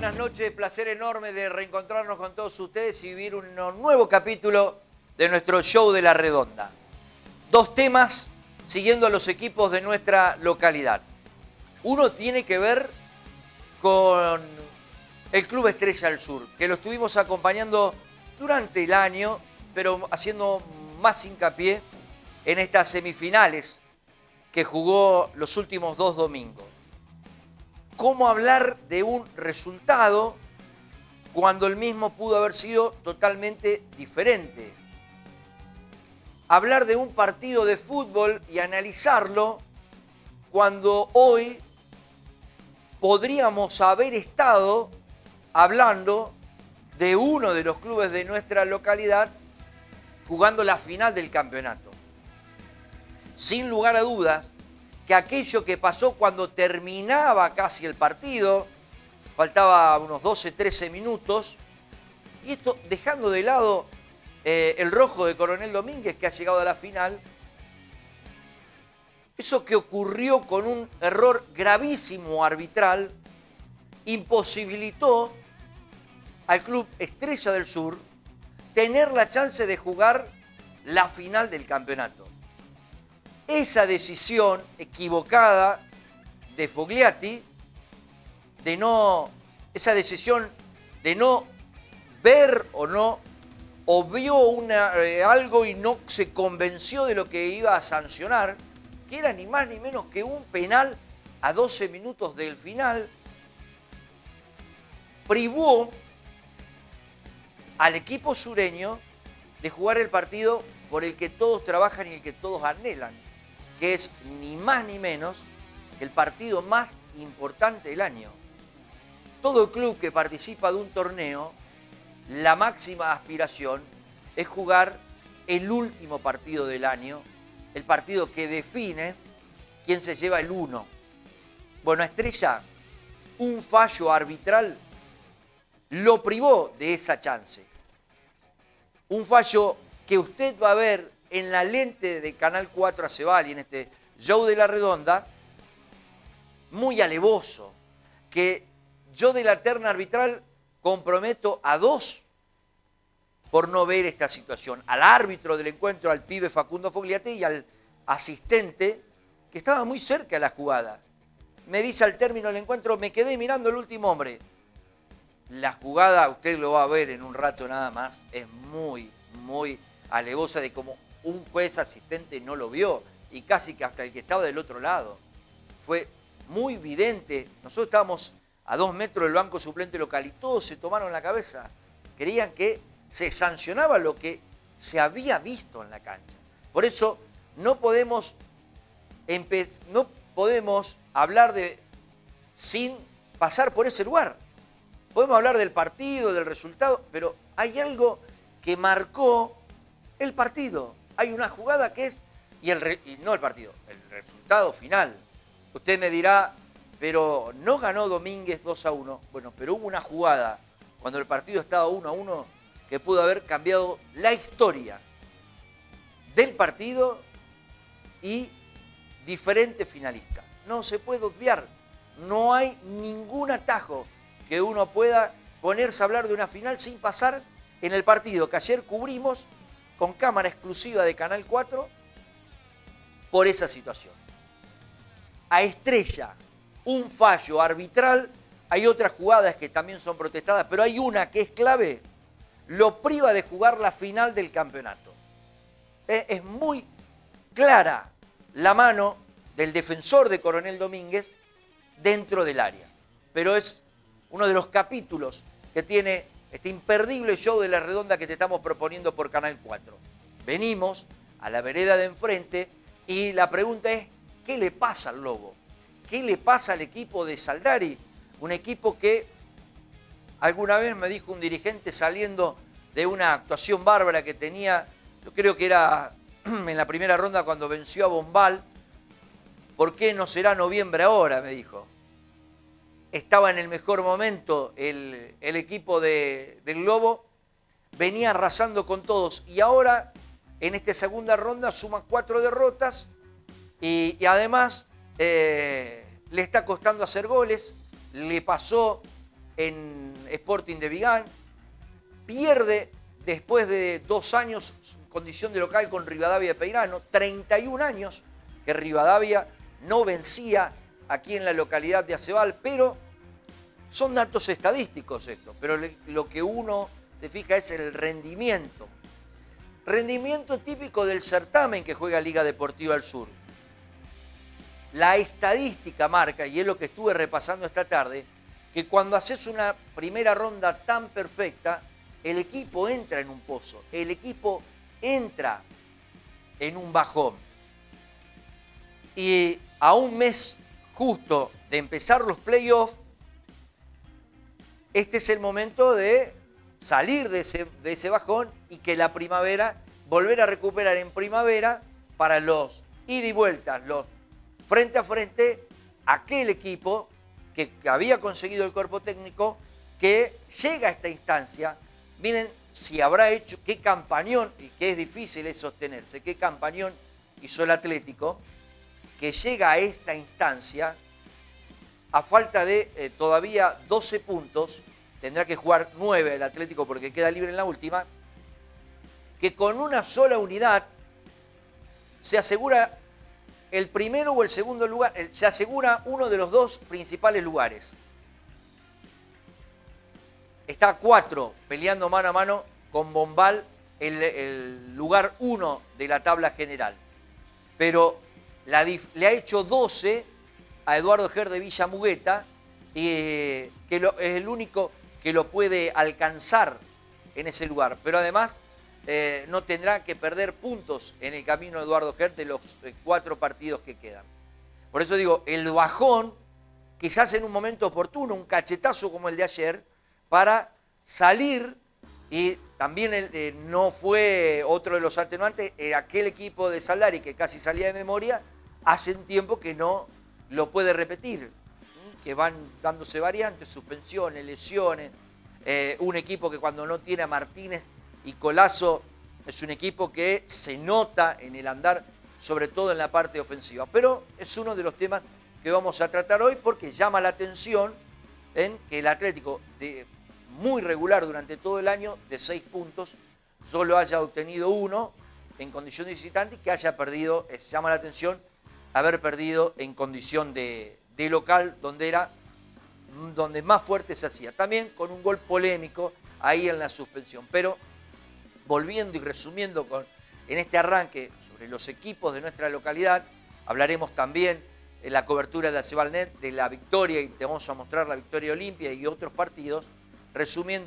buenas noches. Placer enorme de reencontrarnos con todos ustedes y vivir un nuevo capítulo de nuestro show de La Redonda. Dos temas siguiendo a los equipos de nuestra localidad. Uno tiene que ver con el Club Estrella del Sur, que lo estuvimos acompañando durante el año, pero haciendo más hincapié en estas semifinales que jugó los últimos dos domingos. ¿Cómo hablar de un resultado cuando el mismo pudo haber sido totalmente diferente? Hablar de un partido de fútbol y analizarlo cuando hoy podríamos haber estado hablando de uno de los clubes de nuestra localidad jugando la final del campeonato. Sin lugar a dudas, que aquello que pasó cuando terminaba casi el partido, faltaba unos 12, 13 minutos, y esto dejando de lado el rojo de Coronel Domínguez que ha llegado a la final, eso que ocurrió con un error gravísimo arbitral, imposibilitó al Club Estrella del Sur tener la chance de jugar la final del campeonato. Esa decisión equivocada de Fogliati, esa decisión de no ver o vio algo y no se convenció de lo que iba a sancionar, que era ni más ni menos que un penal a 12 minutos del final, privó al equipo sureño de jugar el partido por el que todos trabajan y el que todos anhelan, que es ni más ni menos que el partido más importante del año. Todo club que participa de un torneo, la máxima aspiración es jugar el último partido del año, el partido que define quién se lleva el 1. Bueno, Estrella, un fallo arbitral lo privó de esa chance. Un fallo que usted va a ver en la lente de Canal 4 Acebal y en este show de La Redonda, muy alevoso, que yo de la terna arbitral comprometo a 2 por no ver esta situación. Al árbitro del encuentro, al pibe Facundo Fogliati, y al asistente, que estaba muy cerca de la jugada. Me dice al término del encuentro, me quedé mirando el último hombre. La jugada, usted lo va a ver en un rato nada más, es muy, muy alevosa de cómo un juez asistente no lo vio y casi que hasta el que estaba del otro lado. Fue muy evidente. Nosotros estábamos a 2 metros del banco suplente local y todos se tomaron la cabeza. Creían que se sancionaba lo que se había visto en la cancha. Por eso no podemos hablar sin pasar por ese lugar. Podemos hablar del partido, del resultado, pero hay algo que marcó el partido. Hay una jugada que es, no el partido, el resultado final. Usted me dirá, pero no ganó Domínguez 2-1. Bueno, pero hubo una jugada cuando el partido estaba 1-1 que pudo haber cambiado la historia del partido y diferente finalista. No se puede obviar, no hay ningún atajo que uno pueda ponerse a hablar de una final sin pasar en el partido que ayer cubrimos con cámara exclusiva de Canal 4 por esa situación. A Estrella, un fallo arbitral, hay otras jugadas que también son protestadas, pero hay una que es clave, lo priva de jugar la final del campeonato. Es muy clara la mano del defensor de Coronel Domínguez dentro del área, pero es uno de los capítulos que tiene este imperdible show de La Redonda que te estamos proponiendo por Canal 4. Venimos a la vereda de enfrente y la pregunta es, ¿qué le pasa al Lobo? ¿Qué le pasa al equipo de Saldari? Un equipo que alguna vez me dijo un dirigente saliendo de una actuación bárbara que tenía, yo creo que era en la primera ronda cuando venció a Bombal, ¿por qué no será noviembre ahora? Me dijo. Estaba en el mejor momento el equipo del Lobo, venía arrasando con todos y ahora en esta segunda ronda suma 4 derrotas y además le está costando hacer goles, le pasó en Sporting de Vigán, pierde después de 2 años condición de local con Rivadavia de Peirano, 31 años que Rivadavia no vencía aquí en la localidad de Acebal, pero son datos estadísticos esto, pero lo que uno se fija es el rendimiento. Rendimiento típico del certamen que juega Liga Deportiva del Sur. La estadística marca, y es lo que estuve repasando esta tarde, que cuando haces una primera ronda tan perfecta, el equipo entra en un pozo, el equipo entra en un bajón. Y a un mes justo de empezar los playoffs, este es el momento de salir de ese bajón y que la primavera, volver a recuperar en primavera para los ida y vueltas, los frente a frente, aquel equipo que había conseguido el cuerpo técnico, que llega a esta instancia. Miren si habrá hecho, qué campañón, y que es difícil es sostenerse, qué campañón hizo el Atlético, que llega a esta instancia a falta de todavía 12 puntos, tendrá que jugar 9 el Atlético porque queda libre en la última, que con una sola unidad se asegura el primero o el segundo lugar, se asegura uno de los 2 principales lugares. Está a 4 peleando mano a mano con Bombal el lugar 1 de la tabla general. Pero le ha hecho 12 a Eduardo Ger de Villa Mugueta, que es el único que lo puede alcanzar en ese lugar. Pero además no tendrá que perder puntos en el camino de Eduardo Ger de los 4 partidos que quedan. Por eso digo, el bajón, quizás en un momento oportuno, un cachetazo como el de ayer, para salir, y también no fue otro de los atenuantes, aquel equipo de Saldari que casi salía de memoria, hace un tiempo que no lo puede repetir, que van dándose variantes, suspensiones, lesiones, un equipo que cuando no tiene a Martínez y Colazo es un equipo que se nota en el andar, sobre todo en la parte ofensiva. Pero es uno de los temas que vamos a tratar hoy porque llama la atención en que el Atlético, muy regular durante todo el año, de 6 puntos, solo haya obtenido 1 en condición de visitante y que haya perdido, llama la atención, haber perdido en condición de local, donde más fuerte se hacía. También con un gol polémico ahí en la suspensión. Pero volviendo y resumiendo en este arranque sobre los equipos de nuestra localidad, hablaremos también en la cobertura de Acebalnet de la victoria, y te vamos a mostrar la victoria Olimpia y otros partidos. Resumiendo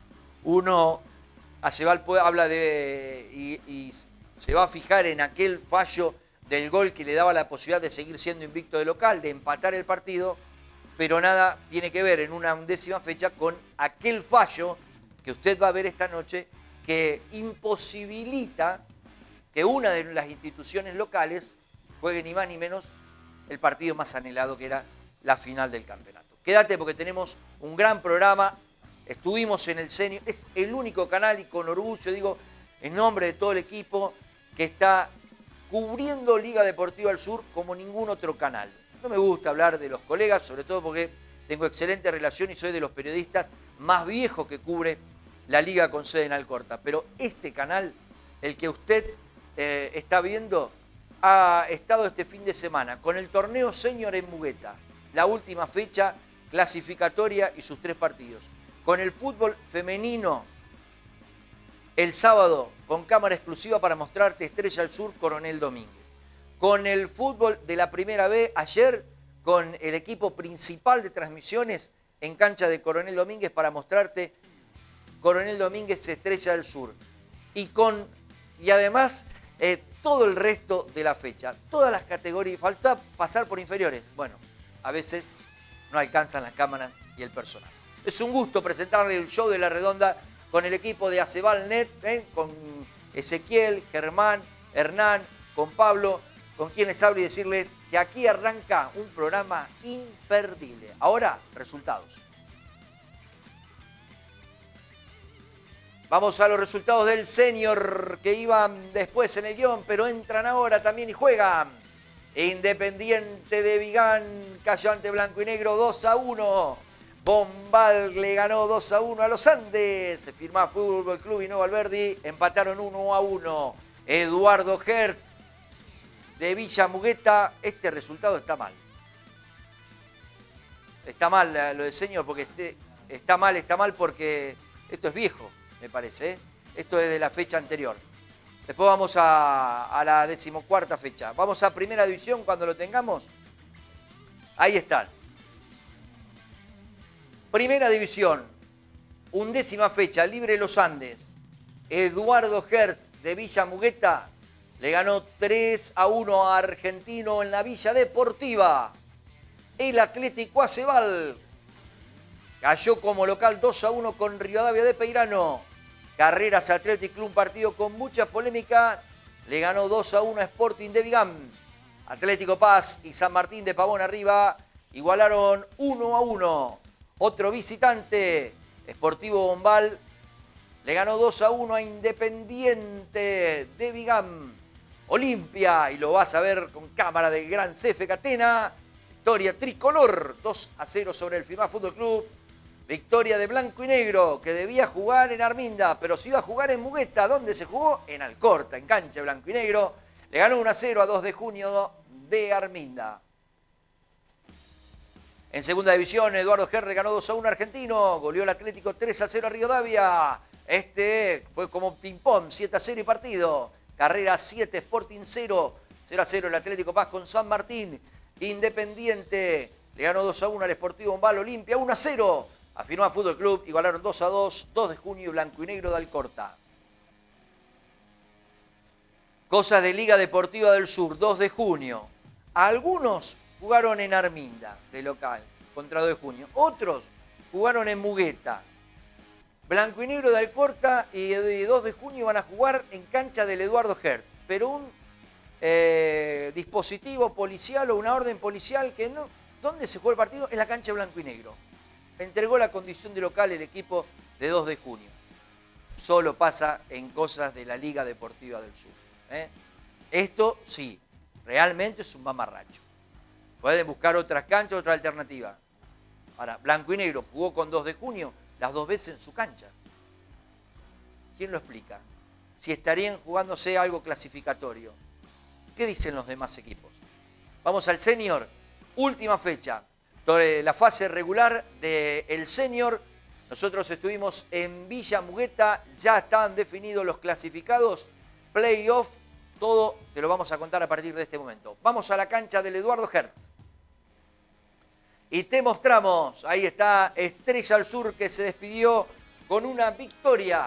Acebal habla y se va a fijar en aquel fallo del gol que le daba la posibilidad de seguir siendo invicto de local, de empatar el partido, pero nada tiene que ver en una 11ª fecha con aquel fallo que usted va a ver esta noche, que imposibilita que una de las instituciones locales juegue ni más ni menos el partido más anhelado, que era la final del campeonato. Quédate porque tenemos un gran programa. Estuvimos en el Senior, es el único canal, y con orgullo digo, en nombre de todo el equipo, que está cubriendo Liga Deportiva del Sur como ningún otro canal. No me gusta hablar de los colegas, sobre todo porque tengo excelente relación y soy de los periodistas más viejos que cubre la Liga con sede en Alcorta. Pero este canal, el que usted está viendo, ha estado este fin de semana con el torneo Senior en Mugueta, la última fecha clasificatoria y sus 3 partidos. Con el fútbol femenino, el sábado, con cámara exclusiva para mostrarte Estrella del Sur, Coronel Domínguez. Con el fútbol de la Primera B, ayer, con el equipo principal de transmisiones en cancha de Coronel Domínguez para mostrarte Coronel Domínguez, Estrella del Sur. Y además, todo el resto de la fecha, todas las categorías. Falta pasar por inferiores. Bueno, a veces no alcanzan las cámaras y el personal. Es un gusto presentarle el show de La Redonda con el equipo de Acebalnet, con Ezequiel, Germán, Hernán, con Pablo, con quienes hablo, y decirles que aquí arranca un programa imperdible. Ahora, resultados. Vamos a los resultados del Senior, que iban después en el guión, pero entran ahora también y juegan. Independiente de Vigán cayó ante Blanco y Negro 2-1. Bombal le ganó 2-1 a los Andes. Se firmaba Fútbol Club y Nuevo Alberdi. Empataron 1-1. Eduardo Hertz de Villa Mugueta. Este resultado está mal. Está mal lo de señor porque está mal porque esto es viejo, me parece. ¿Eh? Esto es de la fecha anterior. Después vamos a la 14ª fecha. Vamos a Primera División cuando lo tengamos. Ahí están. Primera División, 11ª fecha, Libre Los Andes. Eduardo Hertz de Villa Mugueta le ganó 3-1 a Argentino en la Villa Deportiva. El Atlético Acebal cayó como local 2-1 con Rivadavia de Peirano. Carreras Athletic Club, un partido con mucha polémica, le ganó 2-1 a Sporting de Vigam. Atlético Paz y San Martín de Pavón arriba igualaron 1-1. Otro visitante, Sportivo Bombal, le ganó 2-1 a Independiente de Vigam. Olimpia, y lo vas a ver con cámara del Gran CF Catena, victoria tricolor, 2-0 sobre el Firmat Fútbol Club. Victoria de Blanco y Negro, que debía jugar en Arminda, pero se iba a jugar en Mugueta. ¿Dónde se jugó? En Alcorta, en cancha Blanco y Negro. Le ganó 1-0 a 2 de junio de Arminda. En segunda división, Eduardo Herrera ganó 2-1 a Argentino. Goleó el Atlético 3-0 a Rivadavia. Este fue como ping-pong, 7-0 y partido. Carrera 7, Sporting 0. 0-0 el Atlético Paz con San Martín. Independiente le ganó 2-1 al Sportivo Bombal. Olimpia 1-0. Afirmó a Fútbol Club, igualaron 2-2, 2 de junio y Blanco y Negro de Alcorta. Cosas de Liga Deportiva del Sur, 2 de junio. Algunos jugaron en Arminda, de local, contra 2 de junio. Otros jugaron en Mugueta. Blanco y Negro de Alcorta y 2 de junio van a jugar en cancha del Eduardo Hertz. Pero un dispositivo policial o una orden policial que no... ¿Dónde se jugó el partido? En la cancha Blanco y Negro. Entregó la condición de local el equipo de 2 de junio. Solo pasa en cosas de la Liga Deportiva del Sur. Esto sí, realmente es un mamarracho. Pueden buscar otras canchas, otra alternativa. Ahora, Blanco y Negro jugó con 2 de junio las 2 veces en su cancha. ¿Quién lo explica? Si estarían jugándose algo clasificatorio. ¿Qué dicen los demás equipos? Vamos al senior, última fecha. La fase regular del senior, nosotros estuvimos en Villa Mugueta, ya están definidos los clasificados, playoff, todo te lo vamos a contar a partir de este momento. Vamos a la cancha del Eduardo Hertz. Y te mostramos, ahí está Estrella al Sur que se despidió con una victoria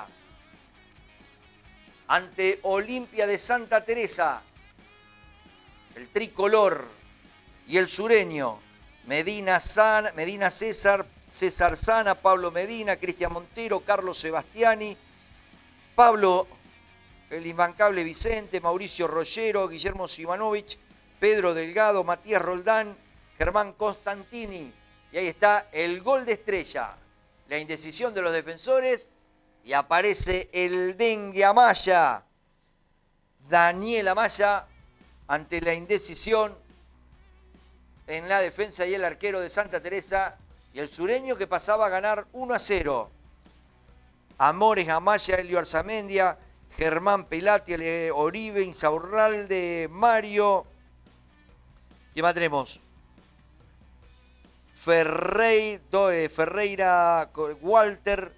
ante Olimpia de Santa Teresa. El tricolor y el sureño. Medina César, César Sana, Pablo Medina, Cristian Montero, Carlos Sebastiani, Pablo, el imbancable Vicente, Mauricio Rollero, Guillermo Sivanovich, Pedro Delgado, Matías Roldán, Germán Constantini. Y ahí está el gol de Estrella. La indecisión de los defensores y aparece el dengue Amaya. Daniel Amaya ante la indecisión en la defensa y el arquero de Santa Teresa y el sureño que pasaba a ganar 1-0. Amores Amaya, Elio Arzamendia, Germán Pelati, Oribe, Insaurralde, Mario. ¿Qué más tenemos? Ferreira, Walter.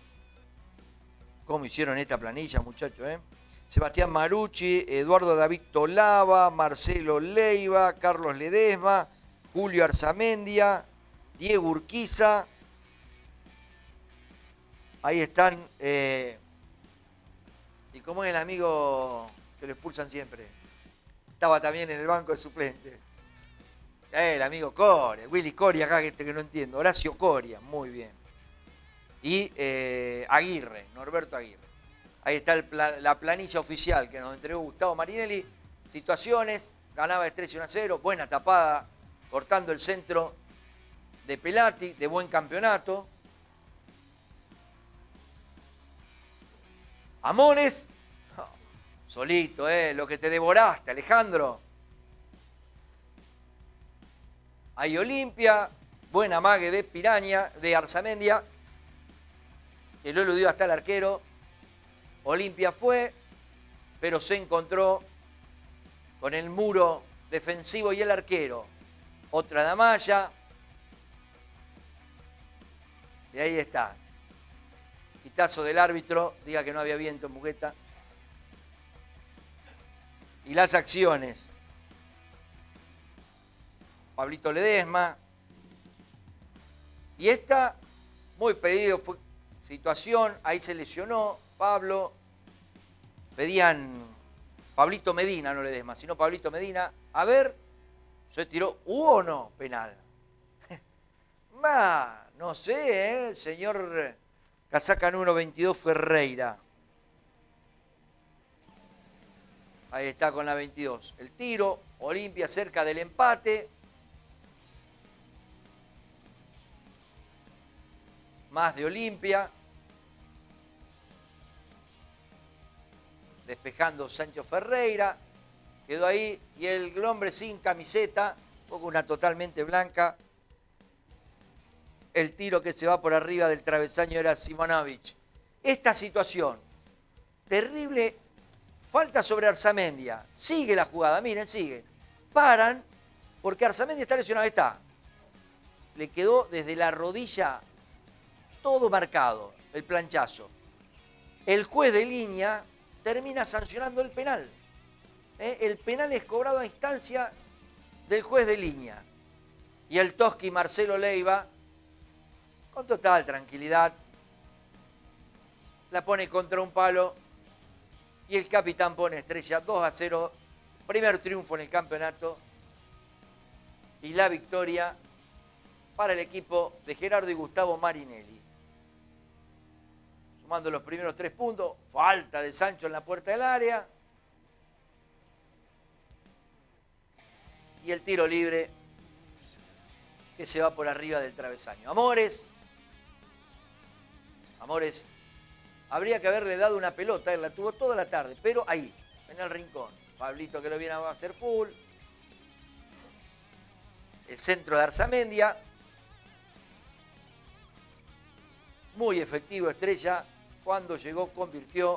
¿Cómo hicieron esta planilla, muchachos? Sebastián Marucci, Eduardo David Tolava, Marcelo Leiva, Carlos Ledesma, Julio Arzamendia, Diego Urquiza. Ahí están. ¿Y cómo es el amigo que lo expulsan siempre? Estaba también en el banco de suplentes. El amigo Coria, Willy Coria acá, que no entiendo. Horacio Coria, muy bien. Y Aguirre, Norberto Aguirre. Ahí está la planilla oficial que nos entregó Gustavo Marinelli. Situaciones, ganaba Estrella 1-0, buena tapada, cortando el centro de Pelati, de buen campeonato. Amores, solito, lo que te devoraste, Alejandro. Hay Olimpia, Buen amague de Piraña, de Arzamendia, que lo eludió hasta el arquero. Olimpia fue, pero se encontró con el muro defensivo y el arquero. Otra de Amaya. Y ahí está. Pitazo del árbitro, diga que no había viento en Mugueta. Y las acciones. Pablito Ledesma. Y esta, muy pedido, fue situación, ahí se lesionó Pablo. Pedían Pablito Medina, no Ledesma, sino Pablito Medina. A ver, se tiró, ¿hubo o no penal? No sé, el señor casaca número 22 Ferreira. Ahí está con la 22. El tiro, Olimpia cerca del empate. Más de Olimpia. Despejando Sancho Ferreira. Quedó ahí. Y el hombre sin camiseta. Un poco una totalmente blanca. El tiro que se va por arriba del travesaño era Simonovic. Esta situación. Terrible. Falta sobre Arzamendia. Sigue la jugada. Miren, sigue. Paran. Porque Arzamendia está lesionado. Ahí está. Le quedó desde la rodilla todo marcado, el planchazo. El juez de línea termina sancionando el penal. El penal es cobrado a instancia del juez de línea. Y el Tosqui Marcelo Leiva, con total tranquilidad, la pone contra un palo y el capitán pone Estrella 2-0. Primer triunfo en el campeonato y la victoria para el equipo de Gerardo y Gustavo Marinelli. Sumando los primeros 3 puntos, falta de Sancho en la puerta del área. Y el tiro libre que se va por arriba del travesaño. Amores habría que haberle dado una pelota, él la tuvo toda la tarde, pero ahí, en el rincón. Pablito que lo viene a hacer full. El centro de Arzamendia. Muy efectivo Estrella. Cuando llegó, convirtió.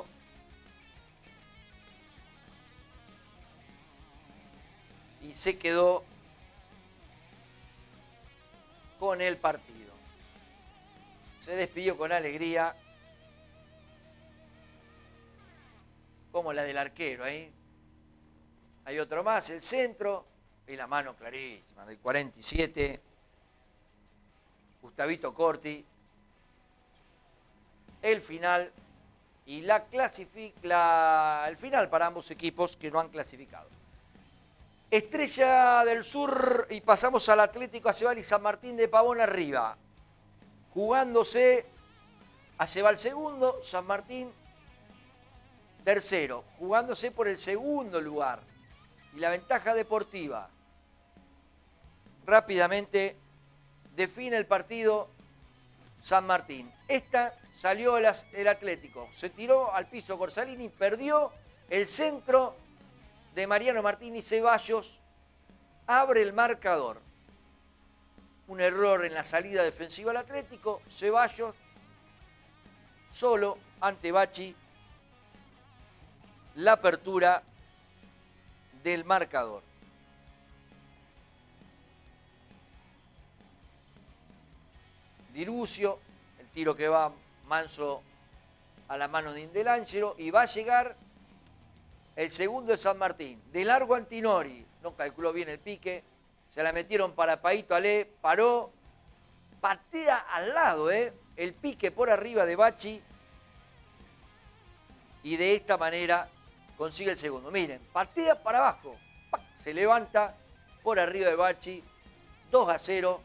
Y se quedó con el partido. Se despidió con alegría. Como la del arquero ahí. Hay otro más, el centro. Y la mano clarísima del 47. Gustavito Corti. El final y el final para ambos equipos que no han clasificado. Estrella del Sur y pasamos al Atlético Acebal y San Martín de Pavón arriba. Jugándose Acebal segundo, San Martín tercero. Jugándose por el segundo lugar. Y la ventaja deportiva. Rápidamente define el partido San Martín. Esta salió el Atlético, se tiró al piso Corsalini, perdió el centro de Mariano Martínez Ceballos, abre el marcador. Un error en la salida defensiva del Atlético, Ceballos solo ante Bachi, la apertura del marcador. Dirucio, el tiro que va manso a la mano de Indelangelo y va a llegar el segundo de San Martín. De largo Antinori, no calculó bien el pique, se la metieron para Paito Ale, paró, patea al lado, el pique por arriba de Bachi y de esta manera consigue el segundo. Miren, patea para abajo, se levanta por arriba de Bachi, 2-0.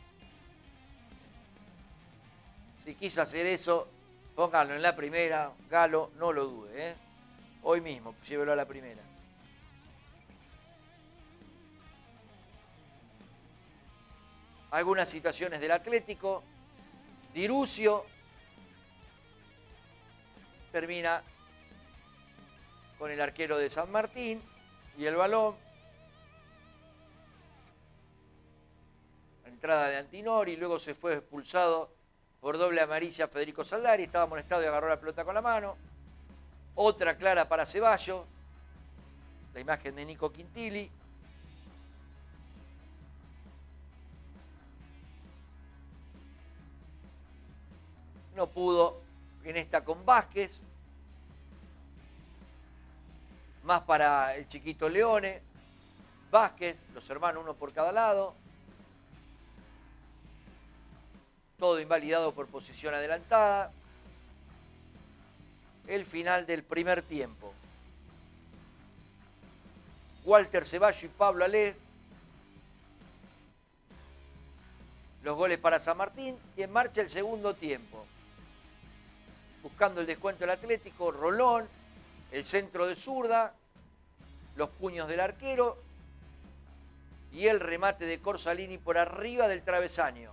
Si quiso hacer eso, pónganlo en la primera. Galo, no lo dude. Hoy mismo, llévelo a la primera. Algunas situaciones del Atlético. Dirucio termina con el arquero de San Martín y el balón. entrada de Antinori, luego se fue expulsado por doble amarilla Federico Saldari, estaba molestado y agarró la pelota con la mano. Otra clara para Ceballos, la imagen de Nico Quintili. No pudo en esta con Vázquez. Más para el chiquito Leone. Vázquez, los hermanos, uno por cada lado. Todo invalidado por posición adelantada. El final del primer tiempo. Walter Ceballos y Pablo Alés. Los goles para San Martín y en marcha el segundo tiempo. Buscando el descuento del Atlético, Rolón, el centro de zurda, los puños del arquero y el remate de Corsalini por arriba del travesaño.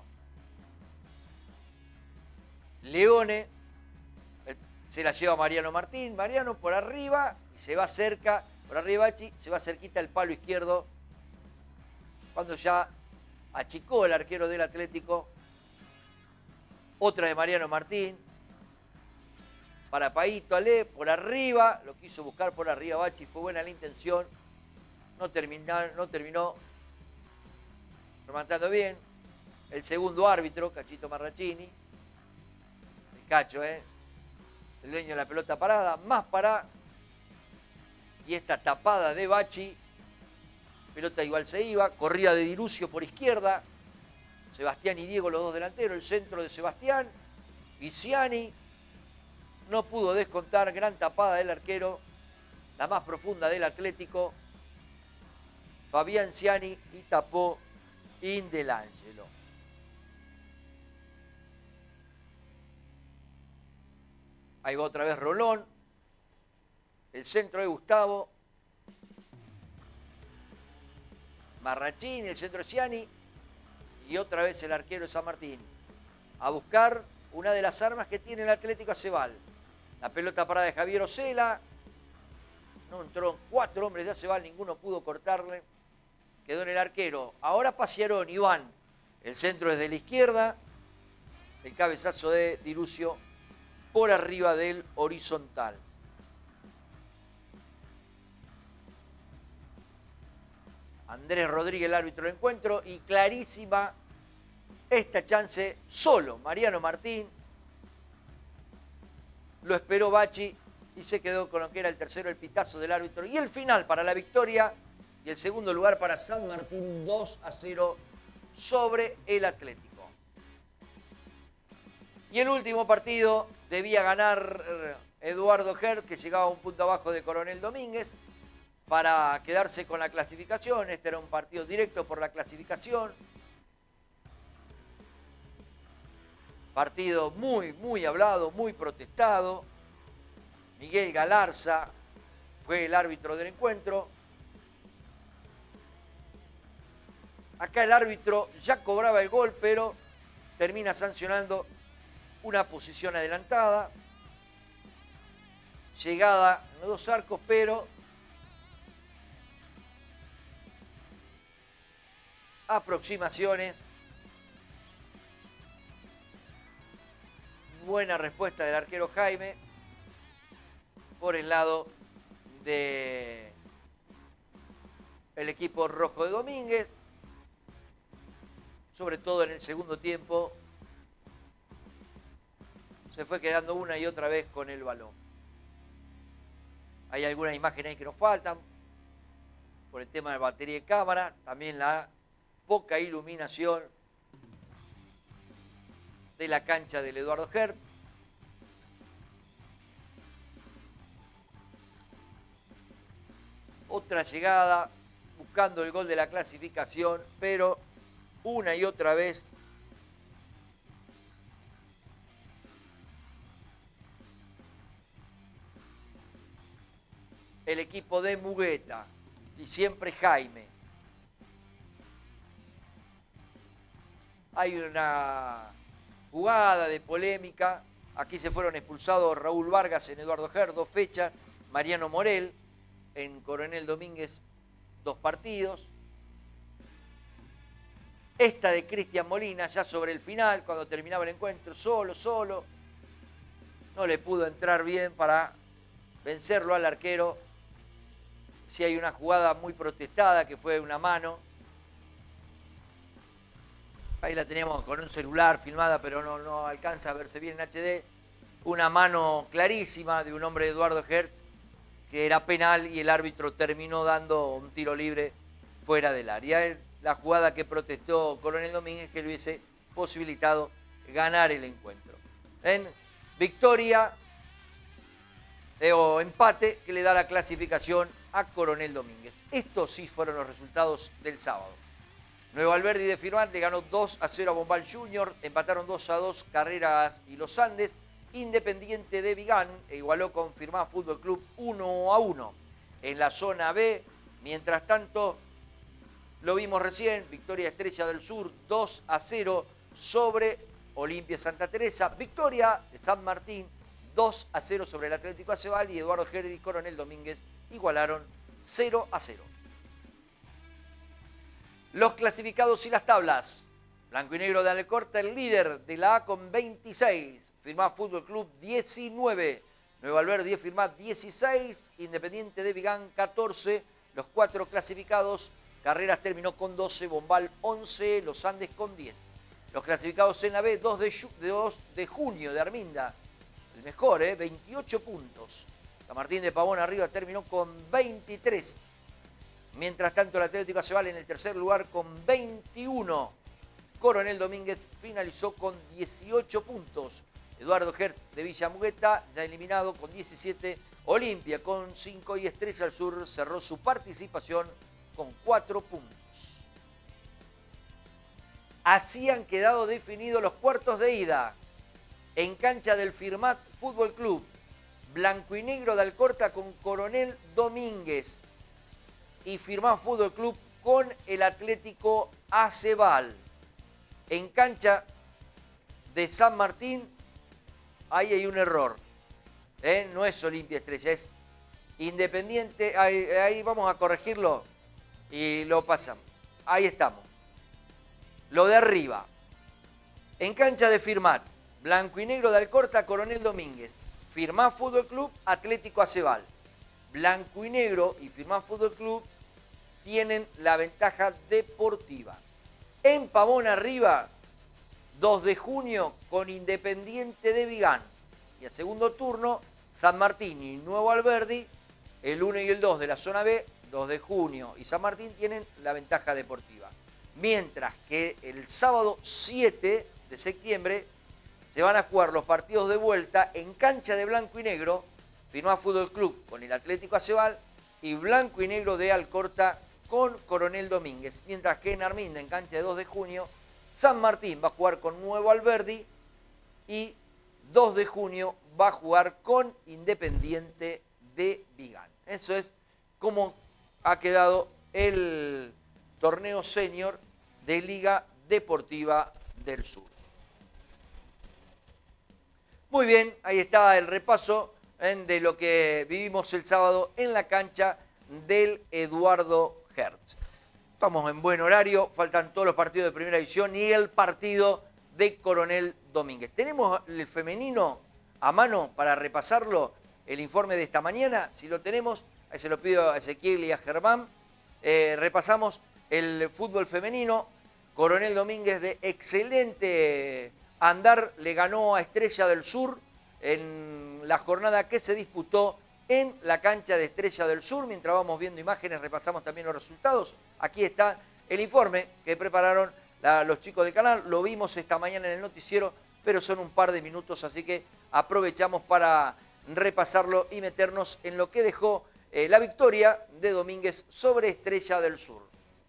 Leone se la lleva Mariano Martín, Mariano por arriba y se va cerca, por arriba Bachi, se va cerquita el palo izquierdo cuando ya achicó el arquero del Atlético. Otra de Mariano Martín. Para Paito Ale, por arriba, lo quiso buscar por arriba Bachi, fue buena la intención. No terminó rematando bien. El segundo árbitro, Cachito Marrachini. El Cacho, el dueño de la pelota parada. Más para. Y esta tapada de Bachi. Pelota igual se iba. Corrida de Dirucio por izquierda. Sebastián y Diego, los dos delanteros. El centro de Sebastián. Y Ciani no pudo descontar. Gran tapada del arquero. La más profunda del Atlético. Fabián Ciani y tapó Indelangelo. Ahí va otra vez Rolón. El centro de Gustavo. Marrachini, el centro de Ciani. Y otra vez el arquero de San Martín. A buscar una de las armas que tiene el Atlético Acebal. La pelota parada de Javier Osela. No entró 4 hombres de Acebal, ninguno pudo cortarle. Quedó en el arquero. Ahora Paciarón, Iván. El centro es de la izquierda. El cabezazo de Dirucio por arriba del horizontal. Andrés Rodríguez, el árbitro del encuentro. Y clarísima esta chance solo. Mariano Martín. Lo esperó Bachi y se quedó con lo que era el tercero, el pitazo del árbitro. Y el final para la victoria y el segundo lugar para San Martín, 2-0 sobre el Atlético. Y el último partido debía ganar Eduardo Gert, que llegaba a un punto abajo de Coronel Domínguez, para quedarse con la clasificación. Este era un partido directo por la clasificación. Partido muy hablado, muy protestado. Miguel Galarza fue el árbitro del encuentro. Acá el árbitro ya cobraba el gol, pero termina sancionando una posición adelantada. Llegada en los dos arcos, pero aproximaciones. Buena respuesta del arquero Jaime por el lado del equipo rojo de Domínguez. Sobre todo en el segundo tiempo se fue quedando una y otra vez con el balón. Hay algunas imágenes ahí que nos faltan por el tema de batería de cámara, también la poca iluminación de la cancha del Eduardo Gert. Otra llegada buscando el gol de la clasificación, pero una y otra vez el equipo de Mugueta y siempre Jaime. Hay una jugada de polémica. Aquí se fueron expulsados Raúl Vargas en Eduardo Gert, 2 fechas. Mariano Morel en Coronel Domínguez, 2 partidos. Esta de Cristian Molina, ya sobre el final, cuando terminaba el encuentro, solo. No le pudo entrar bien para vencerlo al arquero. Sí hay una jugada muy protestada que fue una mano. Ahí la teníamos con un celular filmada, pero no alcanza a verse bien en HD. Una mano clarísima de un hombre, Eduardo Hertz, que era penal y el árbitro terminó dando un tiro libre fuera del área. Es la jugada que protestó Coronel Domínguez, que le hubiese posibilitado ganar el encuentro. En victoria o empate que le da la clasificación a Coronel Domínguez. Estos sí fueron los resultados del sábado. Nuevo Alberdi de Firmat le ganó 2-0 a Bombal Junior, empataron 2-2 Carreras y Los Andes. Independiente de Vigán igualó con Firmat Fútbol Club 1-1. En la zona B, mientras tanto, lo vimos recién, victoria Estrella del Sur 2-0 sobre Olimpia Santa Teresa. Victoria de San Martín 2-0 sobre el Atlético Acebal y Eduardo Gerdi y Coronel Domínguez igualaron 0-0. Los clasificados y las tablas. Blanco y Negro de Alcorta, el líder de la A con 26. Firmat Fútbol Club 19. Nuevo Alberdi Firmat 16. Independiente de Vigán 14. Los 4 clasificados. Carreras terminó con 12. Bombal 11. Los Andes con 10. Los clasificados en la B, 2 de junio de Arminda. El mejor, 28 puntos. San Martín de Pavón arriba terminó con 23. Mientras tanto, el Atlético Acebal en el tercer lugar con 21. Coronel Domínguez finalizó con 18 puntos. Eduardo Hertz de Villa Mugueta, ya eliminado con 17. Olimpia con 5 y Estrella del Sur cerró su participación con 4 puntos. Así han quedado definidos los cuartos de ida. En cancha del Firmat Fútbol Club, Blanco y Negro de Alcorta con Coronel Domínguez y Firmat Fútbol Club con el Atlético Acebal. En cancha de San Martín, ahí hay un error. No es Olimpia Estrella, es Independiente. Ahí vamos a corregirlo y lo pasamos. Ahí estamos. Lo de arriba. En cancha de Firmat, Blanco y Negro de Alcorta, Coronel Domínguez. Firmat Fútbol Club, Atlético Acebal. Blanco y Negro y Firmat Fútbol Club tienen la ventaja deportiva. En Pavón arriba, 2 de junio con Independiente de Vigán. Y a segundo turno, San Martín y Nuevo Alberdi, el 1 y el 2 de la zona B, 2 de junio y San Martín tienen la ventaja deportiva. Mientras que el sábado 7 de septiembre se van a jugar los partidos de vuelta en cancha de Blanco y Negro, Firmat Fútbol Club con el Atlético Acebal y Blanco y Negro de Alcorta con Coronel Domínguez. Mientras que en Arminda, en cancha de 2 de junio, San Martín va a jugar con Nuevo Alberdi y 2 de junio va a jugar con Independiente de Vigán. Eso es como ha quedado el torneo senior de Liga Deportiva del Sur. Muy bien, ahí está el repaso de lo que vivimos el sábado en la cancha del Eduardo Hertz. Estamos en buen horario, faltan todos los partidos de primera división y el partido de Coronel Domínguez. Tenemos el femenino a mano para repasarlo, el informe de esta mañana, si lo tenemos, ahí se lo pido a Ezequiel y a Germán. Repasamos el fútbol femenino. Coronel Domínguez de excelente andar le ganó a Estrella del Sur en la jornada que se disputó en la cancha de Estrella del Sur. Mientras vamos viendo imágenes, repasamos también los resultados. Aquí está el informe que prepararon los chicos del canal. Lo vimos esta mañana en el noticiero, pero son un par de minutos, así que aprovechamos para repasarlo y meternos en lo que dejó la victoria de Domínguez sobre Estrella del Sur.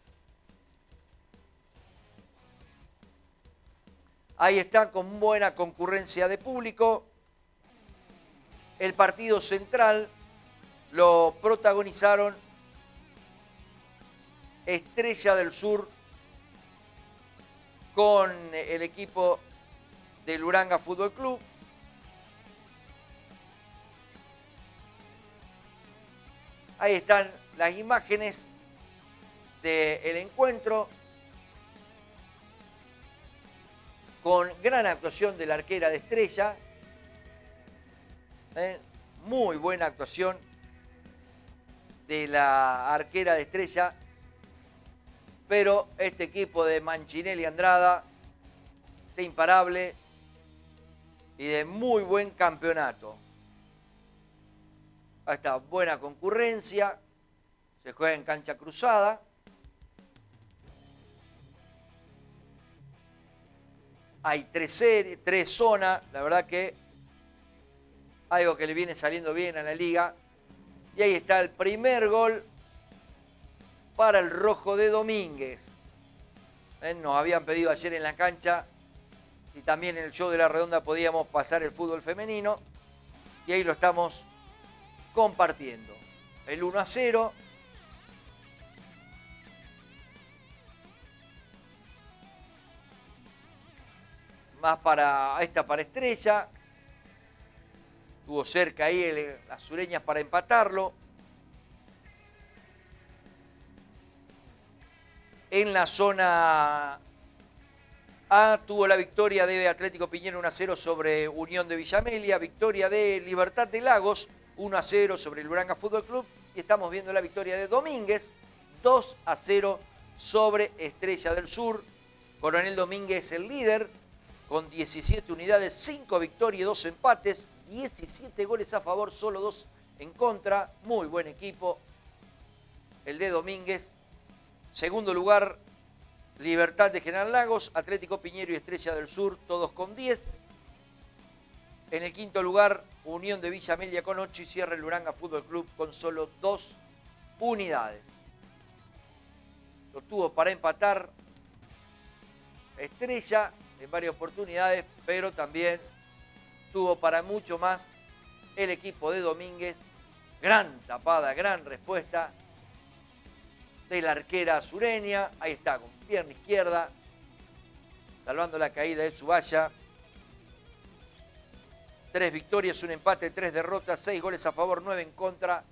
Ahí está, con buena concurrencia de público. El partido central lo protagonizaron Estrella del Sur con el equipo del Uranga Fútbol Club. Ahí están las imágenes del encuentro. con gran actuación de la arquera de Estrella. Muy buena actuación de la arquera de Estrella. Pero este equipo de Manchinelli Andrada, de imparable y de muy buen campeonato. Ahí está, buena concurrencia. Se juega en cancha cruzada. Hay tres zonas. La verdad que algo que le viene saliendo bien a la liga. Y ahí está el primer gol para el rojo de Domínguez. Nos habían pedido ayer en la cancha si también en el show de la redonda podíamos pasar el fútbol femenino. Y ahí lo estamos compartiendo. El 1-0. Más para Estrella. Estuvo cerca ahí las sureñas para empatarlo. En la zona A tuvo la victoria de Atlético Piñero 1-0 sobre Unión de Villa Amelia. Victoria de Libertad de Lagos 1-0 sobre el Uranga Fútbol Club. Y estamos viendo la victoria de Domínguez 2-0 sobre Estrella del Sur. Coronel Domínguez el líder con 17 unidades, 5 victorias y 2 empates. 17 goles a favor, solo 2 en contra. Muy buen equipo el de Domínguez. Segundo lugar, Libertad de General Lagos, Atlético Piñero y Estrella del Sur, todos con 10. En el quinto lugar, Unión de Villa Amelia con 8 y cierra el Uranga Fútbol Club con solo 2 unidades. Lo tuvo para empatar Estrella en varias oportunidades, pero también tuvo para mucho más el equipo de Domínguez. Gran tapada, gran respuesta de la arquera sureña. Ahí está, con pierna izquierda, salvando la caída de Zubaya. 3 victorias, 1 empate, 3 derrotas, 6 goles a favor, 9 en contra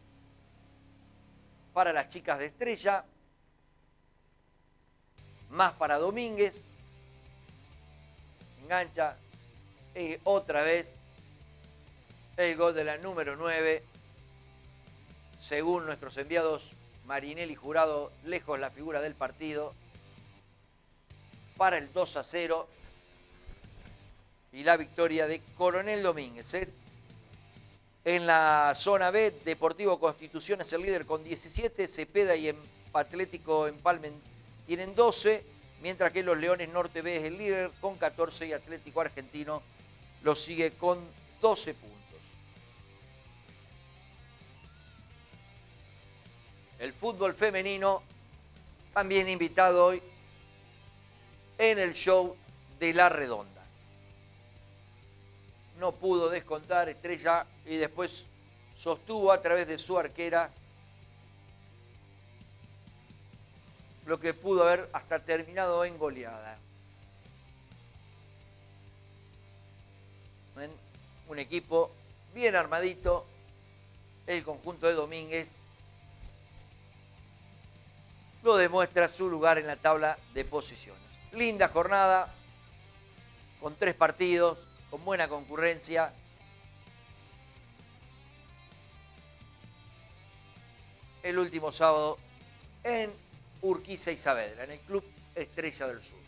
para las chicas de Estrella. Más para Domínguez. Engancha otra vez el gol de la número 9. Según nuestros enviados, Marinelli Jurado, lejos la figura del partido, para el 2-0 y la victoria de Coronel Domínguez. En la zona B, Deportivo Constitución es el líder con 17, Cepeda y Atlético Empalme tienen 12, mientras que los Leones Norte B es el líder con 14 y Atlético Argentino lo sigue con 12 puntos. El fútbol femenino también invitado hoy en el show de La Redonda. No pudo descontar Estrella y después sostuvo a través de su arquera lo que pudo haber hasta terminado en goleada. Un equipo bien armadito, el conjunto de Domínguez lo demuestra su lugar en la tabla de posiciones. Linda jornada, con 3 partidos, con buena concurrencia. El último sábado en Urquiza y Saavedra, en el Club Estrella del Sur.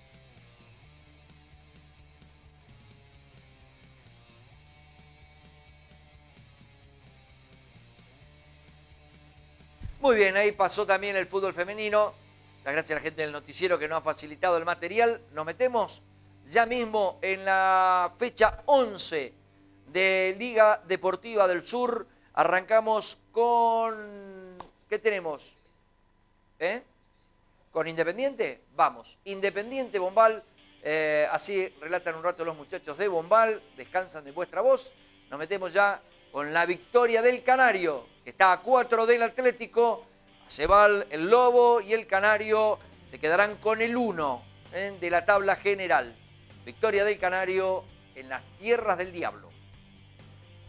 Muy bien, ahí pasó también el fútbol femenino. Muchas gracias a la gente del noticiero que nos ha facilitado el material. Nos metemos ya mismo en la fecha 11 de Liga Deportiva del Sur. Arrancamos con... ¿Qué tenemos? ¿Con Independiente? Vamos. Independiente, Bombal. Así relatan un rato los muchachos de Bombal. Descansan de vuestra voz. Nos metemos ya con la victoria del Canario, que está a 4 del Atlético. Se va el Lobo y el Canario se quedarán con el 1 de la tabla general. Victoria del Canario en las tierras del diablo.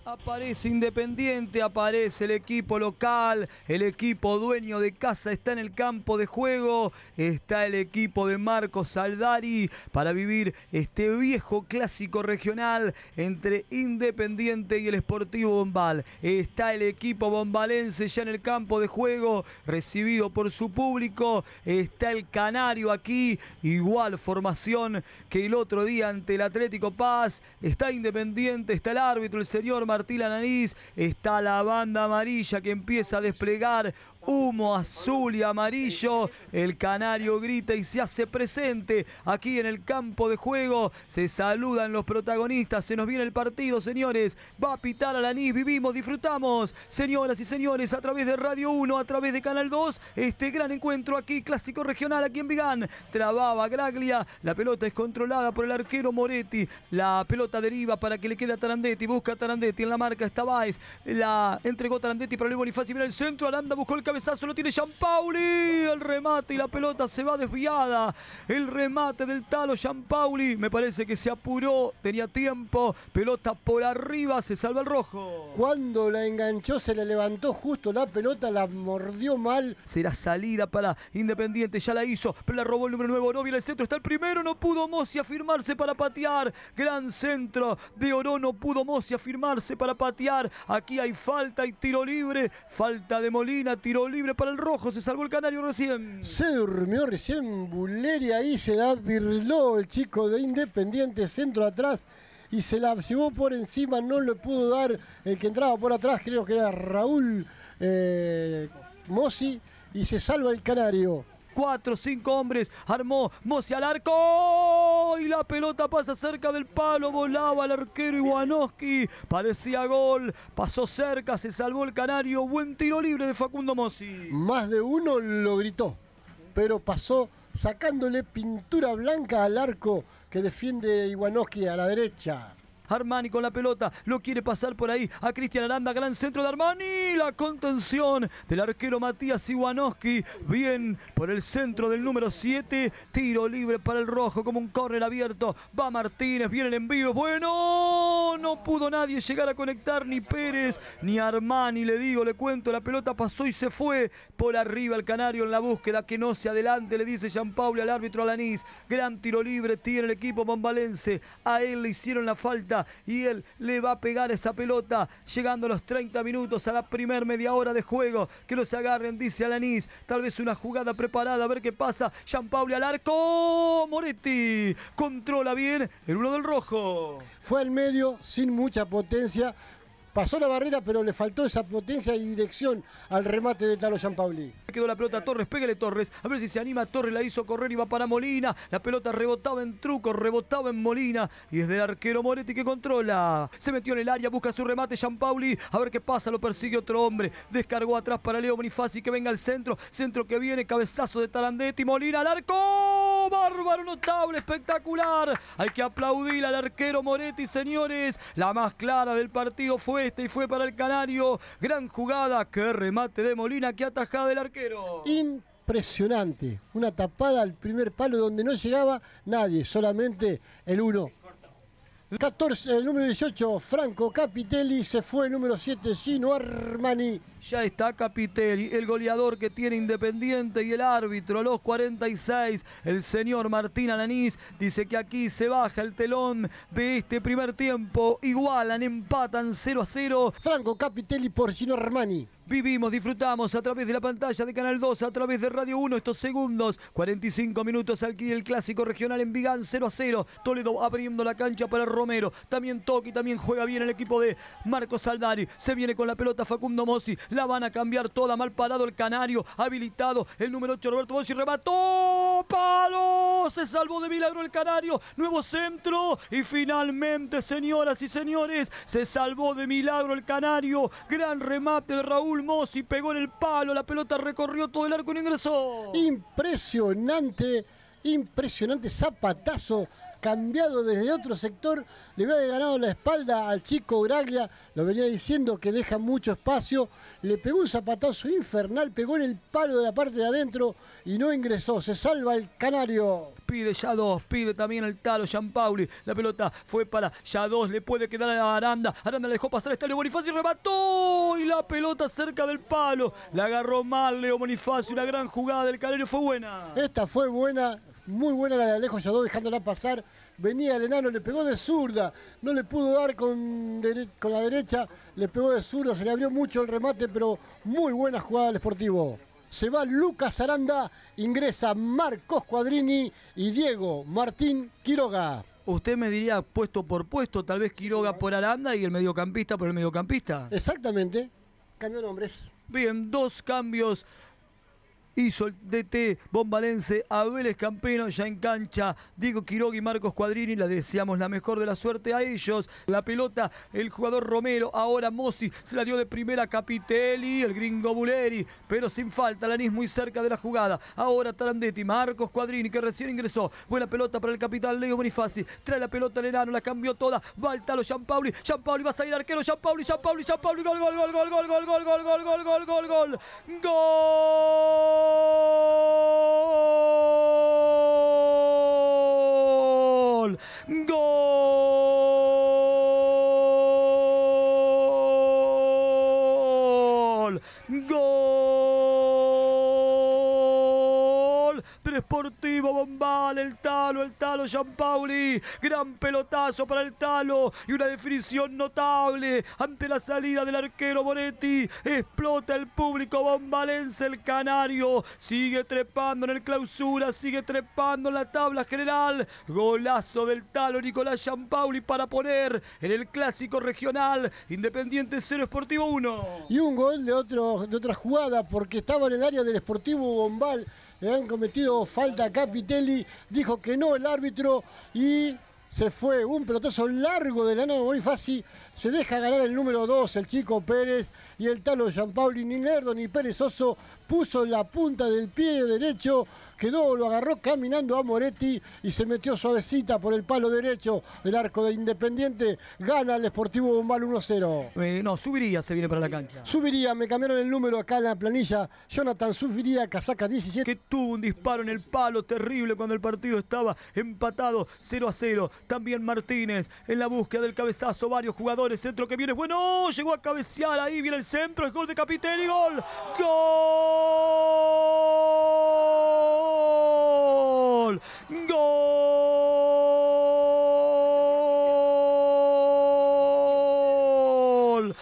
Aparece Independiente, aparece el equipo local, el equipo dueño de casa está en el campo de juego, está el equipo de Marcos Saldari para vivir este viejo clásico regional entre Independiente y el Sportivo Bombal. Está el equipo bombalense ya en el campo de juego, recibido por su público, está el Canario aquí, igual formación que el otro día ante el Atlético Paz, está Independiente, está el árbitro, el señor Martín Alanís, está la banda amarilla que empieza a desplegar humo azul y amarillo. El Canario grita y se hace presente aquí en el campo de juego. Se saludan los protagonistas. Se nos viene el partido, señores. Va a pitar Alanís. Vivimos, disfrutamos, señoras y señores, a través de Radio 1, a través de Canal 2. Este gran encuentro aquí, clásico regional aquí en Vigán. Trababa Graglia. La pelota es controlada por el arquero Moretti. La pelota deriva para que le quede a Tarandetti. Busca a Tarandetti. En la marca está Báez. La entregó Tarandetti para Luis Bonifacio. Mira el centro. Aranda buscó el cabezazo, lo tiene Gianpaoli, el remate y la pelota se va desviada. El remate del Talo Gianpaoli, me parece que se apuró, tenía tiempo, pelota por arriba, se salva el rojo. Cuando la enganchó se le levantó justo la pelota, la mordió mal. Será salida para Independiente, ya la hizo, pero la robó el número 9 Oro, viene el centro, está el primero, no pudo Mossi afirmarse para patear. Gran centro de Oro, no pudo Mossi afirmarse para patear. Aquí hay falta y tiro libre, falta de Molina, tiro libre para el rojo, se salvó el Canario recién. Se durmió recién Bulleri, ahí se la virló el chico de Independiente, centro atrás, y se la llevó por encima, no le pudo dar el que entraba por atrás, creo que era Raúl Mossi, y se salva el Canario. 4, 5 hombres, armó Mossi al arco y la pelota pasa cerca del palo, volaba el arquero Iwanowski, parecía gol, pasó cerca, se salvó el Canario, buen tiro libre de Facundo Mossi. Más de uno lo gritó, pero pasó sacándole pintura blanca al arco que defiende Iwanowski a la derecha. Armani con la pelota, lo quiere pasar por ahí a Cristian Aranda, gran centro de Armani, la contención del arquero Matías Iwanowski, bien por el centro del número 7, tiro libre para el rojo como un córner abierto, va Martínez, viene el envío, bueno, no pudo nadie llegar a conectar, ni Pérez, ni Armani, le cuento, la pelota pasó y se fue por arriba el Canario en la búsqueda, que no se adelante, le dice Gianpaoli al árbitro Alanís, gran tiro libre tiene el equipo bombalense, a él le hicieron la falta, y él le va a pegar esa pelota llegando a los 30 minutos a la primer media hora de juego, que no se agarren, dice Alanís, tal vez una jugada preparada, a ver qué pasa. Gianpaoli al arco, Moretti controla bien el uno del rojo, fue al medio sin mucha potencia, pasó la barrera, pero le faltó esa potencia y dirección al remate de Talo Gianpaoli. Quedó la pelota a Torres, pégale Torres, a ver si se anima. Torres la hizo correr y va para Molina. La pelota rebotaba en Truco, rebotaba en Molina. Y es del arquero Moretti que controla. Se metió en el área, busca su remate Gianpaoli. A ver qué pasa, lo persigue otro hombre. Descargó atrás para Leo Bonifaci, que venga al centro. Centro que viene, cabezazo de Tarandetti. Molina al arco. Bárbaro, notable, espectacular. Hay que aplaudir al arquero Moretti, señores. La más clara del partido fue esta y fue para el Canario. Gran jugada, qué remate de Molina, qué atajada del arquero. Impresionante, una tapada al primer palo donde no llegaba nadie, solamente el 1. 14, el número 18, Franco Capitelli, se fue el número 7, Gino Armani. Ya está Capitelli, el goleador que tiene Independiente, y el árbitro a los 46, el señor Martín Alanís, dice que aquí se baja el telón de este primer tiempo. Igualan, empatan 0-0. Franco Capitelli por Gino Armani. Vivimos, disfrutamos a través de la pantalla de Canal 2, a través de Radio 1, estos segundos, 45 minutos aquí el clásico regional en Vigán, 0-0. Toledo abriendo la cancha para Romero. También toca y también juega bien el equipo de Marcos Saldari. Se viene con la pelota Facundo Mossi. La van a cambiar toda, mal parado el Canario. Habilitado el número 8, Roberto Mossi. Remató. ¡Palo! Se salvó de milagro el Canario. Nuevo centro. Y finalmente, señoras y señores, se salvó de milagro el Canario. Gran remate de Raúl Mossi, pegó en el palo, la pelota recorrió todo el arco y no ingresó. Impresionante zapatazo cambiado desde otro sector, le había ganado la espalda al chico Graglia, lo venía diciendo que deja mucho espacio, le pegó un zapatazo infernal, pegó en el palo de la parte de adentro y no ingresó, se salva el canario. Pide Yadós, pide también el Talo Gianpaoli. La pelota fue para Yadós, le puede quedar a Aranda. Aranda le dejó pasar a Estelio Bonifacio y remató. Y la pelota cerca del palo. La agarró mal Leo Bonifacio. Una gran jugada del Canario, fue buena. Esta fue buena, muy buena la de Alejo Yadós dejándola pasar. Venía el enano, le pegó de zurda. No le pudo dar con la derecha, le pegó de zurda. Se le abrió mucho el remate, pero muy buena jugada del Sportivo. Se va Lucas Aranda, ingresa Marcos Quadrini y Diego Martín Quiroga. Usted me diría puesto por puesto, tal vez Quiroga por Aranda y el mediocampista por el mediocampista. Exactamente, cambió nombres. Bien, 2 cambios. Hizo el DT bombalense a Vélez Campeno ya en cancha. Diego Quiroga y Marcos Quadrini, le deseamos la mejor de la suerte a ellos. La pelota, el jugador Romero, ahora Mossi, se la dio de primera a Capitelli, el gringo Buleri, pero sin falta, Lanís muy cerca de la jugada. Ahora Tarandetti, Marcos Quadrini, que recién ingresó. Buena pelota para el capitán Leo Bonifaci. Trae la pelota el enano, la cambió toda. Va al Talo Gianpaoli. Gianpaoli va a salir arquero. Gianpaoli. Gol, gol, gol, gol, gol, gol, gol, gol, gol, gol, gol, gol, gol, gol, gol. ¡Gol! ¡Gol! ¡Gol! ¡Gol! Del Sportivo Bombal, el Talo Gianpaoli. Gran pelotazo para el Talo y una definición notable ante la salida del arquero Moretti. Explota el público bombalense, el canario. Sigue trepando en el clausura, sigue trepando en la tabla general. Golazo del Talo Nicolás Gianpaoli para poner en el clásico regional Independiente 0, Sportivo 1. Y un gol de otra jugada porque estaba en el área del Sportivo Bombal. Le han cometido falta a Capitelli, dijo que no el árbitro y se fue un pelotazo largo del enano Bonifaci. Se deja ganar el número 2, el chico Pérez, y el Talo Gianpaoli, ni lerdo ni perezoso, puso la punta del pie derecho, lo agarró caminando a Moretti y se metió suavecita por el palo derecho del arco de Independiente. Gana el Sportivo Bombal 1-0. No, Subiría se viene para la cancha. Subiría, me cambiaron el número acá en la planilla. Jonathan Subiría, casaca 17. Que tuvo un disparo en el palo terrible cuando el partido estaba empatado 0-0. También Martínez en la búsqueda del cabezazo, varios jugadores. Centro que viene, bueno, llegó a cabecear, ahí viene el centro, es gol de Capitelli, gol. ¡Gol! ¡Gol!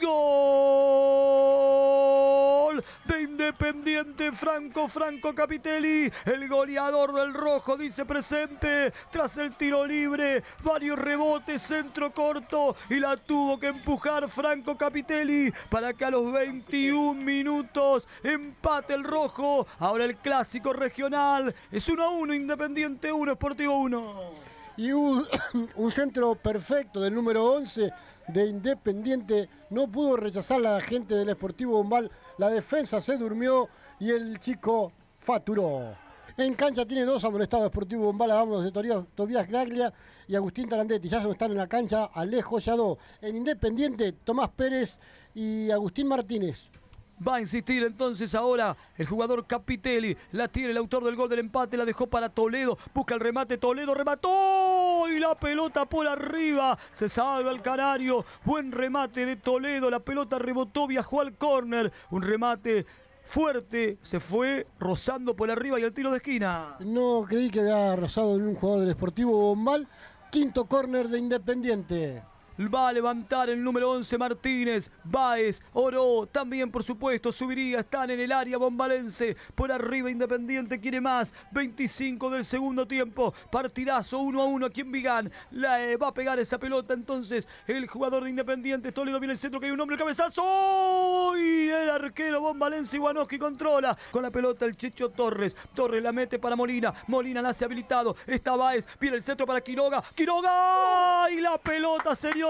¡Gol! De Independiente, Franco Capitelli, el goleador del rojo, dice presente, tras el tiro libre, varios rebotes, centro corto, y la tuvo que empujar Franco Capitelli para que a los 21 minutos empate el rojo. Ahora el clásico regional es 1-1, Independiente 1, Sportivo 1. Y un centro perfecto del número 11 de Independiente, no pudo rechazar la gente del Sportivo Bombal, la defensa se durmió y el chico facturó. En cancha tiene 2 amonestados Sportivo Bombal, vamos de Tobías Graglia y Agustín Tarandetti, ya están en la cancha Alejo Yadó. En Independiente, Tomás Pérez y Agustín Martínez. Va a insistir entonces ahora el jugador Capitelli. La tiene el autor del gol del empate. La dejó para Toledo. Busca el remate. Toledo remató. Y la pelota por arriba. Se salva el canario. Buen remate de Toledo. La pelota rebotó. Viajó al córner. Un remate fuerte. Se fue rozando por arriba y el tiro de esquina. No creí que había rozado en un jugador del Sportivo Bombal. Quinto córner de Independiente. Va a levantar el número 11 Martínez, Báez, Oró, también por supuesto Subiría, están en el área bombalense, por arriba Independiente quiere más, 25 del segundo tiempo, partidazo 1-1 aquí en Vigán, va a pegar esa pelota entonces el jugador de Independiente, Toledo viene el centro que hay un hombre, el cabezazo, y el arquero bombalense Iwanowski controla, con la pelota el Checho Torres la mete para Molina la hace habilitado, está Báez, viene el centro para Quiroga, y la pelota señor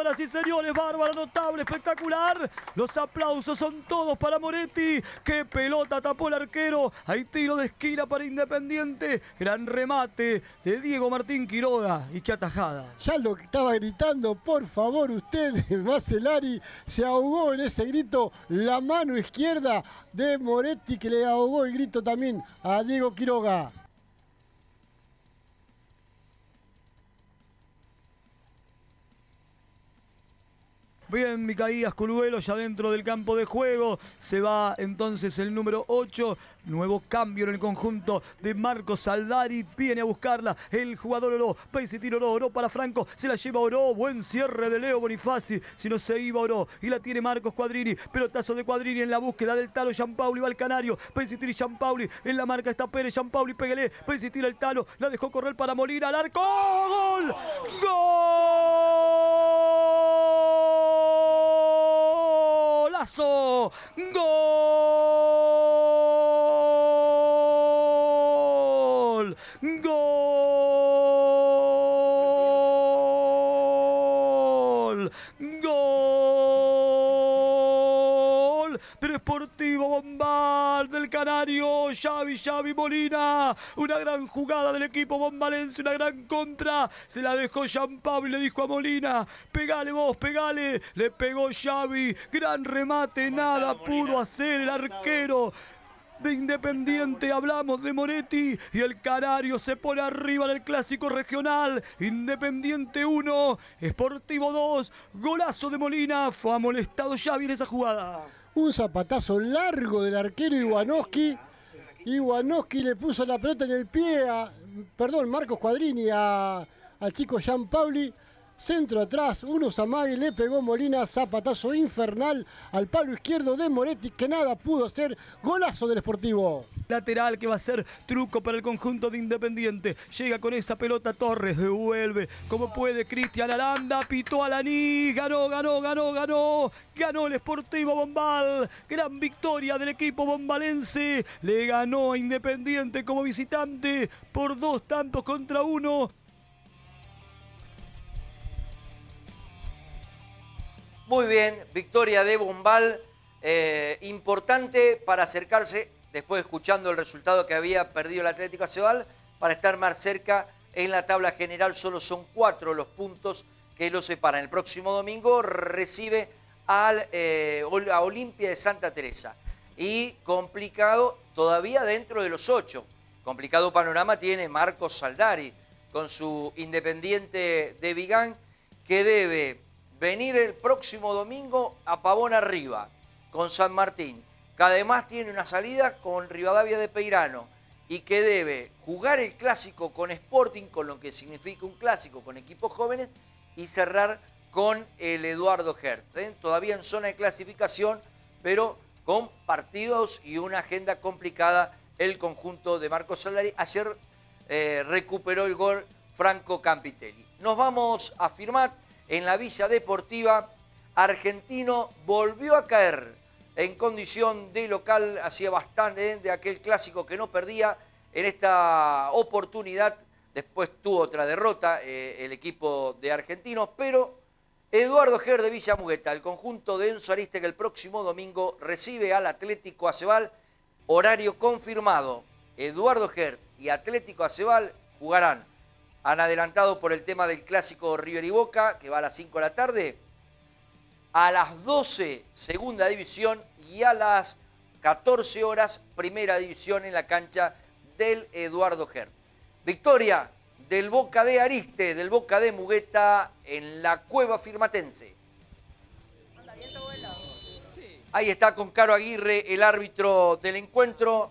Señoras y señores, bárbaro, notable, espectacular. Los aplausos son todos para Moretti. ¡Qué pelota tapó el arquero! Hay tiro de esquina para Independiente. Gran remate de Diego Martín Quiroga. Y qué atajada. Ya lo que estaba gritando, por favor, usted, Macelari, se ahogó en ese grito la mano izquierda de Moretti, que le ahogó el grito también a Diego Quiroga. Bien, Micaías Curvelo ya dentro del campo de juego. Se va entonces el número 8. Nuevo cambio en el conjunto de Marcos Saldari. Viene a buscarla el jugador Oró. Va a insistir Oró. Oró para Franco. Se la lleva Oró. Buen cierre de Leo Bonifaci. Si no se iba Oró. Y la tiene Marcos Cuadrini. Pelotazo de Cuadrini en la búsqueda del Talo. Gianpaoli va al Canario. Va a insistir Gianpaoli. En la marca está Pérez. Gianpaoli, pégale. Va a insistir el Talo. La dejó correr para Molina. Al arco. ¡Gol! ¡Golazo! ¡Gol! ¡Gol! ¡Gol! Del Sportivo Bombal del Canario. Xavi Molina. Una gran jugada del equipo bombalense. Una gran contra. Se la dejó Gianpaoli y le dijo a Molina: pegale vos, pegale. Le pegó Xavi. Gran remate. Nada pudo hacer el arquero de Independiente. Hablamos de Moretti y el Canario se pone arriba en el clásico regional. Independiente 1, Sportivo 2. Golazo de Molina. Fue amolestado Xavi en esa jugada. Un zapatazo largo del arquero Iwanowski. Iwanowski le puso la pelota en el pie a, Marcos Cuadrini al chico Gianpaoli. Centro atrás, unos amagues, le pegó Molina, zapatazo infernal al palo izquierdo de Moretti, que nada pudo hacer. Golazo del Sportivo. Lateral que va a ser truco para el conjunto de Independiente. Llega con esa pelota Torres, devuelve como puede Cristian Aranda, pitó Alaní, ganó el Sportivo Bombal. Gran victoria del equipo bombalense. Le ganó a Independiente como visitante por 2-1. Muy bien, victoria de Bombal, importante para acercarse, después escuchando el resultado que había perdido el Atlético Acebal, para estar más cerca en la tabla general. Solo son 4 los puntos que lo separan. El próximo domingo recibe a Olimpia de Santa Teresa. Y complicado todavía dentro de los 8. Complicado panorama tiene Marcos Saldari con su Independiente de Vigán, que debe venir el próximo domingo a Pavón arriba, con San Martín, que además tiene una salida con Rivadavia de Peirano y que debe jugar el clásico con Sporting, con lo que significa un clásico con equipos jóvenes, y cerrar con el Eduardo Hertz. Todavía en zona de clasificación, pero con partidos y una agenda complicada el conjunto de Marcos Saldari. Ayer recuperó el gol Franco Campitelli. Nos vamos a firmar. En la Villa Deportiva, Argentino volvió a caer en condición de local. Hacía bastante de aquel clásico que no perdía. En esta oportunidad, después tuvo otra derrota el equipo de Argentinos, pero Eduardo Ger de Villa Mugueta, el conjunto de Enzo Arístegui, el próximo domingo recibe al Atlético Acebal. Horario confirmado. Eduardo Ger y Atlético Acebal jugarán. Han adelantado por el tema del clásico River y Boca, que va a las 5 de la tarde. A las 12, segunda división, y a las 14 horas, primera división en la cancha del Eduardo Hertz. Victoria del Boca de Ariste, del Boca de Mugueta, en la Cueva Firmatense. Ahí está con Caro Aguirre, el árbitro del encuentro.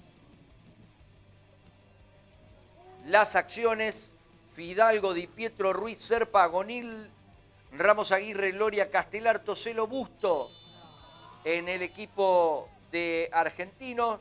Las acciones: Fidalgo, Di Pietro, Ruiz, Serpa, Agonil, Ramos Aguirre, Loria, Castelar, Toselo, Busto en el equipo de Argentino.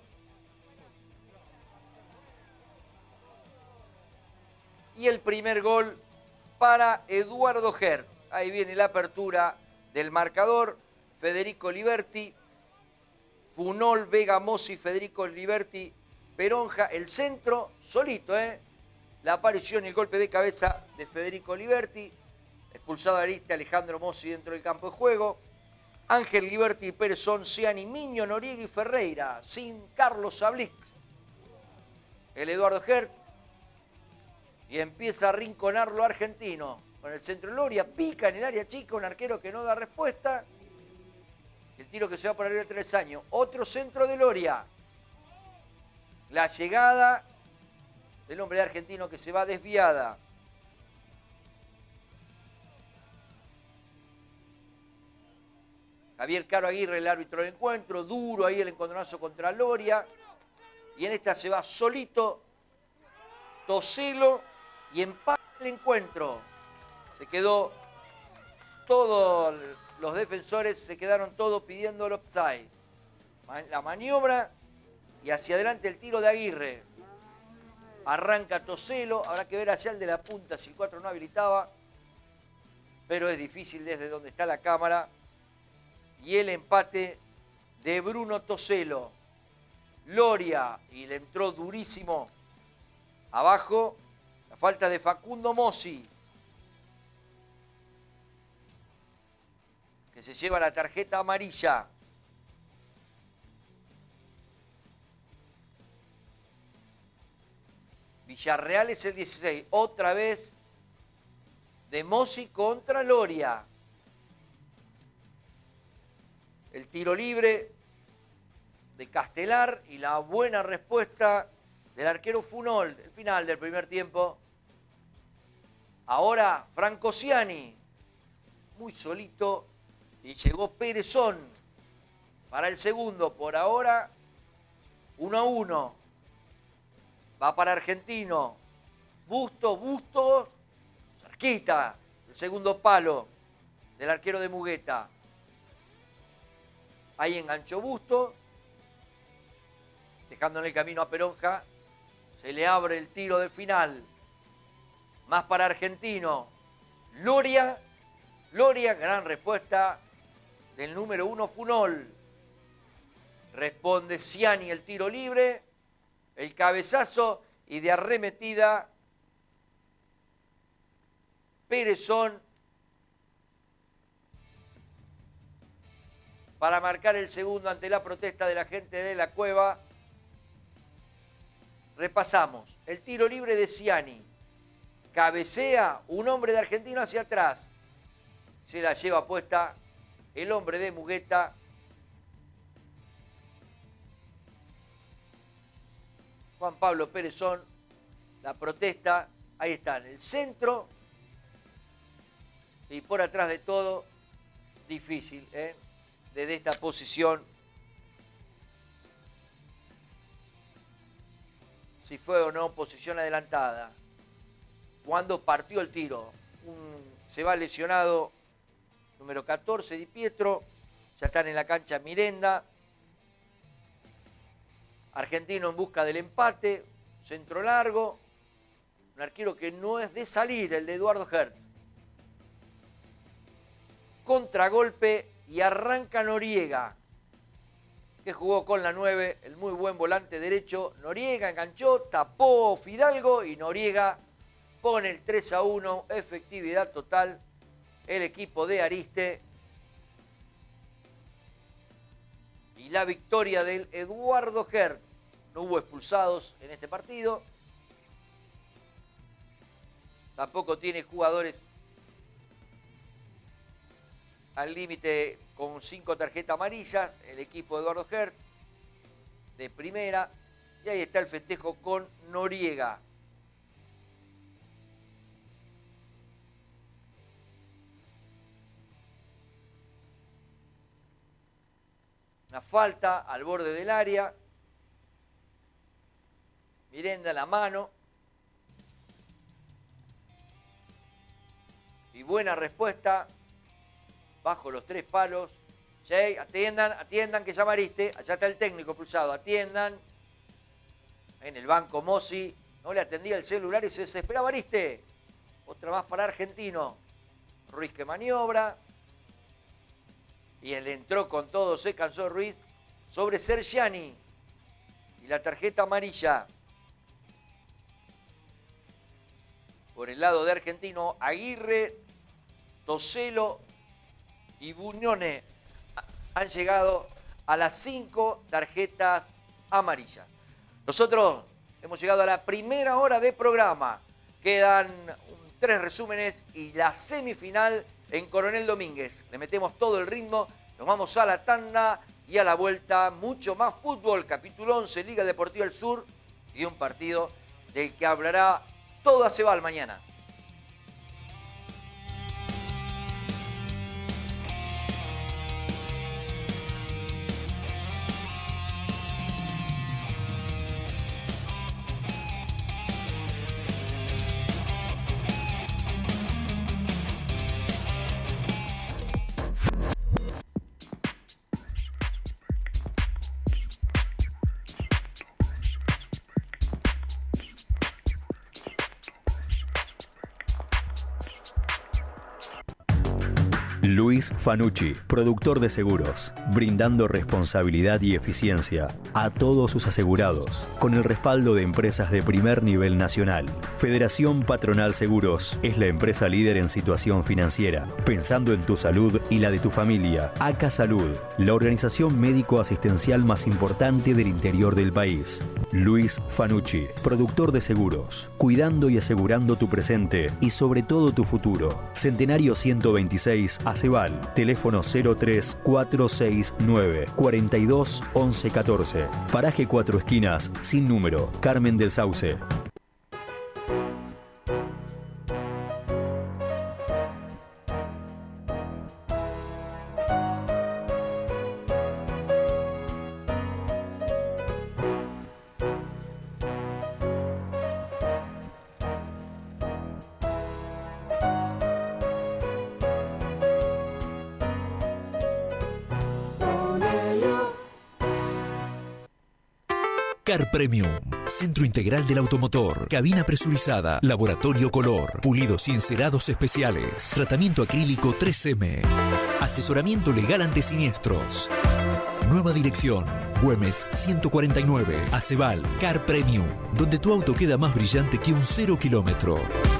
Y el primer gol para Eduardo Hertz. Ahí viene la apertura del marcador. Federico Liberti, Funol, Vega, Mossi, Federico Liberti, Peronja, el centro solito, La aparición y el golpe de cabeza de Federico Liberti. Expulsado Ariste, Alejandro Mossi dentro del campo de juego. Ángel Liberti, Pérezón, Ciani, Miño, Noriega y Ferreira. Sin Carlos Sablic. El Eduardo Hertz. Y empieza a rinconarlo argentino. Con el centro Loria, pica en el área chica, un arquero que no da respuesta. El tiro que se va por arriba de 3 años. Otro centro de Loria. La llegada del hombre argentino que se va desviada. Javier Caro Aguirre, el árbitro del encuentro. Duro ahí el encontronazo contra Loria. Y en esta se va solito Toselo y empata el encuentro. Se quedó todos los defensores, se quedaron todos pidiendo el offside. La maniobra y hacia adelante el tiro de Aguirre. Arranca Toselo, habrá que ver hacia el de la punta si el 4 no habilitaba. Pero es difícil desde donde está la cámara. Y el empate de Bruno Toselo. Loria, y le entró durísimo abajo. La falta de Facundo Mossi, que se lleva la tarjeta amarilla. Villarreal es el 16. Otra vez de Mossi contra Loria. El tiro libre de Castelar y la buena respuesta del arquero Funol. El final del primer tiempo. Ahora Franco Ciani, muy solito, y llegó Pérezón para el segundo. Por ahora 1-1. Va para Argentino. Busto, cerquita, el segundo palo del arquero de Mugueta. Ahí enganchó Busto, dejando en el camino a Peronja. Se le abre el tiro del final. Más para Argentino. Loria, gran respuesta del número 1 Funol. Responde Ciani el tiro libre, el cabezazo y de arremetida Pérezón para marcar el segundo ante la protesta de la gente de la Cueva. Repasamos. El tiro libre de Ciani. Cabecea un hombre de Argentino hacia atrás. Se la lleva puesta el hombre de Mugueta. Juan Pablo Pérezón. La protesta. Ahí está, en el centro. Y por atrás de todo, difícil, desde esta posición. Si fue o no posición adelantada. Cuando partió el tiro. Se va lesionado número 14, Di Pietro. Ya están en la cancha Mirenda. Argentino en busca del empate. Centro largo. Un arquero que no es de salir, el de Eduardo Hertz. Contragolpe y arranca Noriega, que jugó con la 9, el muy buen volante derecho. Noriega enganchó, tapó Fidalgo y Noriega pone el 3-1, efectividad total. El equipo de Ariste. Y la victoria del Eduardo Hertz. No hubo expulsados en este partido. Tampoco tiene jugadores al límite con 5 tarjetas amarillas, el equipo de Eduardo Hertz, de primera. Y ahí está el festejo con Noriega. Una falta al borde del área. Mirenda la mano. Y buena respuesta. Bajo los 3 palos. Sí, atiendan que llama Ariste. Allá está el técnico pulsado. Atiendan. En el banco Mossi. No le atendía el celular y se desesperaba Ariste. Otra más para Argentino. Ruiz que maniobra. Y él entró con todo. Se cansó Ruiz. Sobre Sergiani. Y la tarjeta amarilla. Por el lado de Argentino, Aguirre Toselo y Buñone han llegado a las 5 tarjetas amarillas. Nosotros hemos llegado a la primera hora de programa. Quedan 3 resúmenes y la semifinal en Coronel Domínguez. Le metemos todo el ritmo, nos vamos a la tanda y a la vuelta mucho más fútbol. Capítulo 11, Liga Deportiva del Sur y un partido del que hablará toda Cebal mañana. Luis Fanucci, productor de seguros, brindando responsabilidad y eficiencia a todos sus asegurados, con el respaldo de empresas de primer nivel nacional. Federación Patronal Seguros es la empresa líder en situación financiera, pensando en tu salud y la de tu familia. ACA Salud, la organización médico-asistencial más importante del interior del país. Luis Fanucci, productor de seguros, cuidando y asegurando tu presente y sobre todo tu futuro. Centenario 126, Aceval, teléfono 03469 42 11 14. Paraje 4 Esquinas, sin número, Carmen del Sauce. Car Premium, centro integral del automotor, cabina presurizada, laboratorio color, pulidos y encerados especiales, tratamiento acrílico 3M, asesoramiento legal ante siniestros. Nueva dirección, Güemes 149, Aceval, Car Premium, donde tu auto queda más brillante que un 0 kilómetro.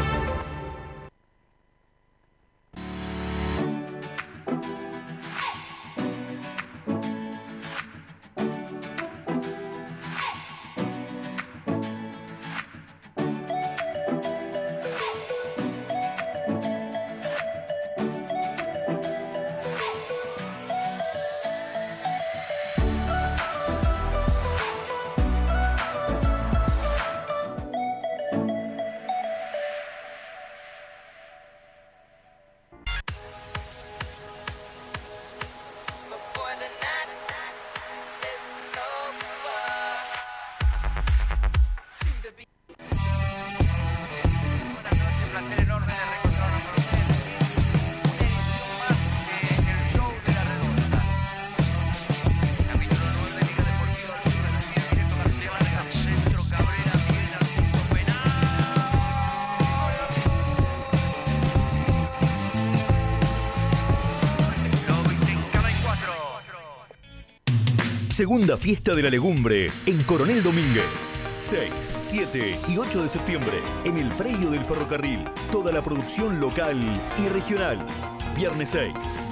Segunda fiesta de la legumbre en Coronel Domínguez. 6, 7 y 8 de septiembre en el predio del ferrocarril. Toda la producción local y regional. Viernes 6,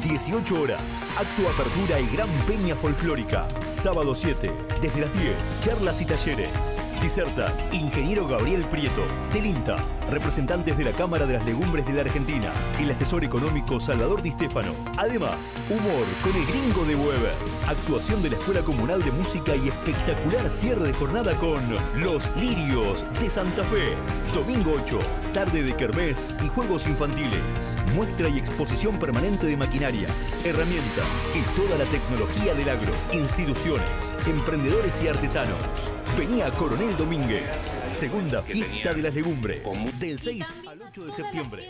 18 horas. Acto apertura y gran peña folclórica. Sábado 7, desde las 10, charlas y talleres. Diserta Ingeniero Gabriel Prieto, del INTA. Representantes de la Cámara de las Legumbres de la Argentina. El asesor económico Salvador Di Stefano. Además, humor con el gringo de Weber. Actuación de la Escuela Comunal de Música y espectacular cierre de jornada con Los Lirios de Santa Fe. Domingo 8, tarde de kermés y juegos infantiles. Muestra y exposición permanente de maquinarias, herramientas y toda la tecnología del agro. Instituciones, emprendedores y artesanos. Vení a Coronel Domínguez. Segunda fiesta de las legumbres. Del 6 al 8 de septiembre.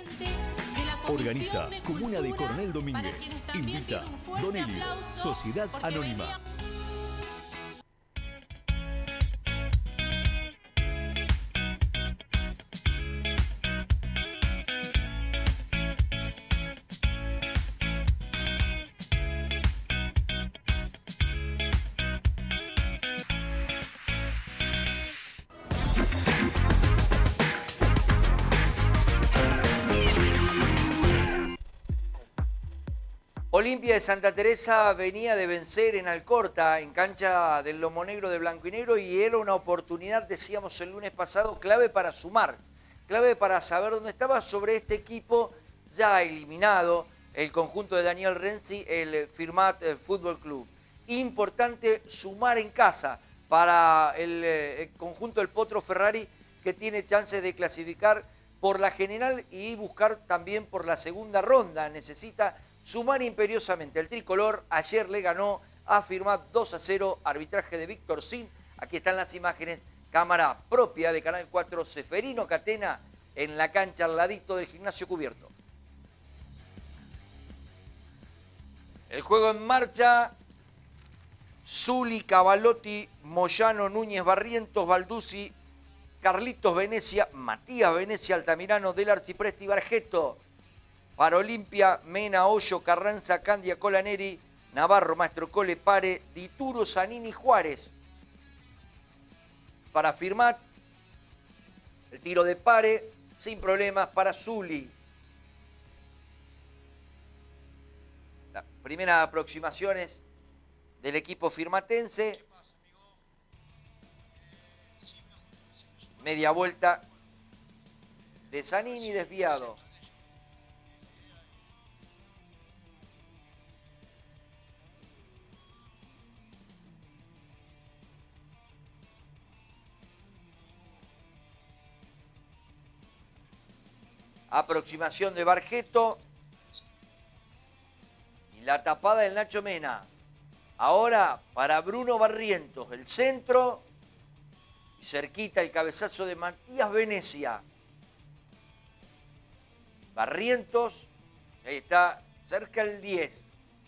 Organiza Comuna de Coronel Domínguez. Invita Don Elio, Sociedad Anónima. Olimpia de Santa Teresa venía de vencer en Alcorta, en cancha del Lomo Negro de Blanco y Negro, y era una oportunidad, decíamos el lunes pasado, clave para sumar, clave para saber dónde estaba sobre este equipo ya eliminado, el conjunto de Daniel Renzi, el Firmat Fútbol Club. Importante sumar en casa para el conjunto del Potro Ferrari, que tiene chances de clasificar por la general y buscar también por la segunda ronda. Necesita sumar imperiosamente. El tricolor ayer le ganó a Firmat 2-0, arbitraje de Víctor Sin. Aquí están las imágenes, cámara propia de Canal 4, Seferino Catena, en la cancha al ladito del gimnasio cubierto. El juego en marcha. Zuli, Cavalotti, Moyano, Núñez, Barrientos, Balduzzi, Carlitos Venecia, Matías Venecia, Altamirano, Del Arcipresti, Bargeto. Para Olimpia, Mena, Hoyo, Carranza, Candia, Colaneri, Navarro, Maestro Cole, Pare, Dituro, Zanini, Juárez. Para Firmat, el tiro de Pare, sin problemas para Zuli. Las primeras aproximaciones del equipo firmatense. Media vuelta de Zanini, desviado. Aproximación de Bargeto. Y la tapada del Nacho Mena. Ahora para Bruno Barrientos, el centro. Y cerquita el cabezazo de Matías Venecia. Barrientos. Ahí está, cerca el 10.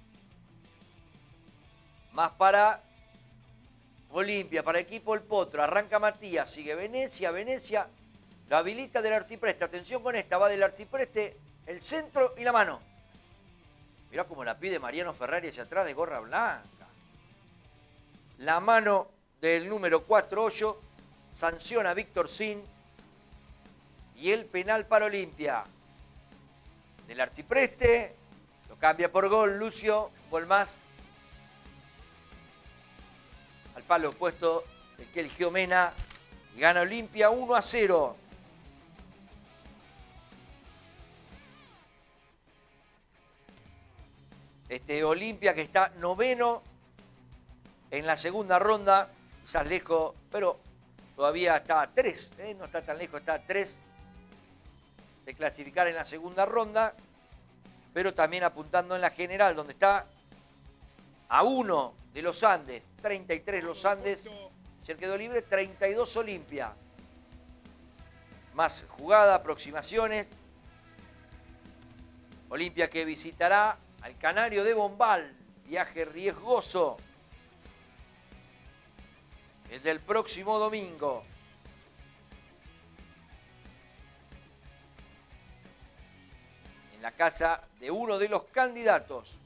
Más para Olimpia, para equipo El Potro. Arranca Matías, sigue Venecia, Venecia. Lo habilita Del Arcipreste. Atención con esta, va Del Arcipreste, el centro y la mano. Mirá cómo la pide Mariano Ferrari hacia atrás de gorra blanca. La mano del número 4, Hoyo, sanciona a Víctor Sin. Y el penal para Olimpia. Del Arcipreste, lo cambia por gol, Lucio, gol más. Al palo opuesto, el que eligió Mena. Y gana Olimpia 1-0. Olimpia que está noveno en la segunda ronda, quizás lejos, pero todavía está a 3, no está tan lejos, está a 3 de clasificar en la segunda ronda, pero también apuntando en la general, donde está a 1 de los Andes, 33 los Andes, ayer quedó libre, 32 Olimpia. Más jugada, aproximaciones. Olimpia que visitará al Canario de Bombal, viaje riesgoso. El del próximo domingo. En la casa de uno de los candidatos.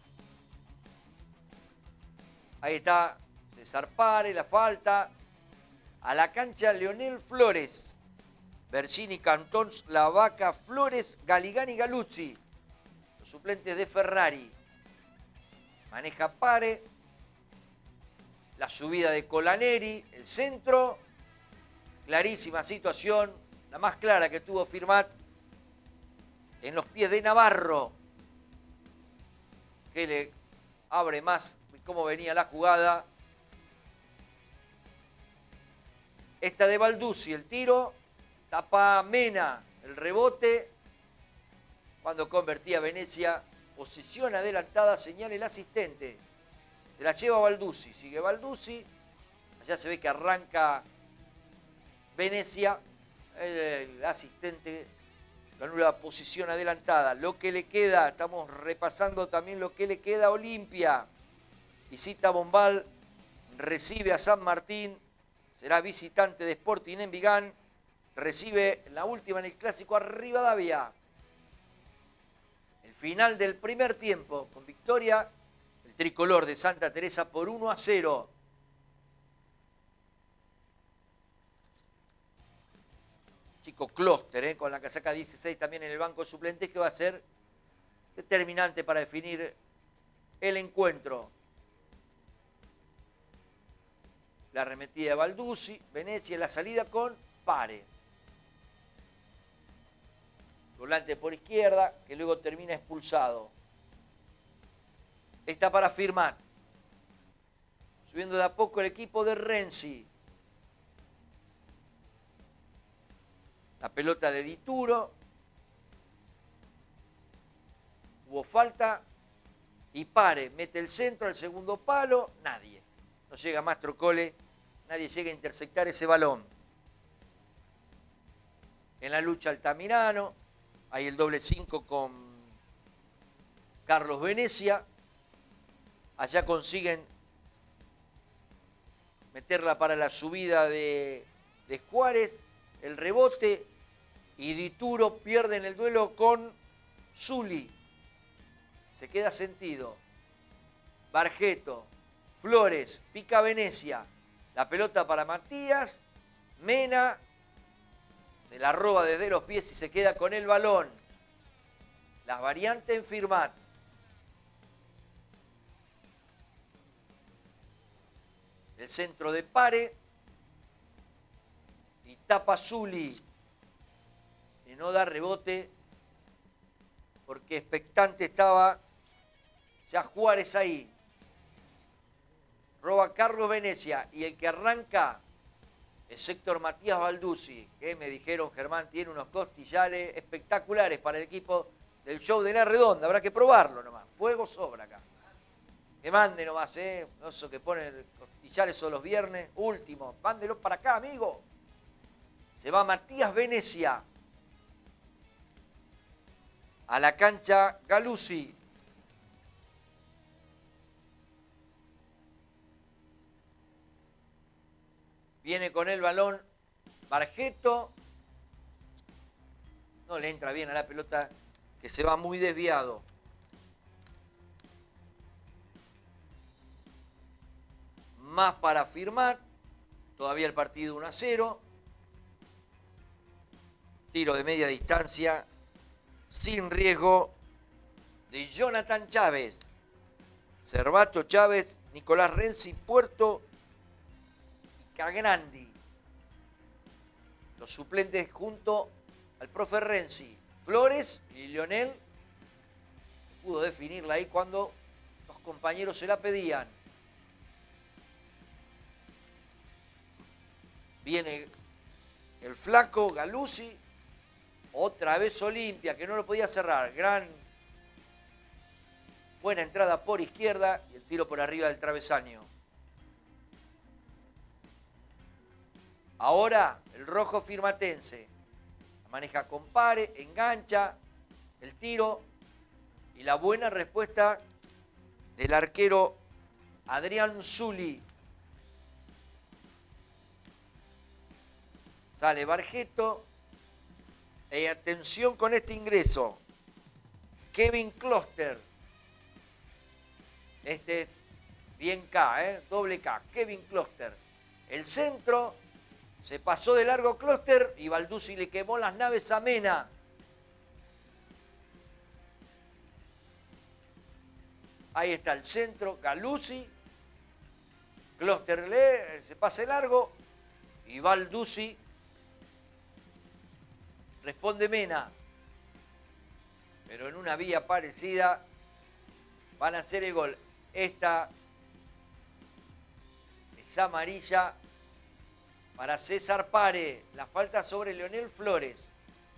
Ahí está César Pare, la falta. A la cancha Leonel Flores. Bergini, Cantón, La Vaca, Flores, Galigani, Galuzzi. Los suplentes de Ferrari. Maneja Pare. La subida de Colaneri, el centro. Clarísima situación. La más clara que tuvo Firmat. En los pies de Navarro. Que le abre más de cómo venía la jugada. Esta de Balduzzi, el tiro. Tapa Mena, el rebote. Cuando convertía Venecia, posición adelantada, señala el asistente. Se la lleva Balduzzi, sigue Balduzzi. Allá se ve que arranca Venecia. El asistente con una posición adelantada. Lo que le queda, estamos repasando también lo que le queda a Olimpia. Visita Bombal, recibe a San Martín. Será visitante de Sporting en Vigán. Recibe la última en el clásico a Rivadavia. El final del primer tiempo con victoria el tricolor de Santa Teresa por 1-0. Chico Clóster, con la casaca 16 también en el banco de suplentes, que va a ser determinante para definir el encuentro. La arremetida de Balduzzi, Venezia, la salida con Pare. Volante por izquierda, que luego termina expulsado. Está para firmar. Subiendo de a poco el equipo de Renzi. La pelota de Dituro. Hubo falta. Y Pare mete el centro al segundo palo. Nadie. No llega más Trocole. Nadie llega a interceptar ese balón. En la lucha Altamirano. Hay el doble 5 con Carlos Venezia. Allá consiguen meterla para la subida de Juárez. El rebote. Y Dituro pierde en el duelo con Zuli. Se queda sentido. Bargeto. Flores. Pica Venezia. La pelota para Matías. Mena. Se la roba desde los pies y se queda con el balón. Las variantes en firmar. El centro de Pare. Y tapa Zuli. Y no da rebote. Porque expectante estaba ya Juárez ahí. Roba Carlos Venezia. Y el que arranca es Héctor Matías Balduzzi, que me dijeron, Germán, tiene unos costillares espectaculares para el equipo del show de la redonda. Habrá que probarlo nomás. Fuego sobra acá. Que mande nomás, eso que ponen costillares son los viernes. Último, mándelo para acá, amigo. Se va Matías Venezia. A la cancha Galuzzi. Viene con el balón Bargeto. No le entra bien a la pelota, que se va muy desviado. Más para firmar. Todavía el partido 1-0. Tiro de media distancia. Sin riesgo de Jonathan Chávez. Cervato Chávez, Nicolás Renzi, Puerto y Cagrandi. Los suplentes junto al profe Renzi. Flores y Lionel. Pudo definirla ahí cuando los compañeros se la pedían. Viene el flaco Galuzzi. Otra vez Olimpia, que no lo podía cerrar. Buena entrada por izquierda y el tiro por arriba del travesaño. Ahora el rojo firmatense. La maneja con Pare, engancha el tiro y la buena respuesta del arquero Adrián Zuli. Sale Bargeto. Y atención con este ingreso. Kevin Kloster. Este es bien K, doble K. Kevin Kloster. El centro. Se pasó de largo Kloster y Balduzzi le quemó las naves a Mena. Ahí está el centro. Galuzzi. Kloster se pasa de largo. Y Balduzzi. Responde Mena. Pero en una vía parecida van a hacer el gol. Esta es amarilla para César Pare. La falta sobre Leonel Flores.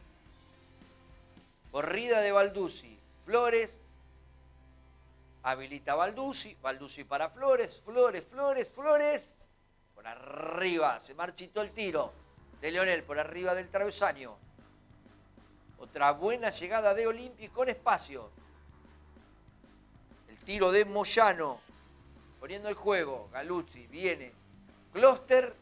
Corrida de Balduzzi. Flores. Habilita a Balduzzi. Balduzzi para Flores. Flores. Por arriba. Se marchitó el tiro de Leonel por arriba del travesaño. Otra buena llegada de Olimpia con espacio. El tiro de Moyano. Poniendo el juego. Galuzzi viene. Kloster.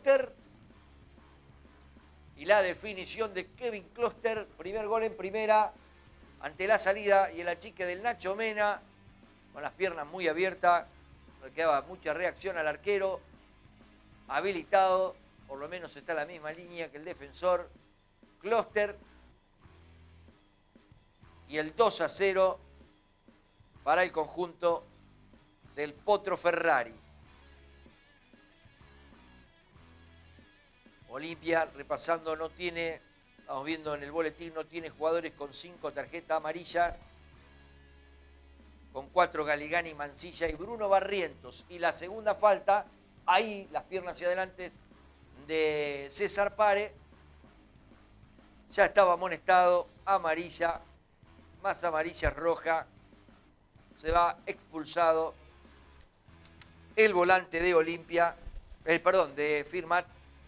Y la definición de Kevin Kloster. Primer gol en primera. Ante la salida y el achique del Nacho Mena. Con las piernas muy abiertas. No quedaba mucha reacción al arquero. Habilitado. Por lo menos está en la misma línea que el defensor. Kloster. Y el 2-0 para el conjunto del Potro Ferrari. Olimpia, repasando, no tiene, estamos viendo en el boletín, no tiene jugadores con 5 tarjetas amarillas, con 4 Galigani, Mancilla y Bruno Barrientos. Y la segunda falta, ahí las piernas hacia adelante de César Pare, ya estaba amonestado, amarilla, más amarilla roja, se va expulsado el volante de Olimpia, de Firmat,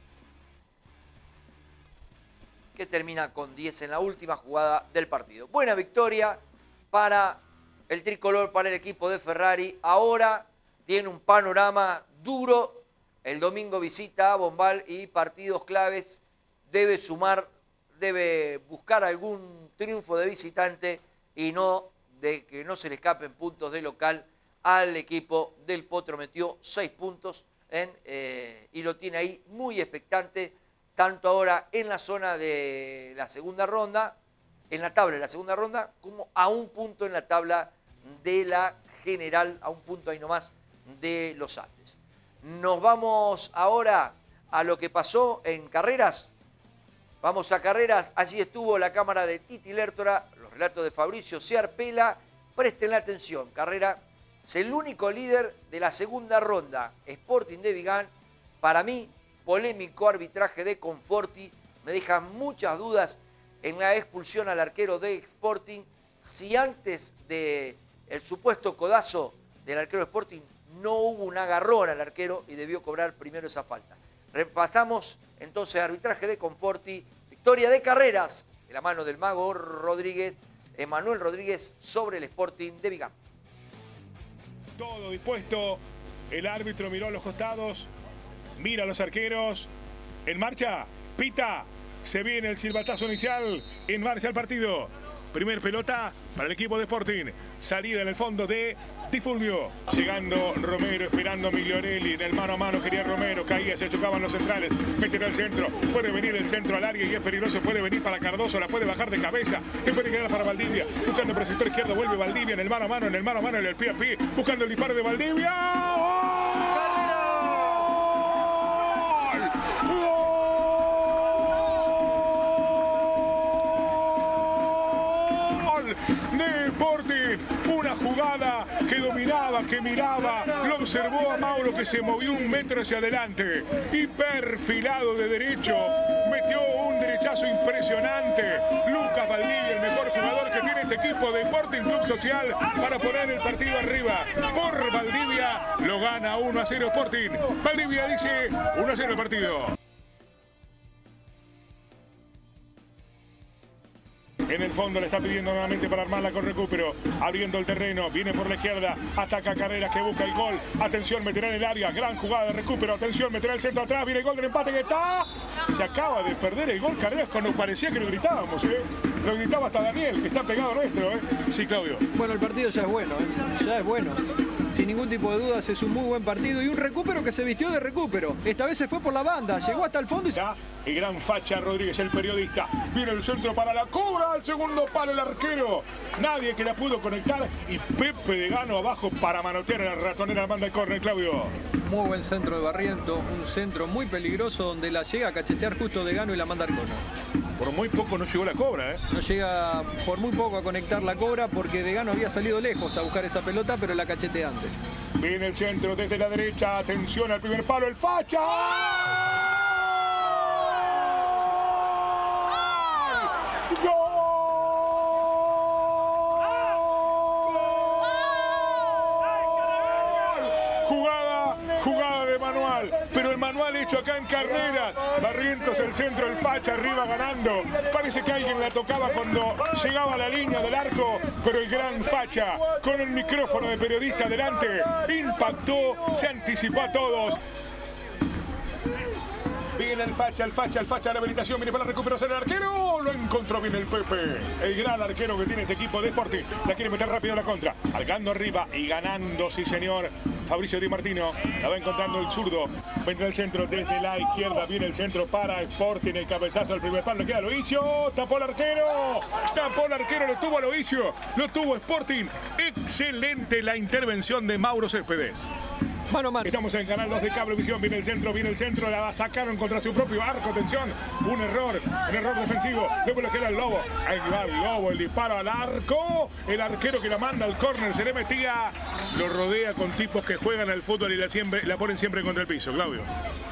que termina con 10 en la última jugada del partido. Buena victoria para el tricolor, para el equipo de Ferrari. Ahora tiene un panorama duro. El domingo visita a Bombal y partidos claves. Debe sumar, debe buscar algún triunfo de visitante y no de que no se le escapen puntos de local al equipo del Potro. Metió 6 puntos y lo tiene ahí muy expectante, tanto ahora en la zona de la segunda ronda, en la tabla de la segunda ronda, como a un punto en la tabla de la general, a un punto ahí nomás de los Andes. Nos vamos ahora a lo que pasó en carreras. Vamos a carreras, allí estuvo la cámara de Titi Lertora, los relatos de Fabricio Ciarpela. Presten la atención, carrera es el único líder de la segunda ronda, Sporting de Vigán. Para mí, polémico arbitraje de Conforti, me deja muchas dudas en la expulsión al arquero de Sporting. Si antes del supuesto codazo del arquero de Sporting no hubo un agarrón al arquero y debió cobrar primero esa falta. Repasamos entonces arbitraje de Conforti, victoria de carreras de la mano del mago Rodríguez, Emanuel Rodríguez sobre el Sporting de Vigán. Todo dispuesto, el árbitro miró a los costados, mira a los arqueros, en marcha, pita, se viene el silbatazo inicial, en marcha el partido. Primer pelota para el equipo de Sporting. Salida en el fondo de Di Fulvio. Llegando Romero, esperando a Migliorelli. En el mano a mano quería Romero. Caía, se chocaban los centrales. Meterá al centro. Puede venir el centro al área y es peligroso. Puede venir para Cardoso. La puede bajar de cabeza. Es peligrosa para Valdivia. Buscando por el sector izquierdo. Vuelve Valdivia en el mano a mano. En el mano a mano. En el pie a pie. Buscando el disparo de Valdivia. ¡Gol! De Sporting, una jugada que dominaba, que miraba, lo observó a Mauro que se movió 1 metro hacia adelante y perfilado de derecho, metió un derechazo impresionante. Lucas Valdivia, el mejor jugador que tiene este equipo de Sporting Club Social para poner el partido arriba. Por Valdivia lo gana 1-0 Sporting. Valdivia dice 1-0 el partido. En el fondo le está pidiendo nuevamente para armarla con recupero. Abriendo el terreno. Viene por la izquierda. Ataca Carreras que busca el gol. Atención, meterá en el área. Gran jugada de recupero. Atención, meterá el centro atrás. Viene el gol del empate que está. Se acaba de perder el gol Carreras cuando parecía que lo gritábamos. Lo gritaba hasta Daniel, que está pegado nuestro. Sí, Claudio. Bueno, el partido ya es bueno. Ya es bueno. Sin ningún tipo de dudas es un muy buen partido y un recupero que se vistió de recupero. Esta vez se fue por la banda, llegó hasta el fondo y... El gran Facha Rodríguez, el periodista. Viene el centro para la cobra, al segundo palo el arquero. Nadie que la pudo conectar y Pepe de Gano abajo para manotear a la ratonera, manda el córner, Claudio. Muy buen centro de Barriento, un centro muy peligroso donde la llega a cachetear justo de Gano y la manda al córner. Por muy poco no llegó la cobra, No llega por muy poco a conectar la cobra porque de Gano había salido lejos a buscar esa pelota, pero la cachetea antes. Viene el centro desde la derecha, atención al primer palo, el Facha. ¡Gol! Jugada de Manual, pero el Manual hecho acá en Carreras. Barrientos el centro, el Facha arriba ganando. Parece que alguien la tocaba cuando llegaba a la línea del arco, pero el gran Facha con el micrófono de periodista delante impactó, se anticipó a todos. viene el facha, la habilitación, viene para la recuperación del arquero. Lo encontró bien el Pepe. El gran arquero que tiene este equipo de Sporting. La quiere meter rápido a la contra. Argando arriba y ganando, sí señor. Fabricio Di Martino. La va encontrando el zurdo. Vendrá el centro desde la izquierda. Viene el centro para Sporting. El cabezazo al primer palo. Le queda Loisio. Tapó el arquero. Lo tuvo a Loisio. Lo tuvo Sporting. Excelente la intervención de Mauro Céspedes. Mano a mano. Estamos en Canal 2 de Cablevisión. Viene el centro, la sacaron contra su propio arco. Atención, un error defensivo. Luego le queda el Lobo. Ahí va el Lobo, el disparo al arco. El arquero que la manda al córner se le metía. Lo rodea con tipos que juegan al fútbol y la ponen siempre contra el piso. Claudio.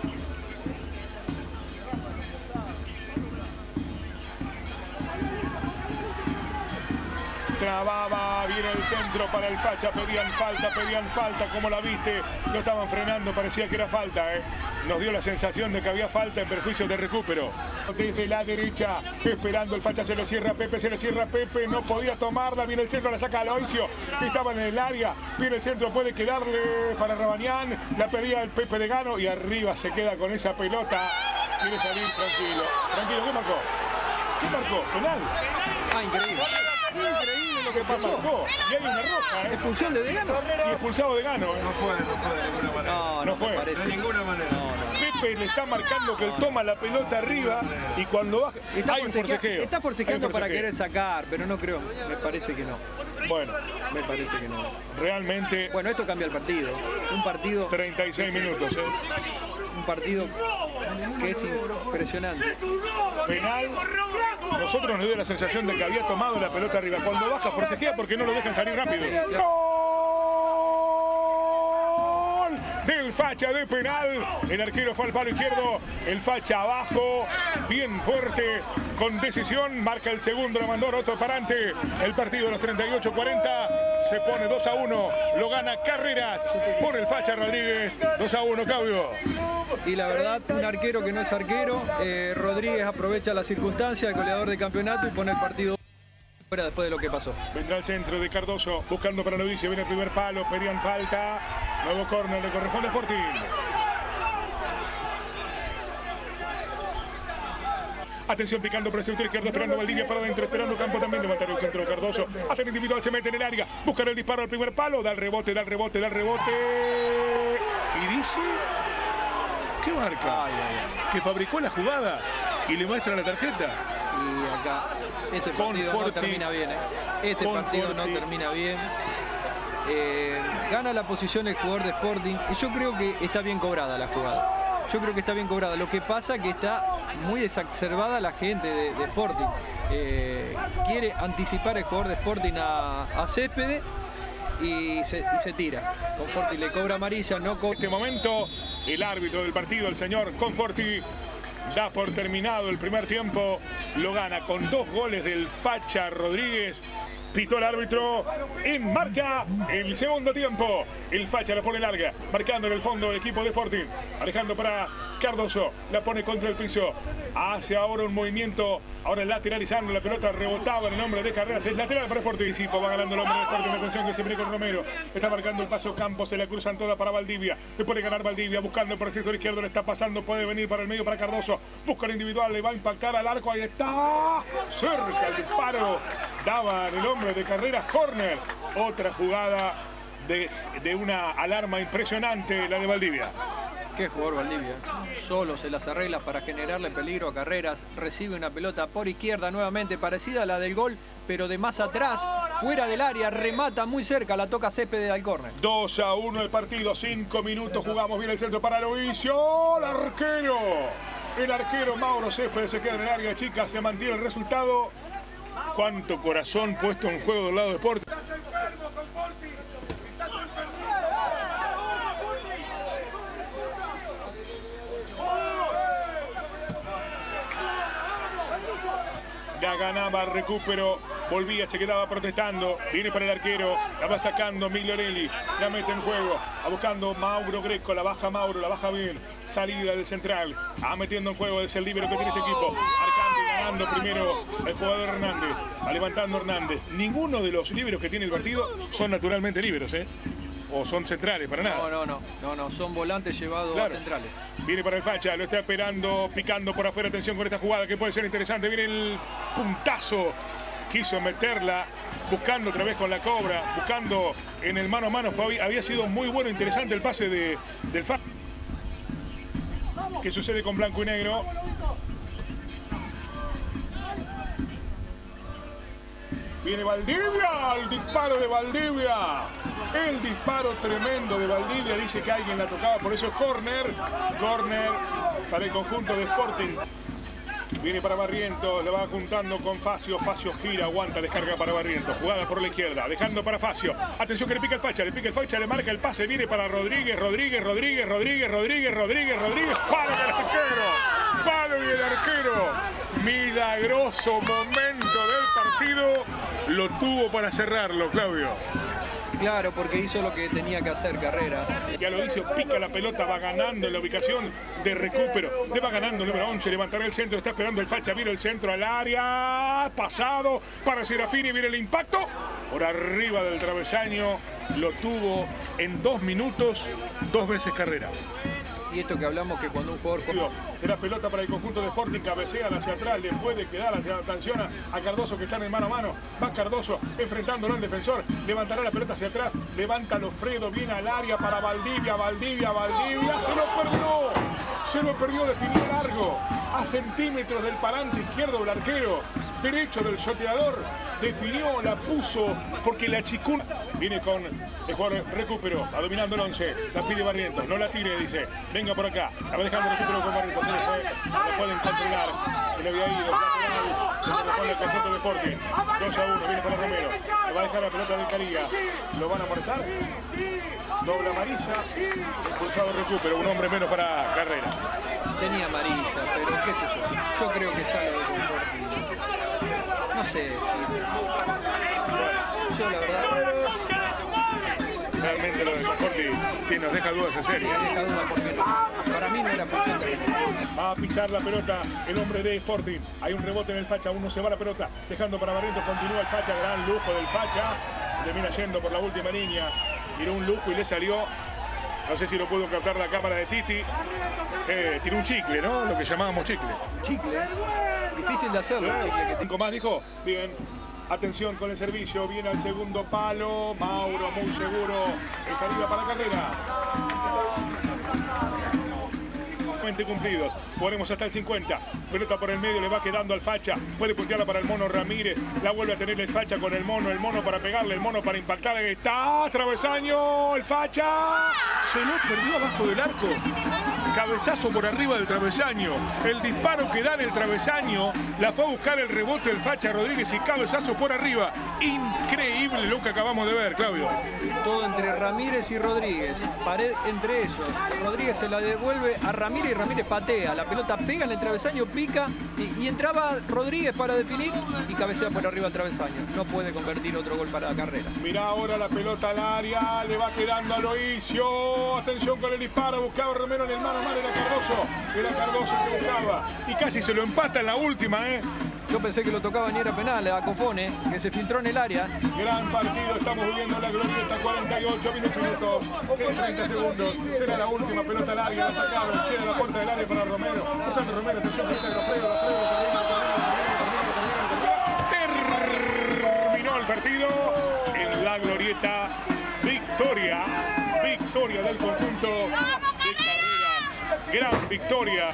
Trababa, viene el centro para el facha, pedían falta, como la viste, lo estaban frenando, parecía que era falta, nos dio la sensación de que había falta en perjuicio de recupero. Desde la derecha, esperando el facha, se le cierra Pepe, no podía tomarla, viene el centro, la saca Aloisio, estaba en el área, viene el centro, puede quedarle para Rabañán, la pedía el Pepe de Gano y arriba se queda con esa pelota, quiere salir tranquilo, ¿qué marcó? ¿Penal? Ah, increíble lo que pasó. Y hay una roja, expulsión de Gano. Y expulsado de Gano. No fue de ninguna manera. No fue. De ninguna manera. Pepe le está marcando que él toma la pelota arriba y cuando baja hay un forcejeo. Está forcejeando para querer sacar, pero no creo. Me parece que no. Bueno, me parece que no. Realmente. Bueno, esto cambia el partido. Un partido. 36 minutos, Un partido que es impresionante. Penal. Nosotros nos dio la sensación de que había tomado la pelota arriba. Cuando baja, forcejea porque no lo dejan salir rápido. ¡Gol! Del facha de penal. El arquero fue al palo izquierdo. El facha abajo. Bien fuerte. Con decisión. Marca el segundo. Lo mandó Otto Parante. El partido de los 38-40. Se pone 2-1. Lo gana Carreras por el facha Rodríguez. 2-1, Claudio. Y la verdad, un arquero que no es arquero. Rodríguez aprovecha la circunstancia, el goleador de campeonato, y pone el partido fuera después de lo que pasó. Vendrá el centro de Cardoso, buscando para Lovicio, viene el primer palo, pedían falta. Nuevo córner, le corresponde a Sporting. Atención, picando por el sector izquierdo, esperando Valdivia para adentro, esperando Campo también, levantar el centro de Cardoso. Hasta el individual se mete en el área, buscar el disparo al primer palo, da el rebote. Y dice... ¿Qué marca? Que fabricó la jugada y le muestra la tarjeta. Y acá, este partido no termina bien. Este partido no termina bien. Gana la posición el jugador de Sporting y yo creo que está bien cobrada la jugada. Lo que pasa es que está muy exacerbada la gente de Sporting. Quiere anticipar el jugador de Sporting a Céspedes y se tira. Conforti le cobra amarilla, no cobra. En este momento, el árbitro del partido, el señor Conforti, da por terminado el primer tiempo. Lo gana con 2 goles del facha Rodríguez. Pitó el árbitro, en marcha el segundo tiempo. El facha la pone larga, marcando en el fondo el equipo de Sporting. Alejandro para Cardoso, la pone contra el piso. Hace ahora un movimiento, ahora el lateralizando, la pelota rebotaba en el nombre de Carreras. Es lateral para Sporting. Sí, va ganando el hombre de Sporting. Atención que se viene con Romero. Está marcando el paso Campos, se la cruzan toda para Valdivia. Le puede ganar Valdivia, buscando por el sector izquierdo, le está pasando, puede venir para el medio para Cardoso. Busca el individual, le va a impactar al arco, ahí está. Cerca el disparo. Daba el hombre de Carreras, córner. Otra jugada de una alarma impresionante, la de Valdivia. Qué jugador Valdivia. Solo se las arregla para generarle peligro a Carreras. Recibe una pelota por izquierda nuevamente, parecida a la del gol, pero de más atrás, fuera del área, remata muy cerca, la toca Céspedes al córner. 2-1 el partido, 5 minutos, jugamos bien el centro para Lovicio. El arquero Mauro Céspedes se queda en el área chica, se mantiene el resultado. Cuánto corazón puesto en juego del lado de Sporting. Ya ganaba el recupero, volvía, se quedaba protestando, viene para el arquero, la va sacando Migliorelli, la mete en juego, va buscando Mauro Greco, la baja Mauro, la baja bien, salida del central, metiendo en juego, es el líbero que tiene este equipo, marcando y ganando primero el jugador Hernández, va levantando Hernández. Ninguno de los líberos que tiene el partido son naturalmente líberos, o son centrales, para nada. No, son volantes llevados a centrales. Viene para el facha, lo está esperando, picando por afuera. Atención con esta jugada que puede ser interesante. Viene el puntazo. Quiso meterla, buscando otra vez con la cobra, buscando en el mano a mano. Había sido muy bueno, interesante el pase del facha. ¿Qué sucede con blanco y negro? Viene Valdivia, el disparo de Valdivia. El disparo tremendo de Valdivia. Dice que alguien la tocaba, por eso es córner. Córner para el conjunto de Sporting. Viene para Barrientos, le va juntando con Facio. Facio gira, aguanta, descarga para Barrientos. Jugada por la izquierda, dejando para Facio. Atención que le pica el facha, le marca el pase. Viene para Rodríguez. Palo del arquero. Palo del arquero. Milagroso momento del partido. Lo tuvo para cerrarlo, Claudio. Claro, porque hizo lo que tenía que hacer, Carreras. Ya lo dice, pica la pelota, va ganando en la ubicación de recupero. Le va ganando el número 11, levantará el centro, está esperando el facha, viene el centro al área. Pasado para Serafini, viene el impacto. Por arriba del travesaño, lo tuvo en 2 minutos, 2 veces Carrera. Y esto que hablamos que cuando un jugador... Será pelota para el conjunto de Sporting, cabecean hacia atrás, le puede quedar atención a Cardoso que está en el mano a mano. Va Cardoso enfrentándolo al defensor, levantará la pelota hacia atrás, levanta Lofredo, viene al área para Valdivia, se lo perdió, definió largo, a centímetros del parante izquierdo del arquero, derecho del shoteador, definió, la puso, porque la chicuna viene con el jugador recupero, va dominando el 11, la pide Barrientos, no la tire, dice, venga por acá, la va dejando recupero con Barrientos, se le fue, lo pueden controlar, se le había ido, lateral, se le repone el conjunto de Sporting, 2-1, viene para Romero, le va a dejar la pelota de Cariga, lo van a aportar, doble amarilla, expulsado recupero, un hombre menos para Carreras. Tenía amarilla, pero qué sé yo creo que ya lo de Sporting. No sé si... Yo la verdad... Realmente lo de Sporting nos deja dudas en serio. Me deja dudas porque para mí no era expulsión. Va a pisar la pelota el hombre de Sporting. Hay un rebote en el facha, uno se va la pelota, dejando para Barrientos, continúa el facha, gran lujo del facha. Termina yendo por la última línea. Tiró un lujo y le salió. No sé si lo pudo captar la cámara de Titi. Tiró un chicle, ¿no? Lo que llamábamos chicle. Chicle. Difícil de hacerlo. Sí. Chicle. 5 más, dijo. Bien. Atención con el servicio. Viene al segundo palo. Mauro, muy seguro. En salida para Carreras. Cumplidos, ponemos hasta el 50, pelota por el medio, le va quedando al facha, puede puntearla para el mono Ramírez, la vuelve a tener el facha con el mono para pegarle, el mono para impactar, está travesaño, el facha se lo perdió abajo del arco, cabezazo por arriba del travesaño, el disparo que da en el travesaño, la fue a buscar el rebote el facha Rodríguez y cabezazo por arriba, increíble lo que acabamos de ver, Claudio. Todo entre Ramírez y Rodríguez, pared entre ellos, Rodríguez se la devuelve a Ramírez y Ramírez patea, la pelota pega en el travesaño, pica y entraba Rodríguez para definir y cabecea por arriba al travesaño. No puede convertir otro gol para Carreras. Mirá ahora la pelota al área, le va quedando a Loisio. Atención con el disparo, buscaba Romero en el mano a mano, era Cardoso el que buscaba. Y casi se lo empata en la última, Yo pensé que lo tocaba ni era penal, a Cofone, que se filtró en el área. Gran partido, estamos viviendo la glorieta, 48 minutos, 30 segundos. Será la última pelota al área, la sacaron, queda la puerta del área para Romero. Buscando Romero, atención, terminó el partido en la glorieta. Victoria del conjunto de Carreras. Gran victoria.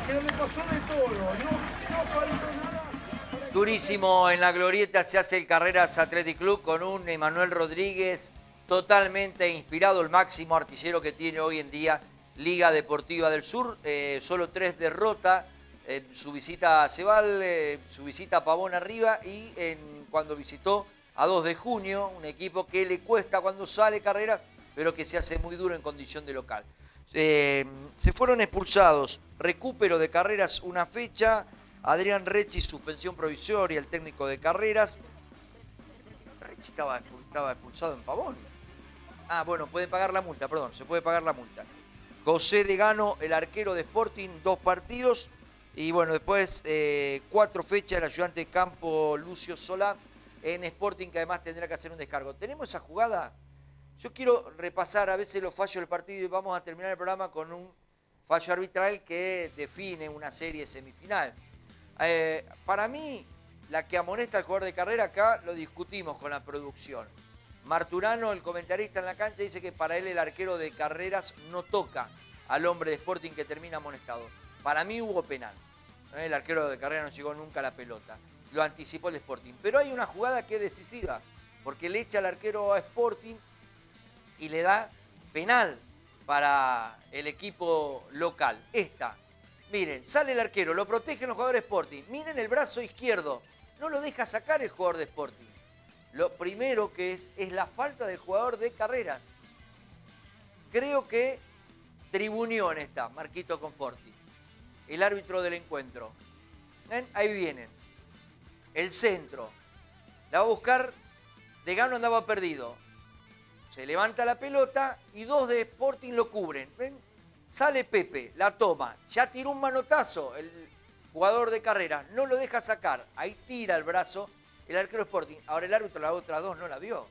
Durísimo en la glorieta se hace el Carreras Athletic Club con un Emanuel Rodríguez totalmente inspirado, el máximo artillero que tiene hoy en día Liga Deportiva del Sur. Solo 3 derrotas en su visita a Cebal, su visita a Pavón Arriba y cuando visitó a 2 de junio, un equipo que le cuesta cuando sale Carreras, pero que se hace muy duro en condición de local. Se fueron expulsados, recupero de Carreras una fecha, Adrián Recci, suspensión provisoria, el técnico de Carreras. Recci estaba expulsado en Pavón. Ah, bueno, puede pagar la multa, perdón, se puede pagar la multa. José Degano, el arquero de Sporting, 2 partidos. Y bueno, después 4 fechas, el ayudante de campo Lucio Solá en Sporting, que además tendrá que hacer un descargo. ¿Tenemos esa jugada? Yo quiero repasar a veces los fallos del partido y vamos a terminar el programa con un fallo arbitral que define una serie semifinal. Para mí, la que amonesta al jugador de carrera, acá lo discutimos con la producción. Marturano, el comentarista en la cancha, dice que para él el arquero de Carreras no toca al hombre de Sporting que termina amonestado. Para mí hubo penal. El arquero de Carrera no llegó nunca a la pelota. Lo anticipó el Sporting. Pero hay una jugada que es decisiva, porque le echa al arquero a Sporting y le da penal para el equipo local. Esta, miren, sale el arquero, lo protegen los jugadores de Sporting. Miren el brazo izquierdo, no lo deja sacar el jugador de Sporting. Lo primero que es la falta del jugador de Carreras. Creo que tribunión está, Marquito Conforti, el árbitro del encuentro. ¿Ven? Ahí vienen. El centro. La va a buscar, Degano andaba perdido. Se levanta la pelota y dos de Sporting lo cubren. ¿Ven? Sale Pepe, la toma. Ya tiró un manotazo el jugador de Carreras. No lo deja sacar. Ahí tira el brazo el arquero Sporting. Ahora el árbitro la otra dos no la vio.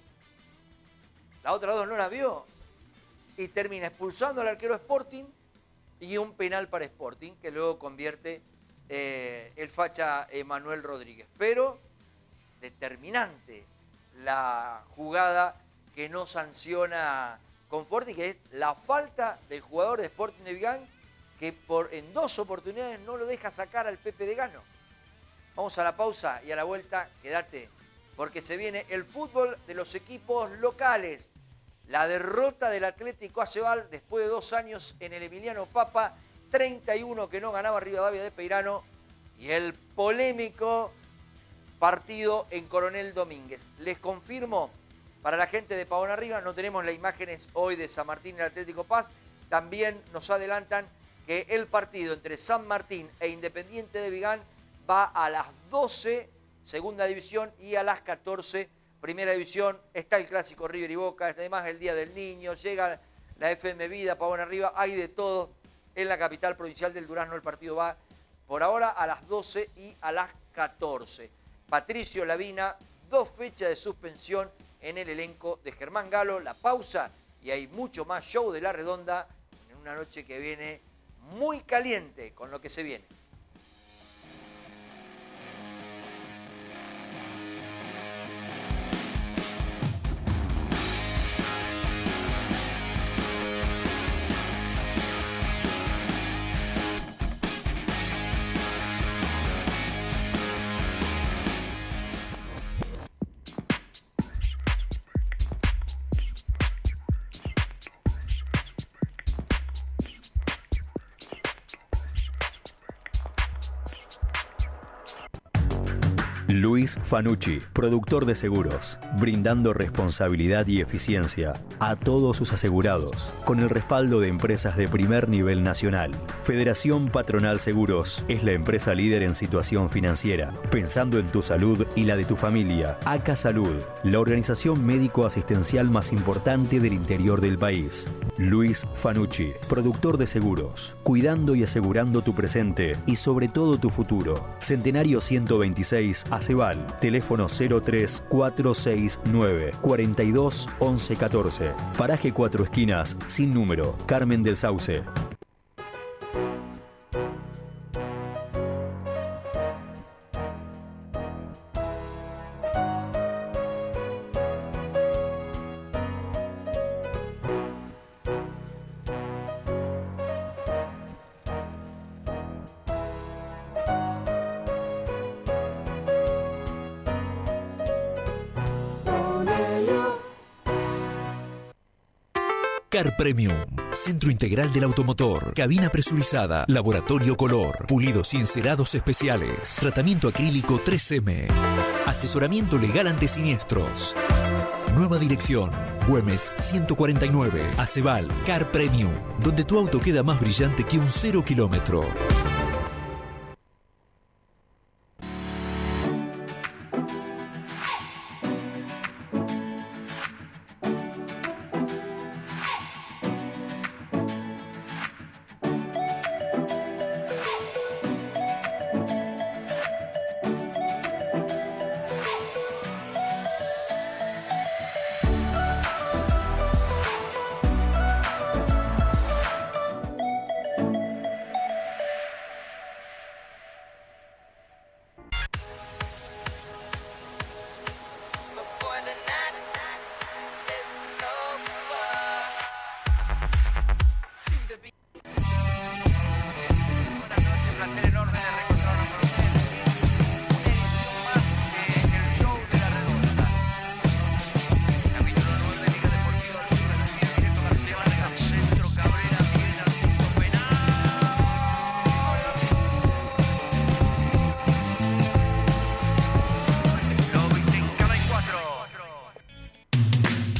La otra dos no la vio. Y termina expulsando al arquero Sporting y un penal para Sporting que luego convierte el facha Manuel Rodríguez. Pero determinante la jugada que no sanciona Conforti, que es la falta del jugador de Sporting de Vigan, que en dos oportunidades no lo deja sacar al Pepe Degano. Vamos a la pausa y a la vuelta, quédate, porque se viene el fútbol de los equipos locales. La derrota del Atlético Acebal después de 2 años en el Emiliano Papa, 31 que no ganaba Rivadavia de Peirano, y el polémico partido en Coronel Domínguez. Les confirmo, para la gente de Pavón Arriba, no tenemos las imágenes hoy de San Martín y el Atlético Paz. También nos adelantan que el partido entre San Martín e Independiente de Vigán va a las 12, segunda división, y a las 14, primera división. Está el clásico River y Boca, además el Día del Niño, llega la FM Vida, Pavón Arriba, hay de todo en la capital provincial del Durazno. El partido va por ahora a las 12 y a las 14. Patricio Lavina, 2 fechas de suspensión en el elenco de Germán Galo. La pausa y hay mucho más show de La Redonda en una noche que viene muy caliente con lo que se viene. Luis Fanucci, productor de seguros, brindando responsabilidad y eficiencia a todos sus asegurados, con el respaldo de empresas de primer nivel nacional. Federación Patronal Seguros es la empresa líder en situación financiera, pensando en tu salud y la de tu familia. ACA Salud, la organización médico-asistencial más importante del interior del país. Luis Fanucci, productor de seguros, cuidando y asegurando tu presente y sobre todo tu futuro. Centenario 126 Acebal, teléfono 03469 42 11 14. Paraje 4 Esquinas, sin número, Carmen del Sauce. Car Premium, centro integral del automotor, cabina presurizada, laboratorio color, pulidos y encerados especiales, tratamiento acrílico 3M, asesoramiento legal ante siniestros. Nueva dirección, Güemes 149, Acebal, Car Premium, donde tu auto queda más brillante que un 0 kilómetro.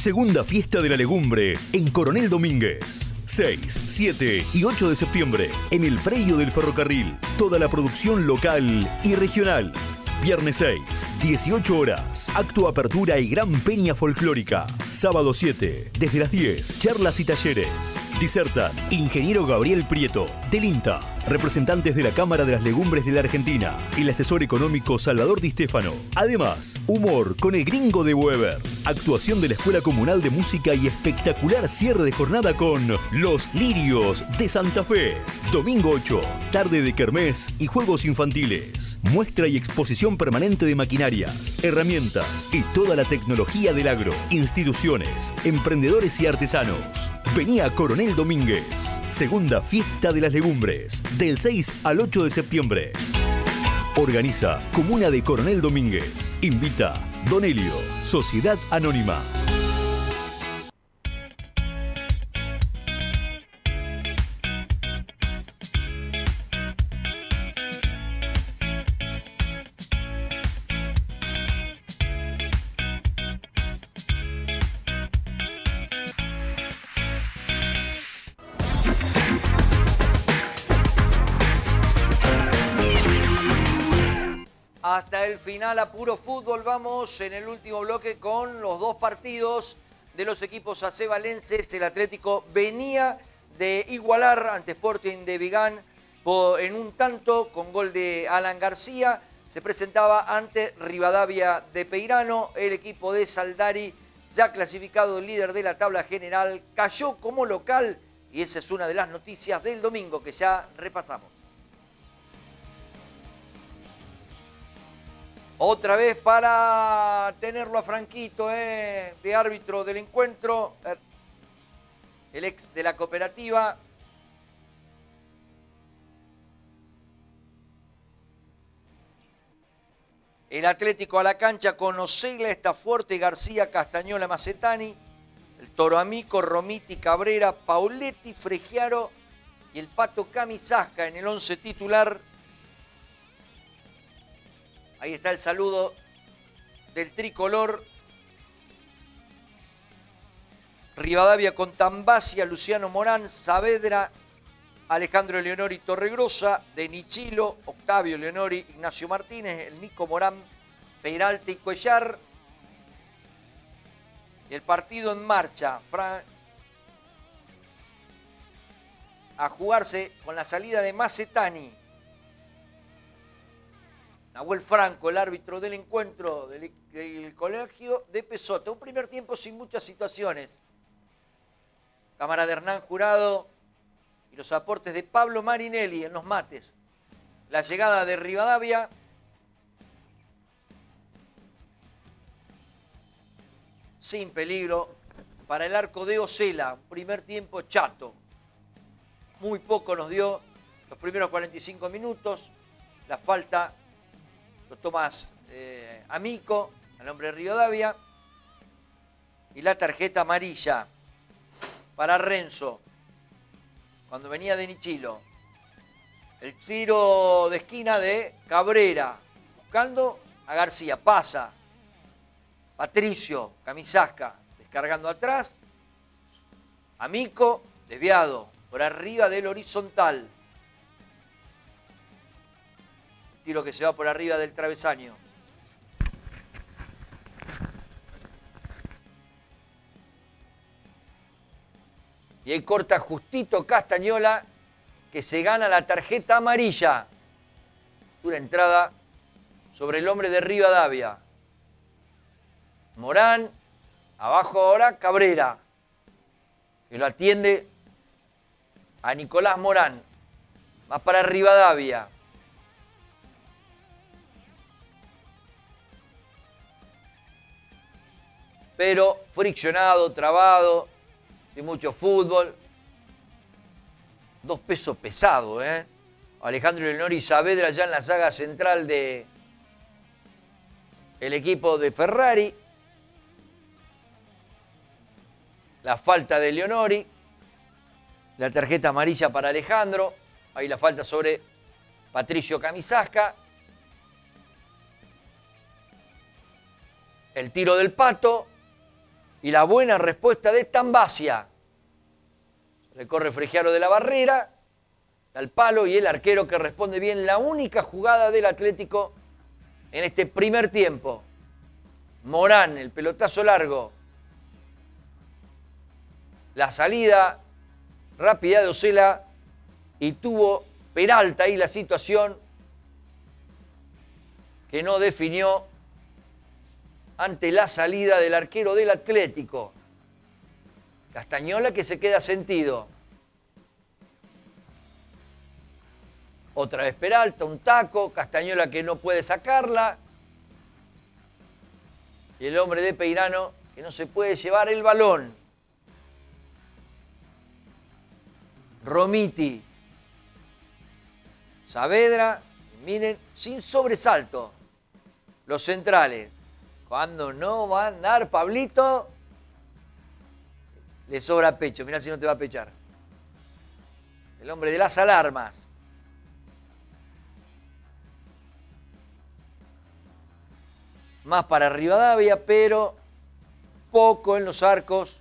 Segunda fiesta de la legumbre en Coronel Domínguez. 6, 7 y 8 de septiembre en el predio del ferrocarril. Toda la producción local y regional. Viernes 6, 18 horas. Acto apertura y gran peña folclórica. Sábado 7, desde las 10, charlas y talleres. Disertan Ingeniero Gabriel Prieto, del INTA, representantes de la Cámara de las Legumbres de la Argentina, el asesor económico Salvador Di Stefano. Además, humor con el gringo de Weber. Actuación de la Escuela Comunal de Música y espectacular cierre de jornada con Los Lirios de Santa Fe. Domingo 8, tarde de kermés y juegos infantiles. Muestra y exposición permanente de maquinarias, herramientas y toda la tecnología del agro. Instituciones, emprendedores y artesanos. Vení a Coronel Domínguez. Segunda fiesta de las legumbres, del 6 al 8 de septiembre. Organiza Comuna de Coronel Domínguez. Invita Don Helio, Sociedad Anónima. Hasta el final a puro fútbol vamos en el último bloque con los dos partidos de los equipos acebalenses. El Atlético venía de igualar ante Sporting de Vigán en un tanto con gol de Alan García. Se presentaba ante Rivadavia de Peirano. El equipo de Saldari, ya clasificado líder de la tabla general, cayó como local y esa es una de las noticias del domingo que ya repasamos. Otra vez para tenerlo a Franquito, de árbitro del encuentro, el ex de la Cooperativa. El Atlético a la cancha con Osegla, Estaforte, García, Castañola, Macetani. El Toro Amico, Romiti, Cabrera, Pauletti, Fregiaro y el Pato Camisasca en el 11 titular. Ahí está el saludo del tricolor. Rivadavia con Tambasia, Luciano Morán, Saavedra, Alejandro Leonori, Torregrosa, Denichilo, Octavio Leonori, Ignacio Martínez, el Nico Morán, Peralta y Cuellar. El partido en marcha. A jugarse con la salida de Macetani. Nahuel Franco, el árbitro del encuentro del Colegio de Pesota. Un primer tiempo sin muchas situaciones. Cámara de Hernán Jurado y los aportes de Pablo Marinelli en los mates. La llegada de Rivadavia. Sin peligro para el arco de Osela. Un primer tiempo chato. Muy poco nos dio los primeros 45 minutos. La falta lo tomas Amico, al hombre de Rivadavia. Y la tarjeta amarilla para Renzo, cuando venía de Nichilo. El tiro de esquina de Cabrera, buscando a García. Pasa Patricio, Camisasca, descargando atrás. Amico, desviado, por arriba del horizontal. Tiro que se va por arriba del travesaño. Y ahí corta justito Castañola, que se gana la tarjeta amarilla. Dura entrada sobre el hombre de Rivadavia. Morán, abajo ahora Cabrera, que lo atiende a Nicolás Morán. Más para Rivadavia. Pero friccionado, trabado, sin mucho fútbol. Dos pesos pesados, Alejandro Leonori y Saavedra ya en la saga central de el equipo de Ferrari. La falta de Leonori. La tarjeta amarilla para Alejandro. Ahí la falta sobre Patricio Camisasca. El tiro del Pato. Y la buena respuesta de Tambacia. Recorre Fregiaro de la barrera, al palo, y el arquero que responde bien. La única jugada del Atlético en este primer tiempo. Morán, el pelotazo largo. La salida rápida de Osela, y tuvo Peralta ahí la situación que no definió ante la salida del arquero del Atlético. Castañola que se queda sentido. Otra vez Peralta, un taco, Castañola que no puede sacarla. Y el hombre de Peirano que no se puede llevar el balón. Romiti. Saavedra, miren, sin sobresalto. Los centrales. Cuando no va a andar Pablito, le sobra pecho. Mirá si no te va a pechar. El hombre de las alarmas. Más para Rivadavia, pero poco en los arcos.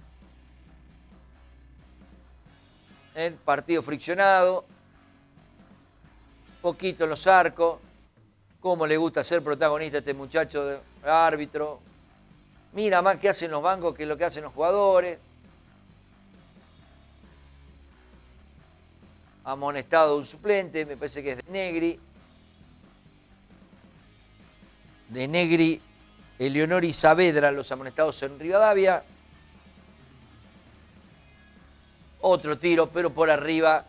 El partido friccionado. Poquito en los arcos. Cómo le gusta ser protagonista a este muchacho de árbitro. Mira más qué hacen los bancos que lo que hacen los jugadores. Amonestado un suplente, me parece que es de Negri. De Negri, Eleonor y Saavedra, los amonestados en Rivadavia. Otro tiro, pero por arriba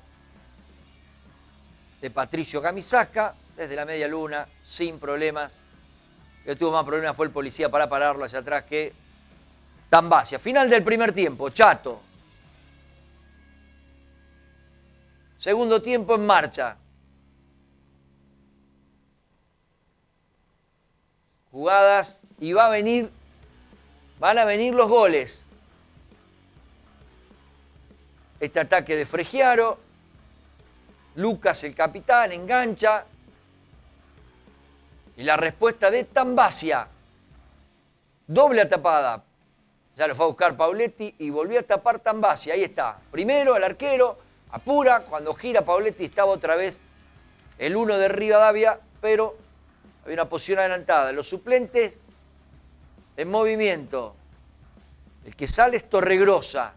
de Patricio Camisasca, desde la media luna, sin problemas. El que tuvo más problemas fue el policía para pararlo hacia atrás que Tambacia. Final del primer tiempo, Chato. Segundo tiempo en marcha. Jugadas y van a venir los goles. Este ataque de Fregiaro. Lucas, el capitán, engancha. Y la respuesta de Tambacia. Doble tapada. Ya lo fue a buscar Pauletti y volvió a tapar Tambacia. Ahí está. Primero el arquero, apura. Cuando gira Pauletti estaba otra vez el 1 de Rivadavia, pero había una posición adelantada. Los suplentes en movimiento. El que sale es Torregrosa.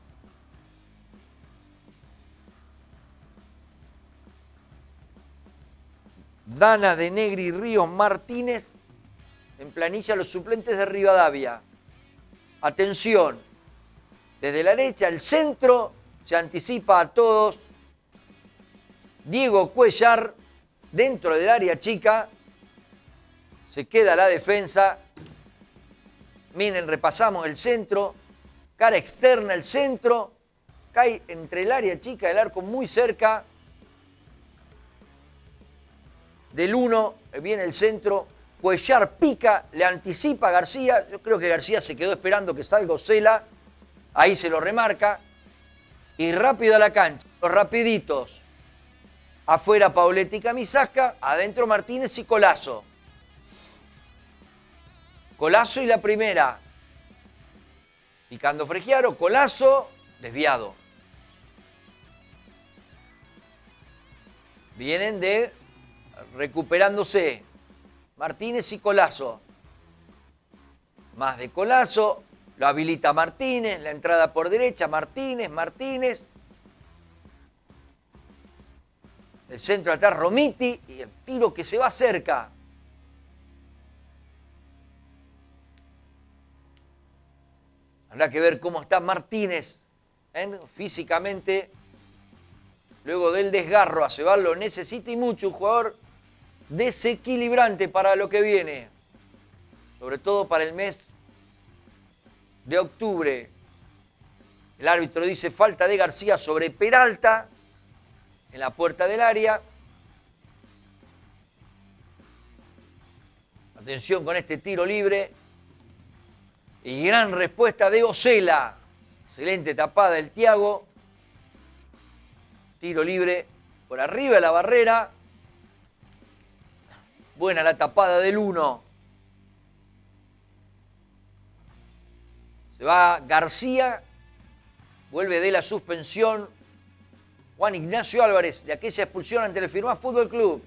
Dana, de Negri, Ríos, Martínez. En planilla los suplentes de Rivadavia. Atención. Desde la derecha, el centro se anticipa a todos. Diego Cuellar, dentro del área chica. Se queda la defensa. Miren, repasamos el centro. Cara externa, el centro. Cae entre el área chica y el arco muy cerca. Del 1 viene el centro. Cuellar pica, le anticipa a García. Yo creo que García se quedó esperando que salga Osela. Ahí se lo remarca. Y rápido a la cancha. Los rapiditos. Afuera Pauletti y Camisasca. Adentro Martínez y Colazo. Colazo y la primera. Picando Fregiaro. Colazo. Desviado. Vienen de recuperándose Martínez y Colazo. Más de Colazo. Lo habilita Martínez. La entrada por derecha. Martínez. El centro atrás Romiti. Y el tiro que se va cerca. Habrá que ver cómo está Martínez físicamente. Luego del desgarro a Cebar lo necesita y mucho. Un jugador desequilibrante para lo que viene. Sobre todo para el mes de octubre. El árbitro dice falta de García sobre Peralta en la puerta del área. Atención con este tiro libre. Y gran respuesta de Osela. Excelente tapada del Thiago. Tiro libre por arriba de la barrera. Buena la tapada del 1. Se va García, vuelve de la suspensión Juan Ignacio Álvarez, de aquella expulsión ante el Firmat Fútbol Club.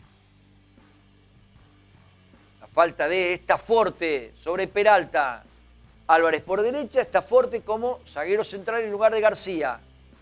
La falta de Staforte sobre Peralta. Álvarez por derecha, Staforte como zaguero central en lugar de García.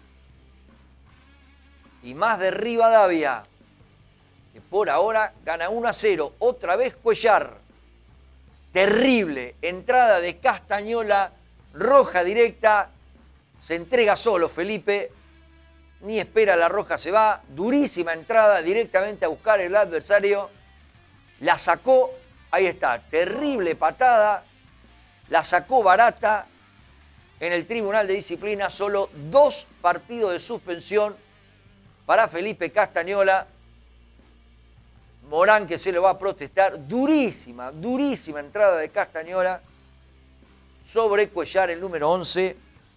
Y más de Rivadavia, que por ahora gana 1-0. Otra vez Cuellar. Terrible entrada de Castañola, roja directa. Se entrega solo Felipe, ni espera la roja, se va. Durísima entrada directamente a buscar el adversario. La sacó, ahí está, terrible patada. La sacó barata en el Tribunal de Disciplina. Solo 2 partidos de suspensión para Felipe Castañola. Morán que se lo va a protestar. Durísima, durísima entrada de Castañola sobre Cuellar, el número 11.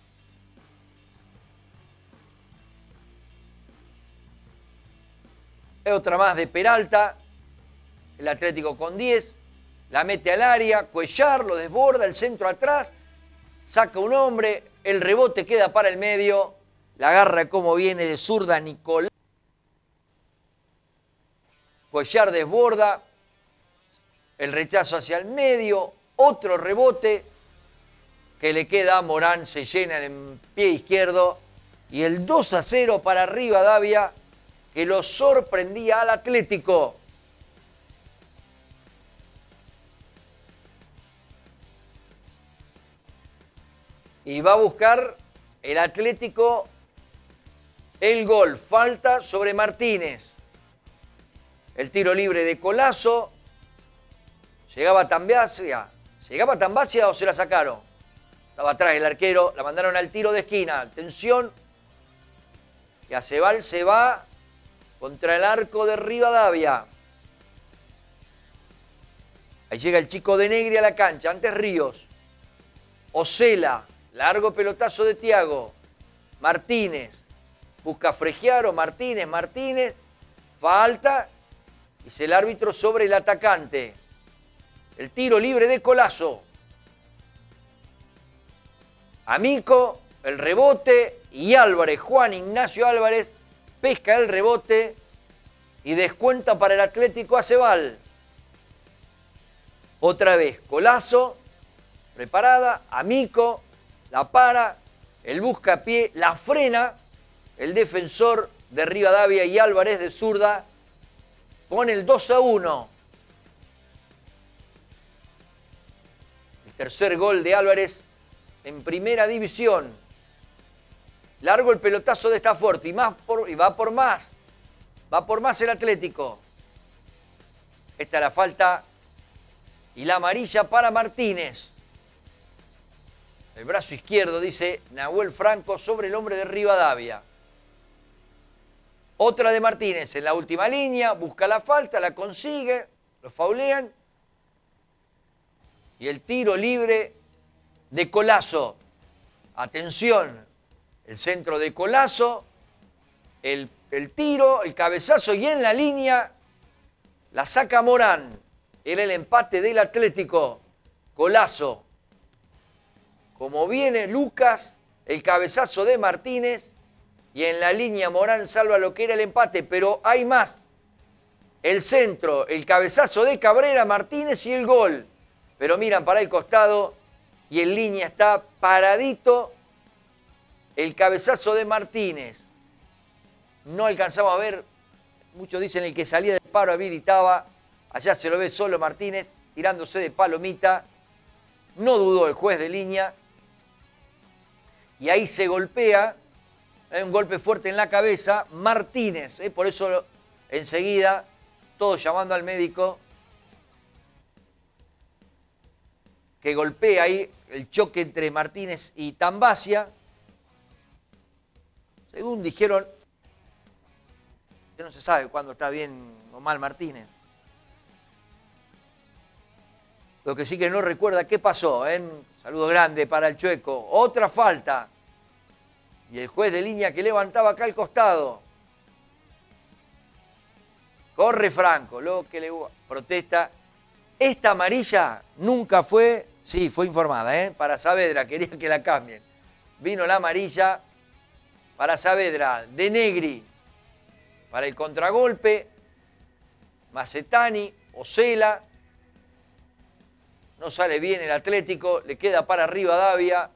Otra más de Peralta. El Atlético con 10. La mete al área. Cuellar lo desborda, el centro atrás. Saca un hombre. El rebote queda para el medio. La agarra como viene de zurda Nicolás. Cuellar desborda. El rechazo hacia el medio. Otro rebote que le queda a Morán. Se llena en pie izquierdo. Y el 2-0 para Rivadavia, que lo sorprendía al Atlético. Y va a buscar el Atlético el gol. Falta sobre Martínez. El tiro libre de Colazo. Llegaba Tambacia. ¿Llegaba Tambacia o se la sacaron? Estaba atrás el arquero. La mandaron al tiro de esquina. Atención. Y Acebal se va contra el arco de Rivadavia. Ahí llega el chico de Negri a la cancha. Antes Ríos. Osela. Largo pelotazo de Thiago. Martínez. Busca Fregiaro. Martínez. Martínez. Falta. Dice el árbitro sobre el atacante. El tiro libre de Colazo. Amico. El rebote. Y Álvarez. Juan Ignacio Álvarez. Pesca el rebote. Y descuenta para el Atlético Acebal. Otra vez Colazo. Preparada. Amico. La para, el buscapié, la frena, el defensor de Rivadavia y Álvarez de zurda pone el 2-1. El tercer gol de Álvarez en primera división. Largo el pelotazo de Staforte y va por más. Va por más el Atlético. Esta es la falta y la amarilla para Martínez. El brazo izquierdo, dice Nahuel Franco, sobre el hombre de Rivadavia. Otra de Martínez en la última línea, busca la falta, la consigue, lo faulean. Y el tiro libre de Colazo. Atención, el centro de Colazo, el tiro, el cabezazo y en la línea la saca Morán. Era el empate del Atlético. Colazo. Como viene Lucas, el cabezazo de Martínez y en la línea Morán salva lo que era el empate, pero hay más. El centro, el cabezazo de Cabrera, Martínez y el gol. Pero miran para el costado y en línea está paradito el cabezazo de Martínez. No alcanzamos a ver, muchos dicen el que salía del paro habilitaba, allá se lo ve solo Martínez tirándose de palomita. No dudó el juez de línea. Y ahí se golpea, hay un golpe fuerte en la cabeza, Martínez, por eso enseguida todos llamando al médico que golpea ahí el choque entre Martínez y Tambacia. Según dijeron, que no se sabe cuándo está bien o mal Martínez. Lo que sí que no recuerda qué pasó. Saludo grande para el Chueco. Otra falta. Y el juez de línea que levantaba acá al costado. Corre Franco. Lo que le protesta. Esta amarilla nunca fue Sí, fue informada, ¿eh? Para Saavedra, quería que la cambien. Vino la amarilla para Saavedra, De Negri para el contragolpe, Macetani, Osela. No sale bien el Atlético, le queda para Rivadavia.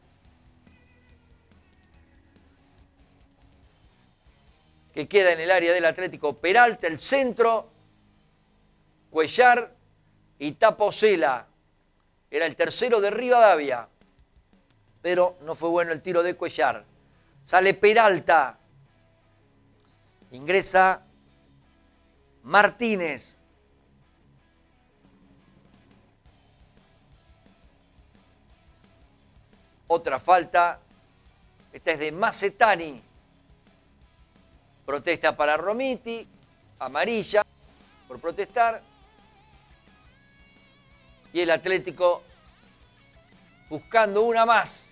Que queda en el área del Atlético Peralta, el centro, Cuellar y tapa Osela. Era el tercero de Rivadavia, pero no fue bueno el tiro de Cuellar. Sale Peralta, ingresa Martínez. Otra falta, esta es de Macetani. Protesta para Romiti, amarilla por protestar. Y el Atlético buscando una más.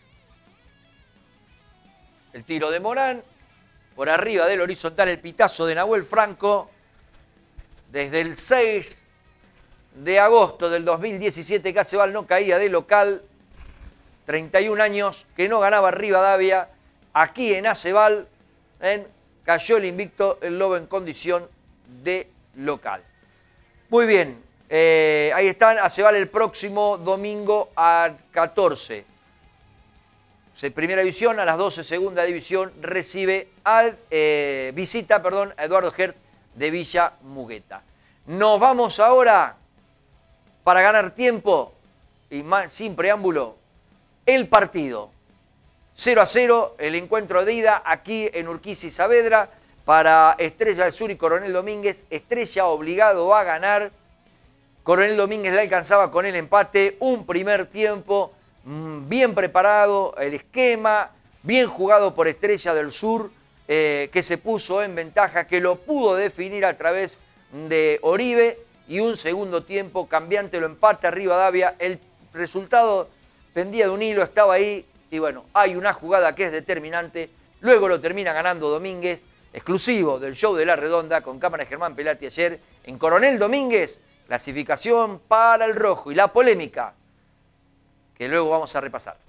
El tiro de Morán, por arriba del horizontal el pitazo de Nahuel Franco. Desde el 6 de agosto del 2017 que Acebal no caía de local. 31 años que no ganaba Rivadavia. Aquí en Acebal cayó el invicto, el Lobo en condición de local. Muy bien, ahí están, Acebal el próximo domingo a 14. Primera división, a las 12, segunda división, recibe visita a Eduardo Hertz de Villa Mugueta. Nos vamos ahora, para ganar tiempo y más, sin preámbulo, el partido. 0-0, el encuentro de ida aquí en Urquiza y Saavedra para Estrella del Sur y Coronel Domínguez. Estrella obligado a ganar. Coronel Domínguez le alcanzaba con el empate. Un primer tiempo bien preparado, el esquema, bien jugado por Estrella del Sur, que se puso en ventaja, que lo pudo definir a través de Oribe. Y un segundo tiempo cambiante, lo empata Rivadavia. El resultado pendía de un hilo, estaba ahí. Y bueno, hay una jugada que es determinante. Luego lo termina ganando Domínguez, exclusivo del show de La Redonda, con cámara de Germán Pelati ayer en Coronel Domínguez. Clasificación para el rojo y la polémica que luego vamos a repasar.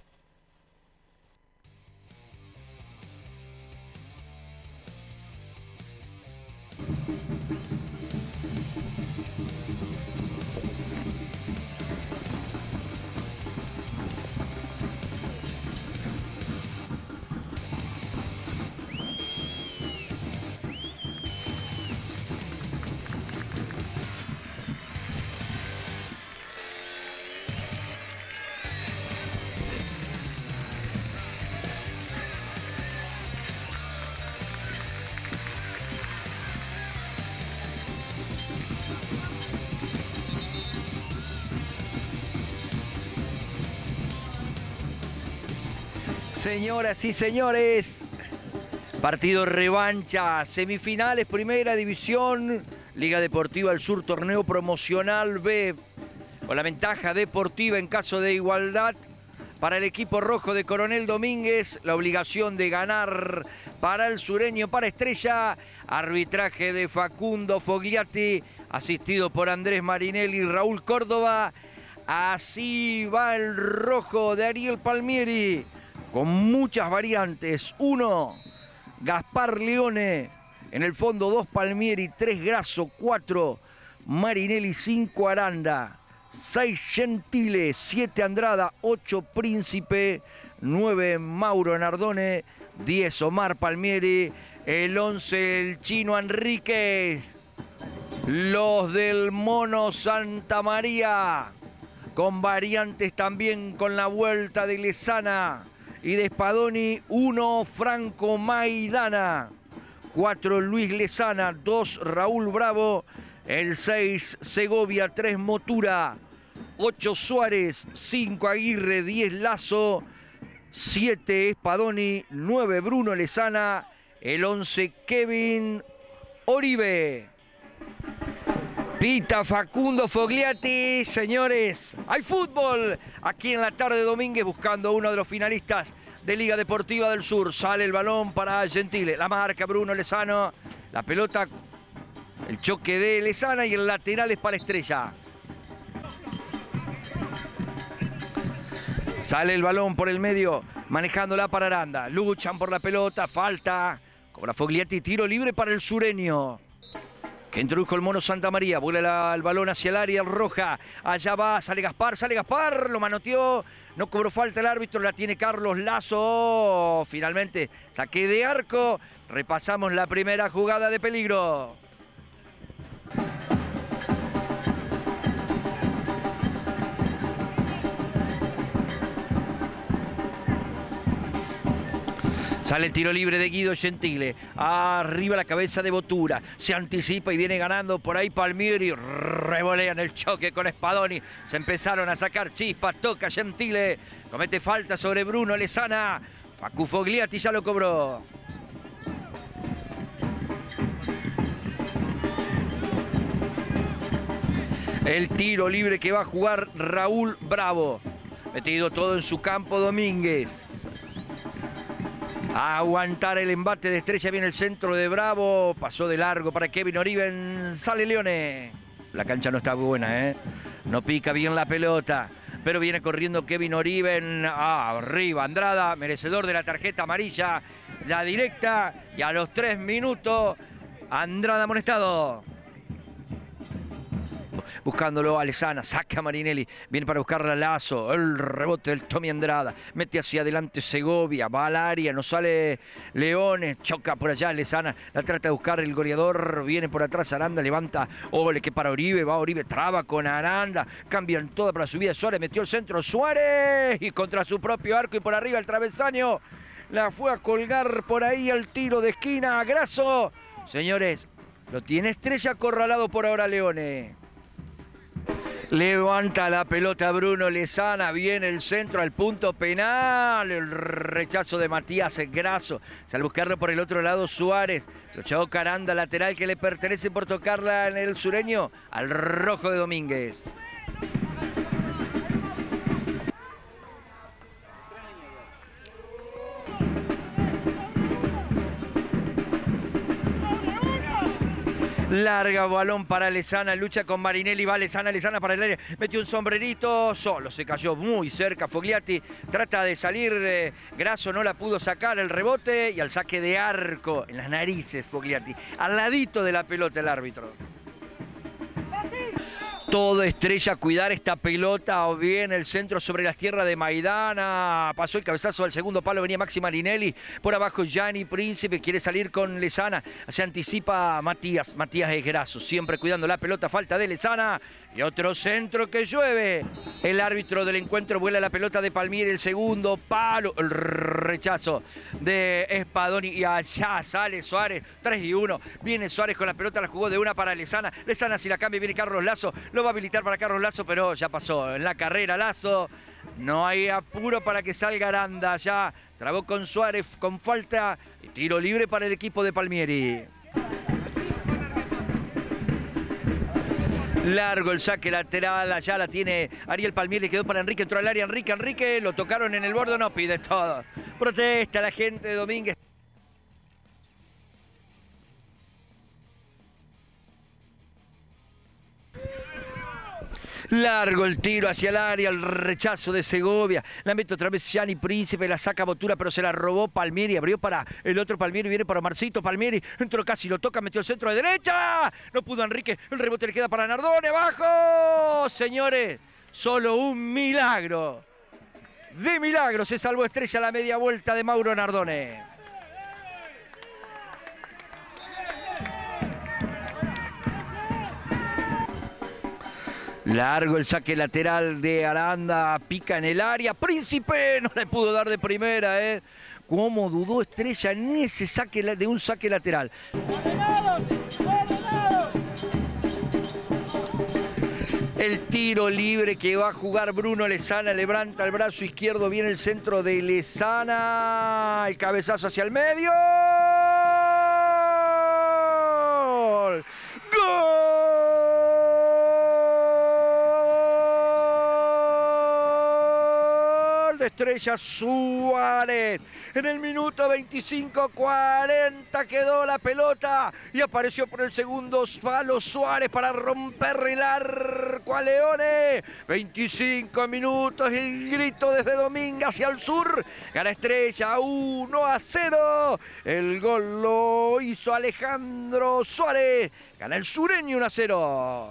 Señoras y señores, partido revancha, semifinales, primera división, Liga Deportiva del Sur, torneo promocional B, con la ventaja deportiva en caso de igualdad para el equipo rojo de Coronel Domínguez, la obligación de ganar para el sureño, para Estrella, arbitraje de Facundo Fogliati, asistido por Andrés Marinelli y Raúl Córdoba. Así va el rojo de Ariel Palmieri, con muchas variantes. 1, Gaspar Leone. En el fondo 2, Palmieri. 3, Grasso. 4, Marinelli. 5, Aranda. 6, Gentile. 7, Andrada. 8, Príncipe. 9, Mauro Nardone. 10, Omar Palmieri. El 11, el chino Enríquez. Los del Mono Santa María, con variantes también con la vuelta de Lezana y de Spadoni. 1, Franco Maidana. 4, Luis Lezana. 2, Raúl Bravo. El 6, Segovia. 3, Motura. 8, Suárez. 5, Aguirre. 10, Lazo. 7, Spadoni. 9, Bruno Lezana. El 11, Kevin Oribe. Pita Facundo Fogliati. Señores, hay fútbol aquí en la tarde de Domínguez, buscando uno de los finalistas de Liga Deportiva del Sur. Sale el balón para Gentile, la marca Bruno Lezano, la pelota, el choque de Lezana y el lateral es para Estrella. Sale el balón por el medio, manejándola para Aranda. Luchan por la pelota, falta. Cobra Fogliati, tiro libre para el sureño, que introdujo el mono Santa María. Vuela el balón hacia el área roja. Allá va, sale Gaspar, lo manoteó. No cobró falta el árbitro, la tiene Carlos Lazo. Finalmente, saque de arco. Repasamos la primera jugada de peligro. Sale el tiro libre de Guido Gentile. Arriba la cabeza de Bottura. Se anticipa y viene ganando por ahí Palmieri. Revolean el choque con Spadoni. Se empezaron a sacar chispas. Toca Gentile. Comete falta sobre Bruno Lezana. Facu Fogliati ya lo cobró. El tiro libre que va a jugar Raúl Bravo. Metido todo en su campo Domínguez. A aguantar el embate de Estrella, viene el centro de Bravo, pasó de largo para Kevin Oriben, sale Leone. La cancha no está buena, no pica bien la pelota, pero viene corriendo Kevin Oriben, arriba Andrada, merecedor de la tarjeta amarilla, la directa, y a los 3 minutos, Andrada amonestado. Buscándolo a Lezana, saca a Marinelli, viene para buscarla a Lazo, el rebote del Tommy Andrada, mete hacia adelante Segovia, va al área, no sale Leones, choca por allá Lezana, la trata de buscar el goleador, viene por atrás Aranda, levanta, ole que para Oribe, va Oribe, traba con Aranda, cambian toda para la subida, Suárez metió el centro, Suárez, y contra su propio arco y por arriba el travesaño, la fue a colgar por ahí al tiro de esquina, Grasso, señores, lo tiene Estrella acorralado por ahora Leone. Levanta la pelota Bruno Lezana, viene el centro al punto penal, el rechazo de Matías Grasso, sale a buscarlo por el otro lado Suárez, lo choca Aranda, lateral que le pertenece por tocarla en el sureño al rojo de Domínguez. Larga balón para Lezana, lucha con Marinelli, va Lezana para el área, metió un sombrerito, solo se cayó muy cerca Fogliati, trata de salir, Grasso no la pudo sacar, el rebote y al saque de arco en las narices Fogliati, al ladito de la pelota el árbitro. Todo Estrella a cuidar esta pelota, o bien el centro sobre las tierras de Maidana, pasó el cabezazo al segundo palo, venía Maxi Marinelli, por abajo Gianni Príncipe, quiere salir con Lezana, se anticipa Matías es Grasso, siempre cuidando la pelota, falta de Lezana, y otro centro que llueve. El árbitro del encuentro vuela la pelota de Palmieri, el segundo palo, el rechazo de Spadoni, y allá sale Suárez, 3-1, viene Suárez con la pelota, la jugó de una para Lezana, si la cambia viene Carlos Lazo, lo va a habilitar para Carlos Lazo, pero ya pasó en la carrera Lazo. No hay apuro para que salga Aranda. Ya trabó con Suárez con falta. Y tiro libre para el equipo de Palmieri. Largo el saque lateral. Allá la tiene Ariel Palmieri. Quedó para Enrique. Entró al área. Enrique. Lo tocaron en el borde. No pide todo. Protesta la gente de Domínguez. Largo el tiro hacia el área, el rechazo de Segovia. La mete otra vez Gianni Príncipe, la saca Bottura, pero se la robó Palmieri. Abrió para el otro Palmieri, viene para Marcito Palmieri. Entró casi, lo toca, metió el centro de derecha. No pudo Enrique, el rebote le queda para Nardone. ¡Abajo! Señores, solo un milagro. De milagro se salvó Estrella a la media vuelta de Mauro Nardone. Largo el saque lateral de Aranda, pica en el área, Príncipe no le pudo dar de primera, Cómo dudó Estrella en ese saque de un saque lateral. El tiro libre que va a jugar Bruno Lezana, levanta el brazo izquierdo, viene el centro de Lezana, el cabezazo hacia el medio. ¡Gol! ¡Gol! Estrella Suárez. En el minuto 25-40 quedó la pelota y apareció por el segundo palo Suárez para romper el arco a Leones. 25 minutos, el grito desde Domínguez hacia el sur. Gana Estrella 1-0. El gol lo hizo Alejandro Suárez. Gana el sureño 1-0.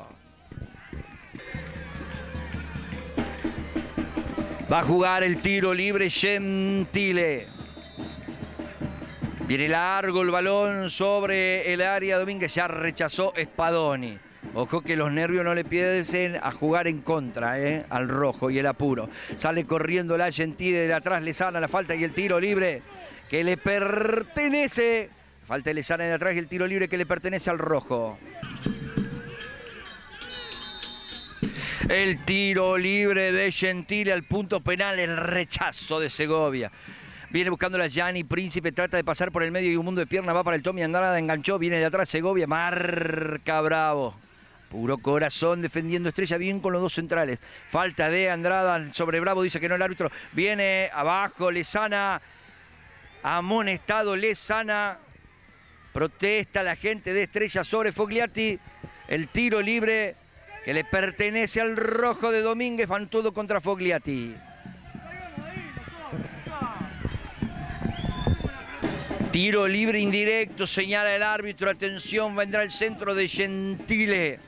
Va a jugar el tiro libre Gentile. Viene largo el balón sobre el área. Domínguez ya rechazó Spadoni. Ojo que los nervios no le piensen a jugar en contra, al rojo y el apuro. Sale corriendo la Gentile de atrás, Lezana, la falta y el tiro libre que le pertenece. Falta de Lezana de atrás y el tiro libre que le pertenece al rojo. El tiro libre de Gentile al punto penal, el rechazo de Segovia. Viene buscando la Gianni Príncipe, trata de pasar por el medio y un mundo de pierna, va para el Tommy Andrada, enganchó, viene de atrás Segovia, marca Bravo. Puro corazón defendiendo Estrella, bien con los dos centrales. Falta de Andrada sobre Bravo, dice que no el árbitro. Viene abajo Lezana, amonestado Lezana. Protesta la gente de Estrella sobre Fogliati. El tiro libre que le pertenece al rojo de Domínguez, van todo contra Fogliati. Tiro libre indirecto, señala el árbitro. Atención, vendrá el centro de Gentile.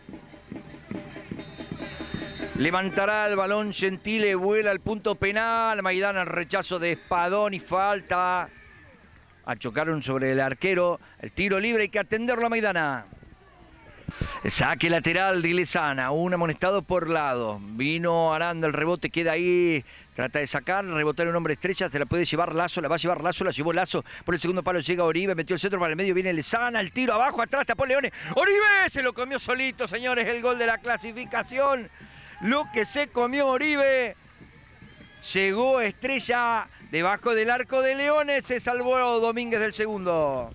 Levantará el balón Gentile, vuela al punto penal. Maidana, el rechazo de Spadoni, falta. Chocaron sobre el arquero. El tiro libre, hay que atenderlo a Maidana. El saque lateral de Lezana, un amonestado por lado. Vino Aranda, el rebote queda ahí. Trata de sacar, rebotar un hombre Estrella, se la puede llevar Lazo, la va a llevar Lazo, la llevó Lazo. Por el segundo palo llega Oribe, metió el centro para el medio, viene Lezana, el tiro abajo, atrás, tapó Leones. Oribe se lo comió solito, señores, el gol de la clasificación. Lo que se comió Oribe. Llegó Estrella debajo del arco de Leones, se salvó Domínguez del segundo.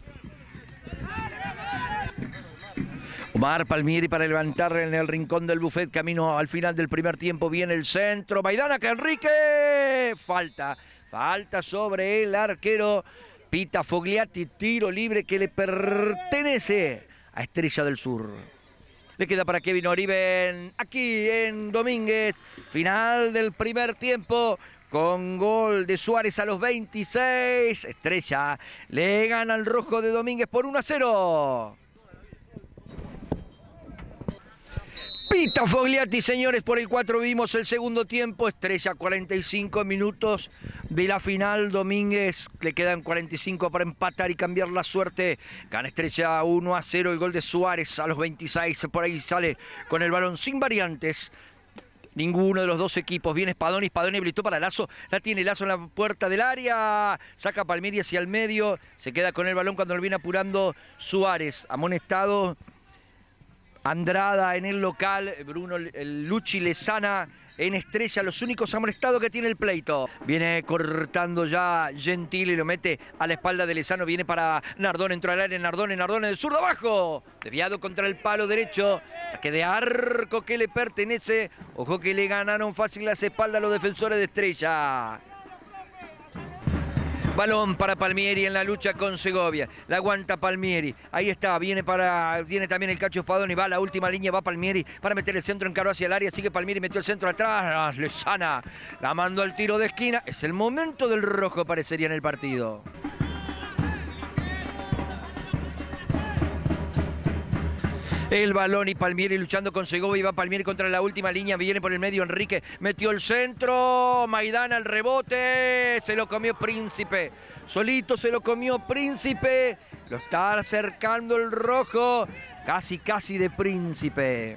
Omar Palmieri para levantar en el rincón del buffet, camino al final del primer tiempo, viene el centro, Maidana que Enrique, falta sobre el arquero, pita Fogliati, tiro libre que le pertenece a Estrella del Sur. Le queda para Kevin Oribe aquí en Domínguez, final del primer tiempo. Con gol de Suárez a los 26, Estrella le gana al rojo de Domínguez por 1-0. Pita Fogliati, señores, por el 4 vimos el segundo tiempo. Estrella 45 minutos de la final. Domínguez le quedan 45 para empatar y cambiar la suerte. Gana Estrella 1-0. El gol de Suárez a los 26. Por ahí sale con el balón sin variantes. Ninguno de los dos equipos. Viene Spadoni habilitó para Lazo. La tiene Lazo en la puerta del área. Saca Palmieri hacia el medio. Se queda con el balón cuando lo viene apurando Suárez. Amonestado Andrada en el local. Bruno Luchi Lezana en Estrella. Los únicos amonestados que tiene el pleito. Viene cortando ya Gentile y lo mete a la espalda de Lezano. Viene para Nardón. Entró al área Nardón del zurdo abajo. Desviado contra el palo derecho. Saque de arco que le pertenece. Ojo que le ganaron fácil las espaldas a los defensores de Estrella. Balón para Palmieri en la lucha con Segovia. La aguanta Palmieri. Ahí está. Viene también el Cacho Spadoni. Va a la última línea. Va Palmieri para meter el centro. Encaró hacia el área. Sigue Palmieri. Metió el centro atrás. Lezana la mandó al tiro de esquina. Es el momento del rojo, parecería, en el partido. El balón y Palmieri luchando con Segovia. Y va Palmieri contra la última línea. Viene por el medio Enrique. Metió el centro. Maidana el rebote. Se lo comió Príncipe. Solito se lo comió Príncipe. Lo está acercando el rojo. Casi de Príncipe.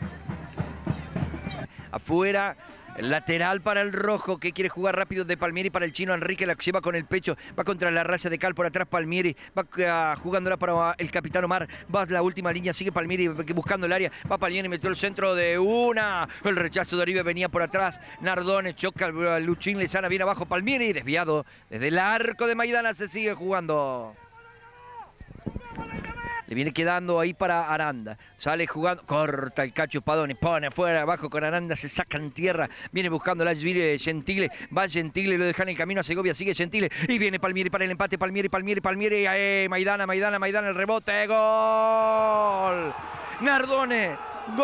Afuera. El lateral para el rojo que quiere jugar rápido de Palmieri para el chino Enrique, la lleva con el pecho, va contra la raya de cal por atrás Palmieri, va jugándola para el capitán Omar, va a la última línea, sigue Palmieri buscando el área, va Palmieri, metió el centro de una, el rechazo de Oribe venía por atrás, Nardone choca, Luchín Lezana viene abajo Palmieri, desviado, desde el arco de Maidana se sigue jugando. Le viene quedando ahí para Aranda. Sale jugando, corta el cacho Spadoni, pone afuera, abajo con Aranda, se saca en tierra. Viene buscando la Gentile, va Gentile, lo deja en el camino a Segovia, sigue Gentile. Y viene Palmieri para el empate, Palmieri. Maidana, el rebote, gol. Nardone,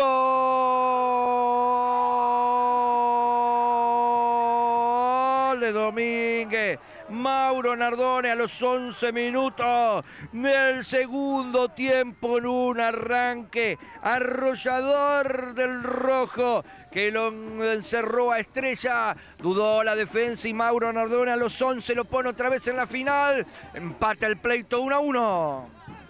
gol de Domínguez. Mauro Nardone a los 11 minutos del segundo tiempo en un arranque arrollador del rojo que lo encerró a Estrella. Dudó la defensa y Mauro Nardone a los 11 lo pone otra vez en la final. Empata el pleito 1-1.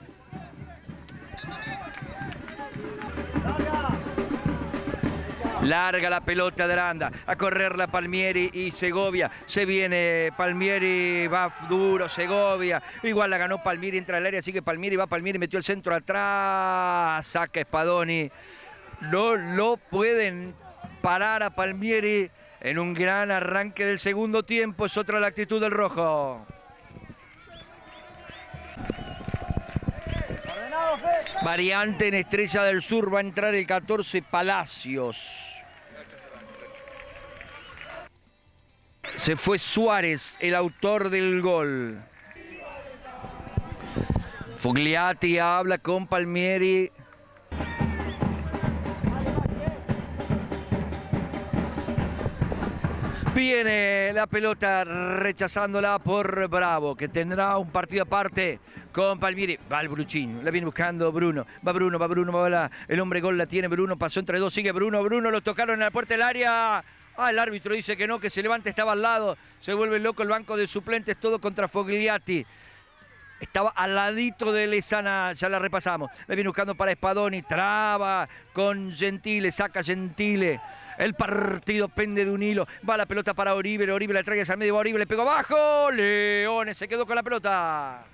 Larga la pelota de Aranda, a correrla Palmieri y Segovia. Se viene Palmieri, va duro Segovia. Igual la ganó Palmieri, entra al área, sigue Palmieri, va Palmieri, metió el centro atrás. Saca Spadoni. No lo pueden parar a Palmieri en un gran arranque del segundo tiempo. Es otra la actitud del rojo. Variante en Estrella del Sur, va a entrar el 14 Palacios. Se fue Suárez, el autor del gol. Fogliati habla con Palmieri. Viene la pelota rechazándola por Bravo, que tendrá un partido aparte con Palmieri. Va el Bruchín, la viene buscando Bruno. Va el hombre gol la tiene Bruno, pasó entre dos, sigue Bruno, lo tocaron en la puerta del área. El árbitro dice que no, que se levante, estaba al lado. Se vuelve loco el banco de suplentes, todo contra Fogliati. Estaba al ladito de Lezana, ya la repasamos. La viene buscando para Spadoni, traba con Gentile, saca Gentile. El partido pende de un hilo. Va la pelota para Oribe, la trae hacia el medio, Oribe le pegó abajo. Leones se quedó con la pelota.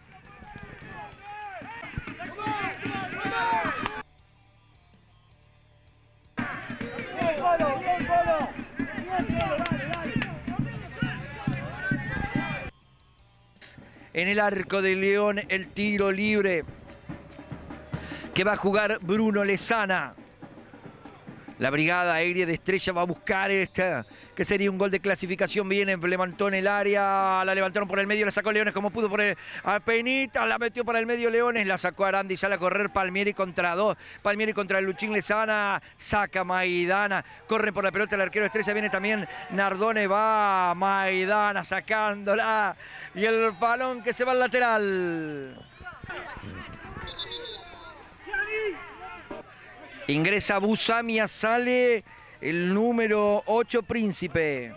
En el arco de León, el tiro libre que va a jugar Bruno Lezana. La brigada aérea de Estrella va a buscar esta, que sería un gol de clasificación. Viene, levantó en el área, la levantaron por el medio, la sacó Leones como pudo por el apenitas, la metió para el medio Leones, la sacó Aranda y sale a correr Palmieri contra dos. Palmieri contra el Luchín Lezana, saca Maidana, corren por la pelota el arquero de Estrella, viene también Nardone, va Maidana sacándola y el balón que se va al lateral. Ingresa Busamia, sale el número 8 Príncipe.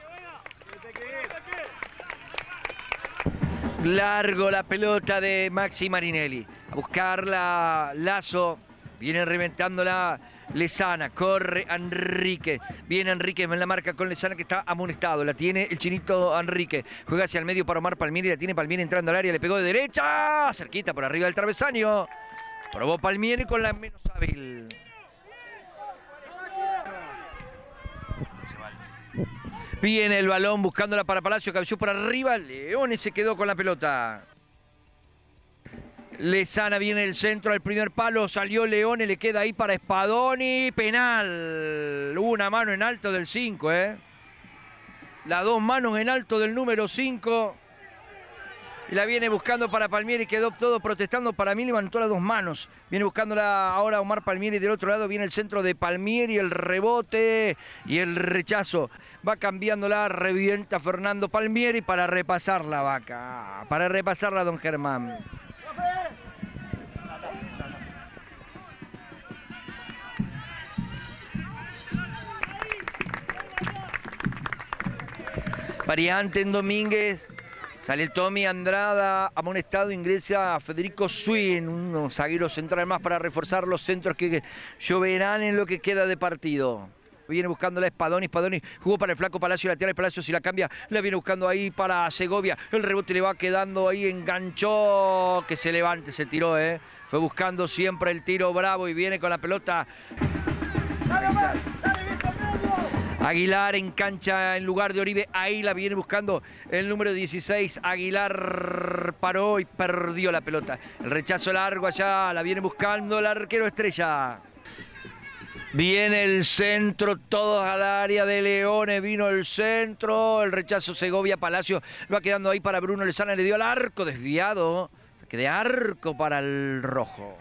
Largo la pelota de Maxi Marinelli. A buscarla Lazo. Viene reventándola Lezana. Corre Enrique. Viene Enrique en la marca con Lezana que está amonestado. La tiene el chinito Enrique. Juega hacia el medio para Omar Palmieri. La tiene Palmieri entrando al área. Le pegó de derecha. Cerquita por arriba del travesaño. Probó Palmieri con la menos hábil. Viene el balón buscándola para Palacio, cabeció por arriba. Leones se quedó con la pelota. Lezana viene el centro al primer palo. Salió Leones, le queda ahí para Spadoni. Penal. Una mano en alto del 5, Las dos manos en alto del número 5. Y la viene buscando para Palmieri, quedó todo protestando. Para mí levantó las dos manos. Viene buscándola ahora Omar Palmieri. Del otro lado viene el centro de Palmieri, el rebote y el rechazo. Va cambiándola, revienta Fernando Palmieri para repasar la vaca. Para repasarla don Germán. Variante en Domínguez. Sale el Tommy Andrada, amonestado, ingresa a Federico Swin, unos zagueros centrales más para reforzar los centros que lloverán en lo que queda de partido. Viene buscándola Spadoni, jugó para el flaco Palacio, lateral Palacio, si la cambia, la viene buscando ahí para Segovia. El rebote le va quedando ahí, enganchó, que se levante, se tiró, Fue buscando siempre el tiro Bravo y viene con la pelota. Aguilar en cancha en lugar de Oribe, ahí la viene buscando el número 16, Aguilar paró y perdió la pelota. El rechazo largo allá, la viene buscando el arquero Estrella. Viene el centro, todos al área de Leones, vino el centro, el rechazo Segovia, Palacio, va quedando ahí para Bruno Lezana, le dio al arco, desviado, saque de arco para el rojo.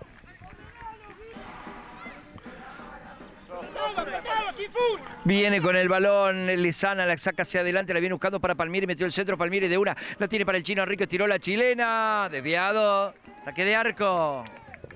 Viene con el balón, Lezana la saca hacia adelante, la viene buscando para Palmieri, metió el centro, Palmieri de una, la tiene para el chino Enrique, tiró la chilena, desviado, saque de arco.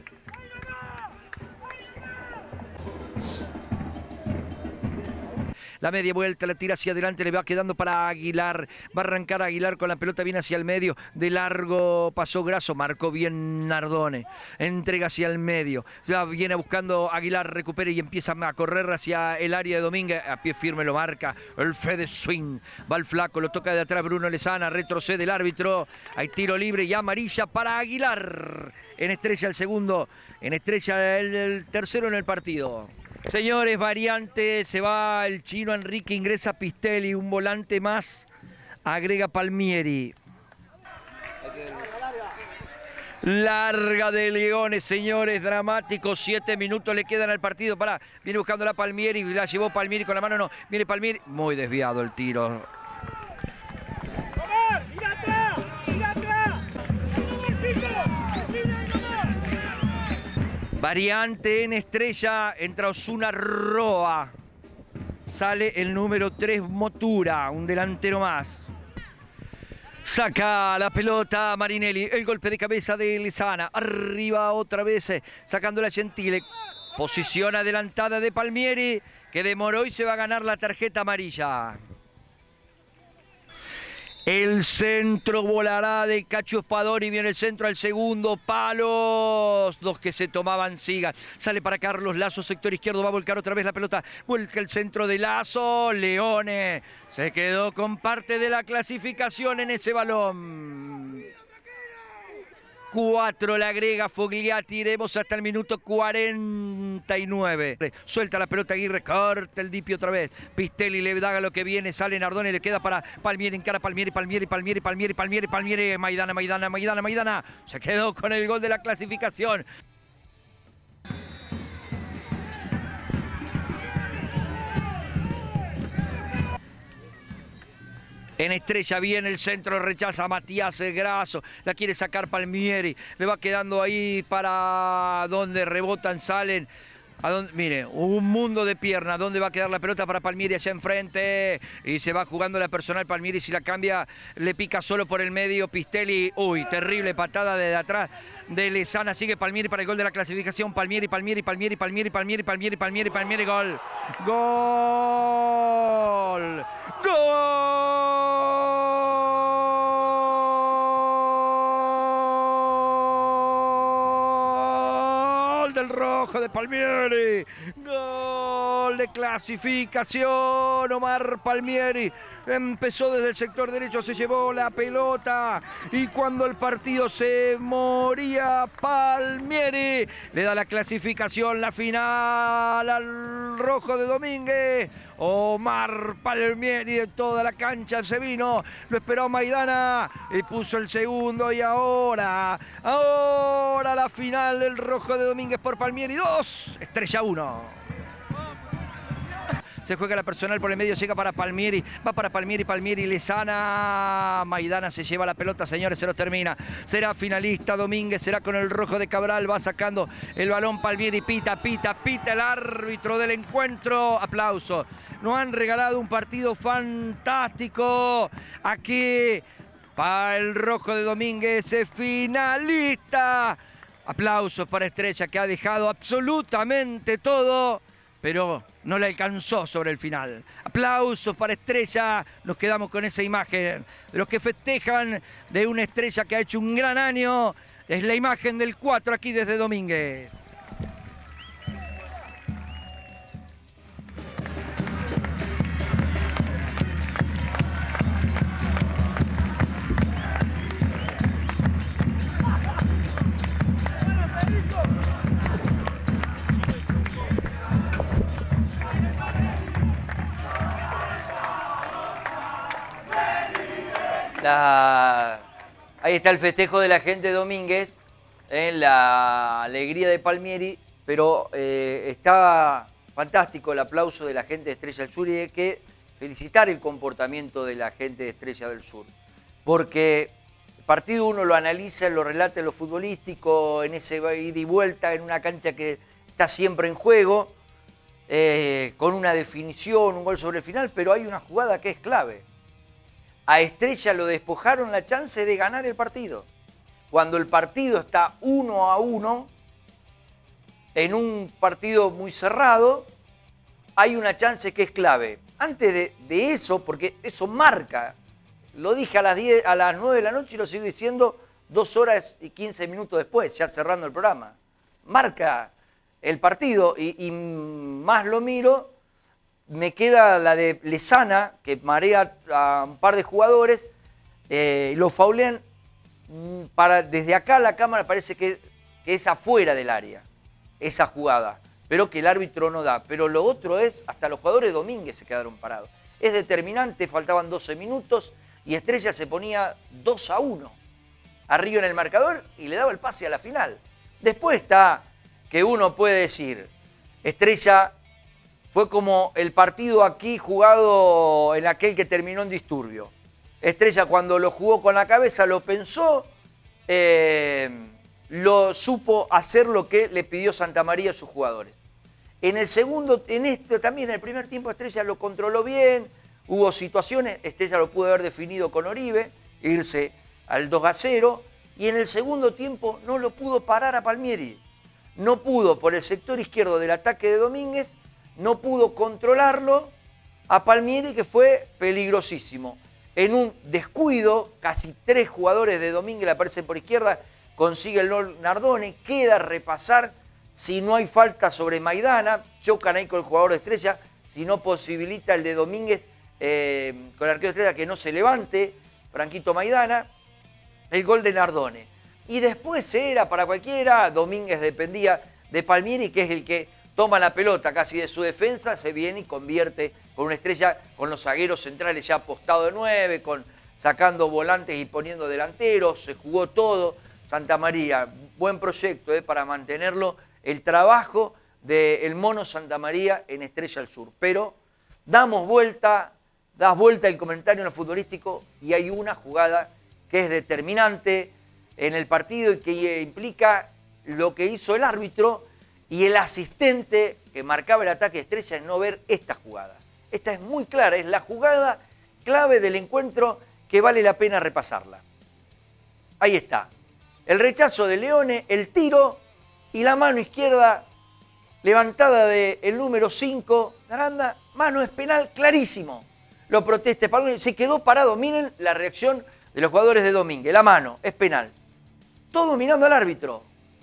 La media vuelta, la tira hacia adelante, le va quedando para Aguilar. Va a arrancar Aguilar con la pelota, viene hacia el medio. De largo pasó Grasso, marcó bien Nardone. Entrega hacia el medio. Ya viene buscando Aguilar, recupera y empieza a correr hacia el área de Domínguez. A pie firme lo marca el Fede Swing. Va el flaco, lo toca de atrás Bruno Lezana, retrocede el árbitro. Hay tiro libre y amarilla para Aguilar. En Estrella el segundo, en Estrella el tercero en el partido. Señores, variante, se va el chino Enrique, ingresa Pistelli, un volante más, agrega Palmieri. Larga de Leones, señores, dramático, 7 minutos le quedan al partido. Viene buscando la Palmieri, la llevó Palmieri con la mano, no, viene Palmieri, muy desviado el tiro. ¡Mira atrás! ¡Mira atrás! Variante en Estrella, entra Osuna Roa. Sale el número 3 Motura, un delantero más. Saca la pelota Marinelli, el golpe de cabeza de Lezana. Arriba otra vez, sacándola Gentile. Posición adelantada de Palmieri, que demoró y se va a ganar la tarjeta amarilla. El centro volará de Cacho Spadoni, viene el centro al segundo palo. Los que se tomaban sigan. Sale para Carlos Lazo, sector izquierdo, va a volcar otra vez la pelota. Vuelca el centro de Lazo. Leone se quedó con parte de la clasificación en ese balón. 4 le agrega Fogliati, iremos hasta el minuto 49. Suelta la pelota Aguirre, corta el Dipi otra vez. Pistelli le da lo que viene, sale Nardone, le queda para Palmieri, encara Palmieri, Maidana. Se quedó con el gol de la clasificación. En Estrella viene el centro, rechaza a Matías Grasso, la quiere sacar Palmieri, le va quedando ahí para donde rebotan, salen. Mire, un mundo de piernas, ¿dónde va a quedar la pelota para Palmieri allá enfrente? Y se va jugando la personal Palmieri, si la cambia, le pica solo por el medio Pistelli. Uy, terrible patada desde atrás de Lezana, sigue Palmieri para el gol de la clasificación. Palmieri, gol. ¡Gol! Del rojo de Palmieri, gol de clasificación. Omar Palmieri empezó desde el sector derecho, se llevó la pelota y cuando el partido se moría, Palmieri le da la clasificación, la final al rojo de Domínguez. Omar Palmieri de toda la cancha se vino, lo esperó Maidana y puso el segundo y ahora la final del rojo de Domínguez por Palmieri 2, Estrella 1. Se juega la personal por el medio, llega para Palmieri, va para Palmieri, Lezana, Maidana se lleva la pelota, señores, se lo termina. Será finalista Domínguez, será con el rojo de Cabral, va sacando el balón Palmieri, pita el árbitro del encuentro, aplauso. Nos han regalado un partido fantástico aquí para el rojo de Domínguez, es finalista. Aplausos para Estrella que ha dejado absolutamente todo, pero no le alcanzó sobre el final. Aplausos para Estrella, nos quedamos con esa imagen de los que festejan de una Estrella que ha hecho un gran año. Es la imagen del 4 aquí desde Domínguez. Ahí está el festejo de la gente de Domínguez, la alegría de Palmieri, pero está fantástico el aplauso de la gente de Estrella del Sur y hay que felicitar el comportamiento de la gente de Estrella del Sur. Porque el partido uno lo analiza, lo relata en lo futbolístico, en ese ida y vuelta, en una cancha que está siempre en juego, con una definición, un gol sobre el final, pero hay una jugada que es clave. A Estrella lo despojaron la chance de ganar el partido. Cuando el partido está 1-1, en un partido muy cerrado, hay una chance que es clave. Antes de eso, porque eso marca, lo dije a las 9 de la noche y lo sigo diciendo 2 horas y 15 minutos después, ya cerrando el programa. Marca el partido y más lo miro, me queda la de Lezana, que marea a un par de jugadores, lo faulean, desde acá la cámara parece que es afuera del área, esa jugada, pero que el árbitro no da. Pero lo otro es, hasta los jugadores de Domínguez se quedaron parados. Es determinante, faltaban 12 minutos y Estrella se ponía 2-1 arriba en el marcador y le daba el pase a la final. Después está que uno puede decir, Estrella fue como el partido aquí jugado en aquel que terminó en disturbio. Estrella cuando lo jugó con la cabeza lo pensó, lo supo hacer lo que le pidió Santamaría a sus jugadores. En el primer tiempo Estrella lo controló bien, hubo situaciones, Estrella lo pudo haber definido con Oribe, irse al 2-0, y en el segundo tiempo no lo pudo parar a Palmieri. No pudo por el sector izquierdo del ataque de Domínguez, no pudo controlarlo a Palmieri, que fue peligrosísimo. En un descuido, casi 3 jugadores de Domínguez le aparecen por izquierda, consigue el gol Nardone, queda repasar si no hay falta sobre Maidana, chocan ahí con el jugador de Estrella, si no posibilita el de Domínguez con el arquero de Estrella que no se levante, Franquito Maidana, el gol de Nardone. Y después era para cualquiera, Domínguez dependía de Palmieri, que es el que toma la pelota casi de su defensa, se viene y convierte con una Estrella, con los zagueros centrales ya apostado de 9, sacando volantes y poniendo delanteros, se jugó todo. Santamaría, buen proyecto para mantenerlo, el trabajo del Mono Santamaría en Estrella del Sur. Pero das vuelta el comentario en lo futbolístico y hay una jugada que es determinante en el partido y que implica lo que hizo el árbitro y el asistente que marcaba el ataque de Estrella en no ver esta jugada. Esta es muy clara, es la jugada clave del encuentro que vale la pena repasarla. Ahí está. El rechazo de Leone, el tiro y la mano izquierda levantada del número 5, Aranda, mano es penal, clarísimo. Lo protesta Palmieri, se quedó parado. Miren la reacción de los jugadores de Domínguez, la mano es penal. Todo mirando al árbitro.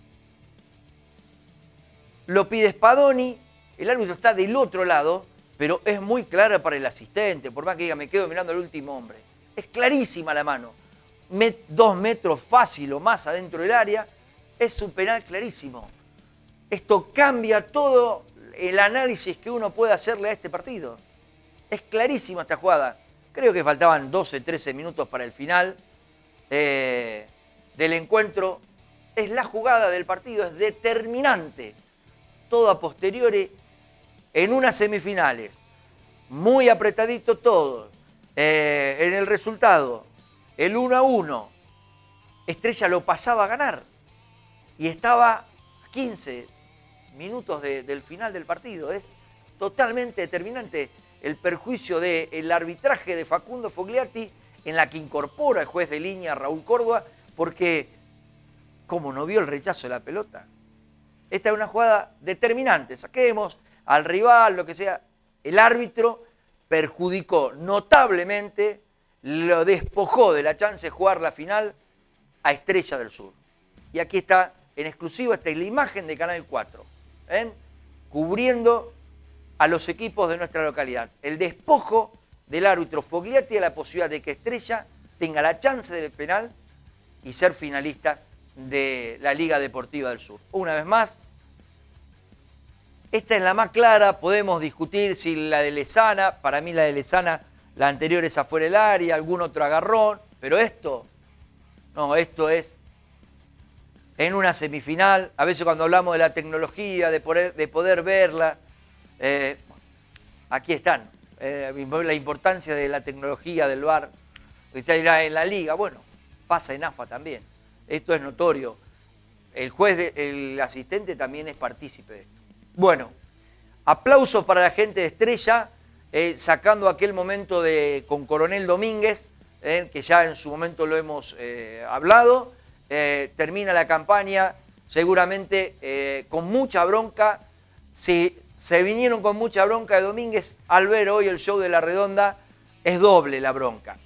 Lo pide Spadoni, el árbitro está del otro lado, pero es muy clara para el asistente, por más que diga me quedo mirando al último hombre. Es clarísima la mano. 2 metros fácil o más adentro del área, es un penal clarísimo. Esto cambia todo el análisis que uno puede hacerle a este partido. Es clarísima esta jugada. Creo que faltaban 12, 13 minutos para el final del encuentro. Es la jugada del partido, es determinante. Todo a posteriori en unas semifinales. Muy apretadito todo. En el resultado, el 1-1, Estrella lo pasaba a ganar y estaba a 15 minutos del final del partido. Es totalmente determinante el perjuicio del arbitraje de Facundo Fogliatti, en la que incorpora el juez de línea Raúl Córdoba, porque como no vio el rechazo de la pelota. Esta es una jugada determinante, saquemos al rival, lo que sea. El árbitro perjudicó notablemente, lo despojó de la chance de jugar la final a Estrella del Sur. Y aquí está, en exclusiva, esta es la imagen de Canal 4, cubriendo a los equipos de nuestra localidad. El despojo del árbitro Fogliatti a la posibilidad de que Estrella tenga la chance del penal y ser finalista de la Liga Deportiva del Sur. Una vez más, esta es la más clara, podemos discutir si la de Lezana, para mí la de Lezana, la anterior es afuera del área, algún otro agarrón, pero esto No, esto es en una semifinal. A veces cuando hablamos de la tecnología, de poder verla, aquí están. La importancia de la tecnología, del VAR. Usted dirá, en la liga, bueno, pasa en AFA también. Esto es notorio. El juez, el asistente también es partícipe de esto. Bueno, aplausos para la gente de Estrella, sacando aquel momento con Coronel Domínguez, que ya en su momento lo hemos hablado. Termina la campaña, seguramente con mucha bronca. Si se vinieron con mucha bronca de Domínguez, al ver hoy el show de La Redonda, es doble la bronca.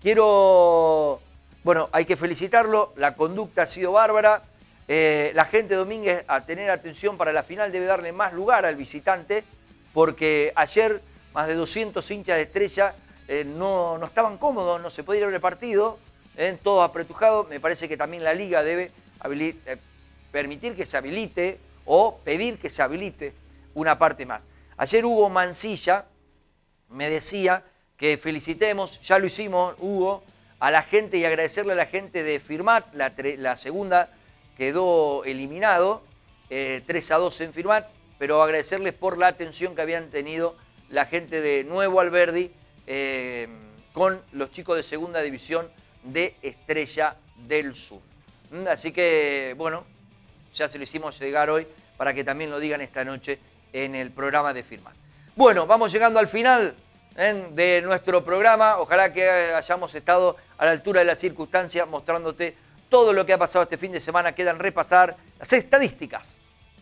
Bueno, hay que felicitarlo, la conducta ha sido bárbara. La gente de Domínguez, a tener atención para la final, debe darle más lugar al visitante, porque ayer más de 200 hinchas de Estrella no estaban cómodos, no se podía ir a ver el partido, todos apretujados. Me parece que también la liga debe permitir que se habilite o pedir que se habilite una parte más. Ayer Hugo Mancilla me decía que felicitemos, ya lo hicimos, Hugo, a la gente y agradecerle a la gente de Firmat, la segunda quedó eliminado, 3-2 en Firmat, pero agradecerles por la atención que habían tenido la gente de Nuevo Alberdi con los chicos de segunda división de Estrella del Sur. Así que, bueno, ya se lo hicimos llegar hoy para que también lo digan esta noche en el programa de Firmat. Bueno, vamos llegando al final de nuestro programa. Ojalá que hayamos estado a la altura de las circunstancias, mostrándote todo lo que ha pasado este fin de semana. Quedan repasar las estadísticas.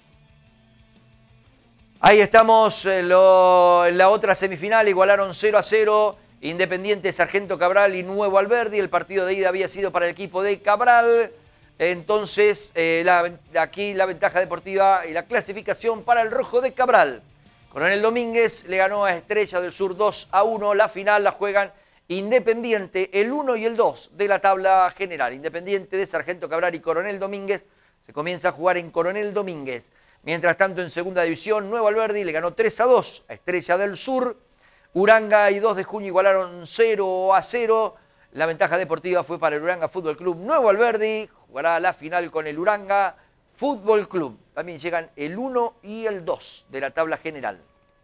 Ahí estamos en la otra semifinal. Igualaron 0-0 Independiente, Sargento Cabral y Nuevo Alberdi. El partido de ida había sido para el equipo de Cabral. Entonces, aquí la ventaja deportiva y la clasificación para el rojo de Cabral. Coronel Domínguez le ganó a Estrella del Sur 2-1. La final la juegan Independiente, el 1 y el 2 de la tabla general. Independiente de Sargento Cabral y Coronel Domínguez se comienza a jugar en Coronel Domínguez. Mientras tanto, en segunda división, Nuevo Alberdi le ganó 3-2 a Estrella del Sur. Uranga y 2 de junio igualaron 0-0. La ventaja deportiva fue para el Uranga Fútbol Club. Nuevo Alberdi jugará la final con el Uranga Fútbol Club. También llegan el 1 y el 2 de la tabla general.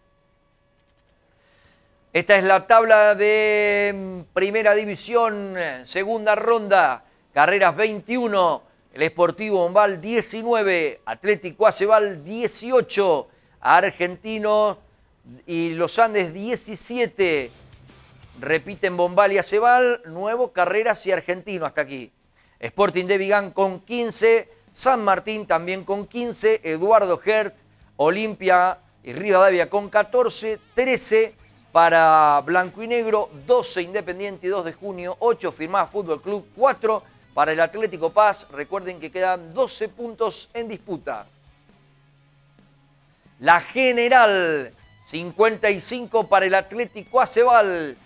Esta es la tabla de primera división, segunda ronda. Carreras 21, el Sportivo Bombal 19, Atlético Acebal 18, Argentinos y Los Andes 17. Repiten Bombal y Acebal, Nuevo, Carreras y Argentino hasta aquí. Sporting de Vigán con 15, San Martín también con 15, Eduardo Hertz, Olimpia y Rivadavia con 14, 13 para Blanco y Negro, 12 Independiente y 2 de junio, 8 Firmat Fútbol Club, 4 para el Atlético Paz. Recuerden que quedan 12 puntos en disputa. La general, 55 para el Atlético Acebal,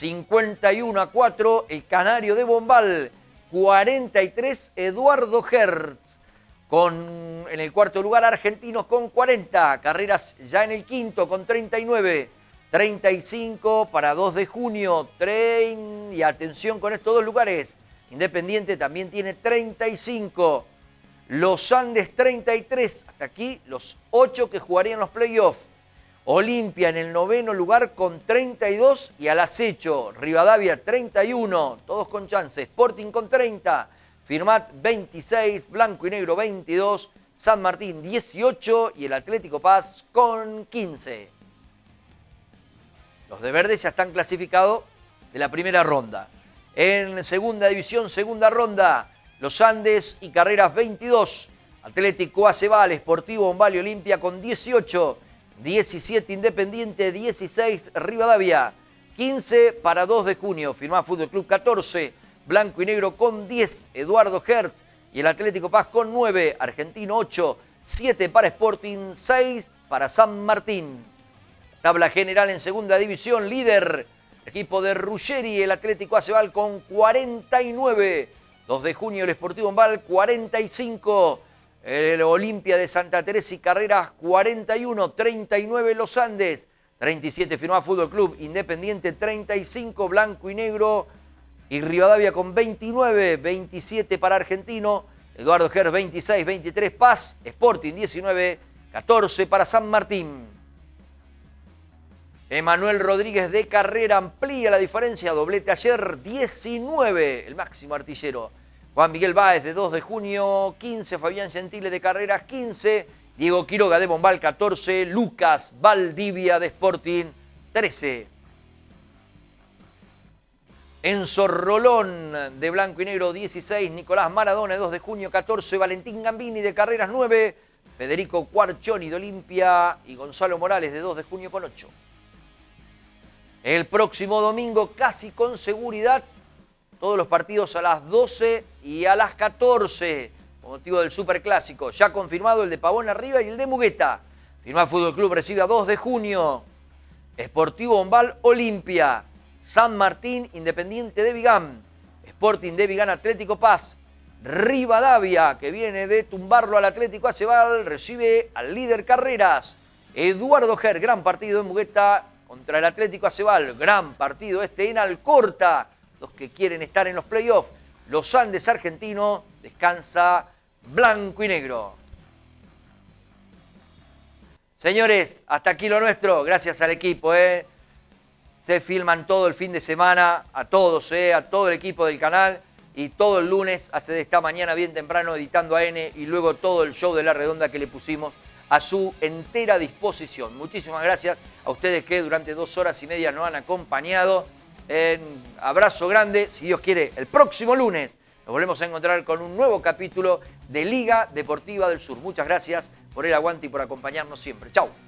51-4 el Canario de Bombal, 43 Eduardo Hertz. En el cuarto lugar Argentinos con 40, Carreras ya en el quinto con 39, 35 para 2 de junio, y atención con estos dos lugares, Independiente también tiene 35, Los Andes 33, hasta aquí los 8 que jugarían los playoffs. Olimpia en el noveno lugar con 32 y al acecho, Rivadavia 31, todos con chance, Sporting con 30, Firmat 26, Blanco y Negro 22, San Martín 18 y el Atlético Paz con 15. Los de verde ya están clasificados de la primera ronda. En segunda división, segunda ronda, Los Andes y Carreras 22, Atlético Acebal, Sportivo Bombal y Olimpia con 18, 17 Independiente, 16 Rivadavia, 15 para 2 de junio, Firmat Fútbol Club 14, Blanco y Negro con 10, Eduardo Hertz y el Atlético Paz con 9, Argentino 8, 7 para Sporting, 6 para San Martín. Tabla general en segunda división, líder, equipo de Ruggeri, el Atlético Acebal con 49, 2 de junio el Sportivo Bombal 45, el Olimpia de Santa Teresa y Carreras 41, 39 Los Andes, 37 Firmat Fútbol Club, Independiente 35, Blanco y Negro y Rivadavia con 29, 27 para Argentino, Eduardo Ger 26, 23 Paz, Sporting 19, 14 para San Martín. Emanuel Rodríguez de Carrera amplía la diferencia, doblete ayer, 19, el máximo artillero. Juan Miguel Báez de 2 de junio, 15, Fabián Gentile de Carreras, 15, Diego Quiroga de Bombal, 14, Lucas Valdivia de Sporting, 13. Enzo Rolón de Blanco y Negro, 16, Nicolás Maradona de 2 de junio, 14, Valentín Gambini de Carreras, 9, Federico Cuarchoni de Olimpia y Gonzalo Morales de 2 de junio con 8. El próximo domingo, casi con seguridad, todos los partidos a las 12 y a las 14, con motivo del Superclásico. Ya confirmado el de Pavón arriba y el de Mugueta. Firmar Fútbol Club recibe a 2 de junio. Sportivo Bombal, Olimpia. San Martín, Independiente de Vigán. Sporting de Vigán, Atlético Paz. Rivadavia, que viene de tumbarlo al Atlético Acebal, recibe al líder Carreras. Eduardo Ger, gran partido en Mugueta contra el Atlético Acebal. Gran partido este en Alcorta. Los que quieren estar en los playoffs. Los Andes argentino, descansa blanco y negro. Señores, hasta aquí lo nuestro. Gracias al equipo. Se filman todo el fin de semana. A todos, a todo el equipo del canal. Y todo el lunes, hace de esta mañana bien temprano, editando a N. Y luego todo el show de La Redonda que le pusimos a su entera disposición. Muchísimas gracias a ustedes que durante 2 horas y media nos han acompañado. Abrazo grande, si Dios quiere, el próximo lunes nos volvemos a encontrar con un nuevo capítulo de Liga Deportiva del Sur. Muchas gracias por el aguante y por acompañarnos siempre. Chau.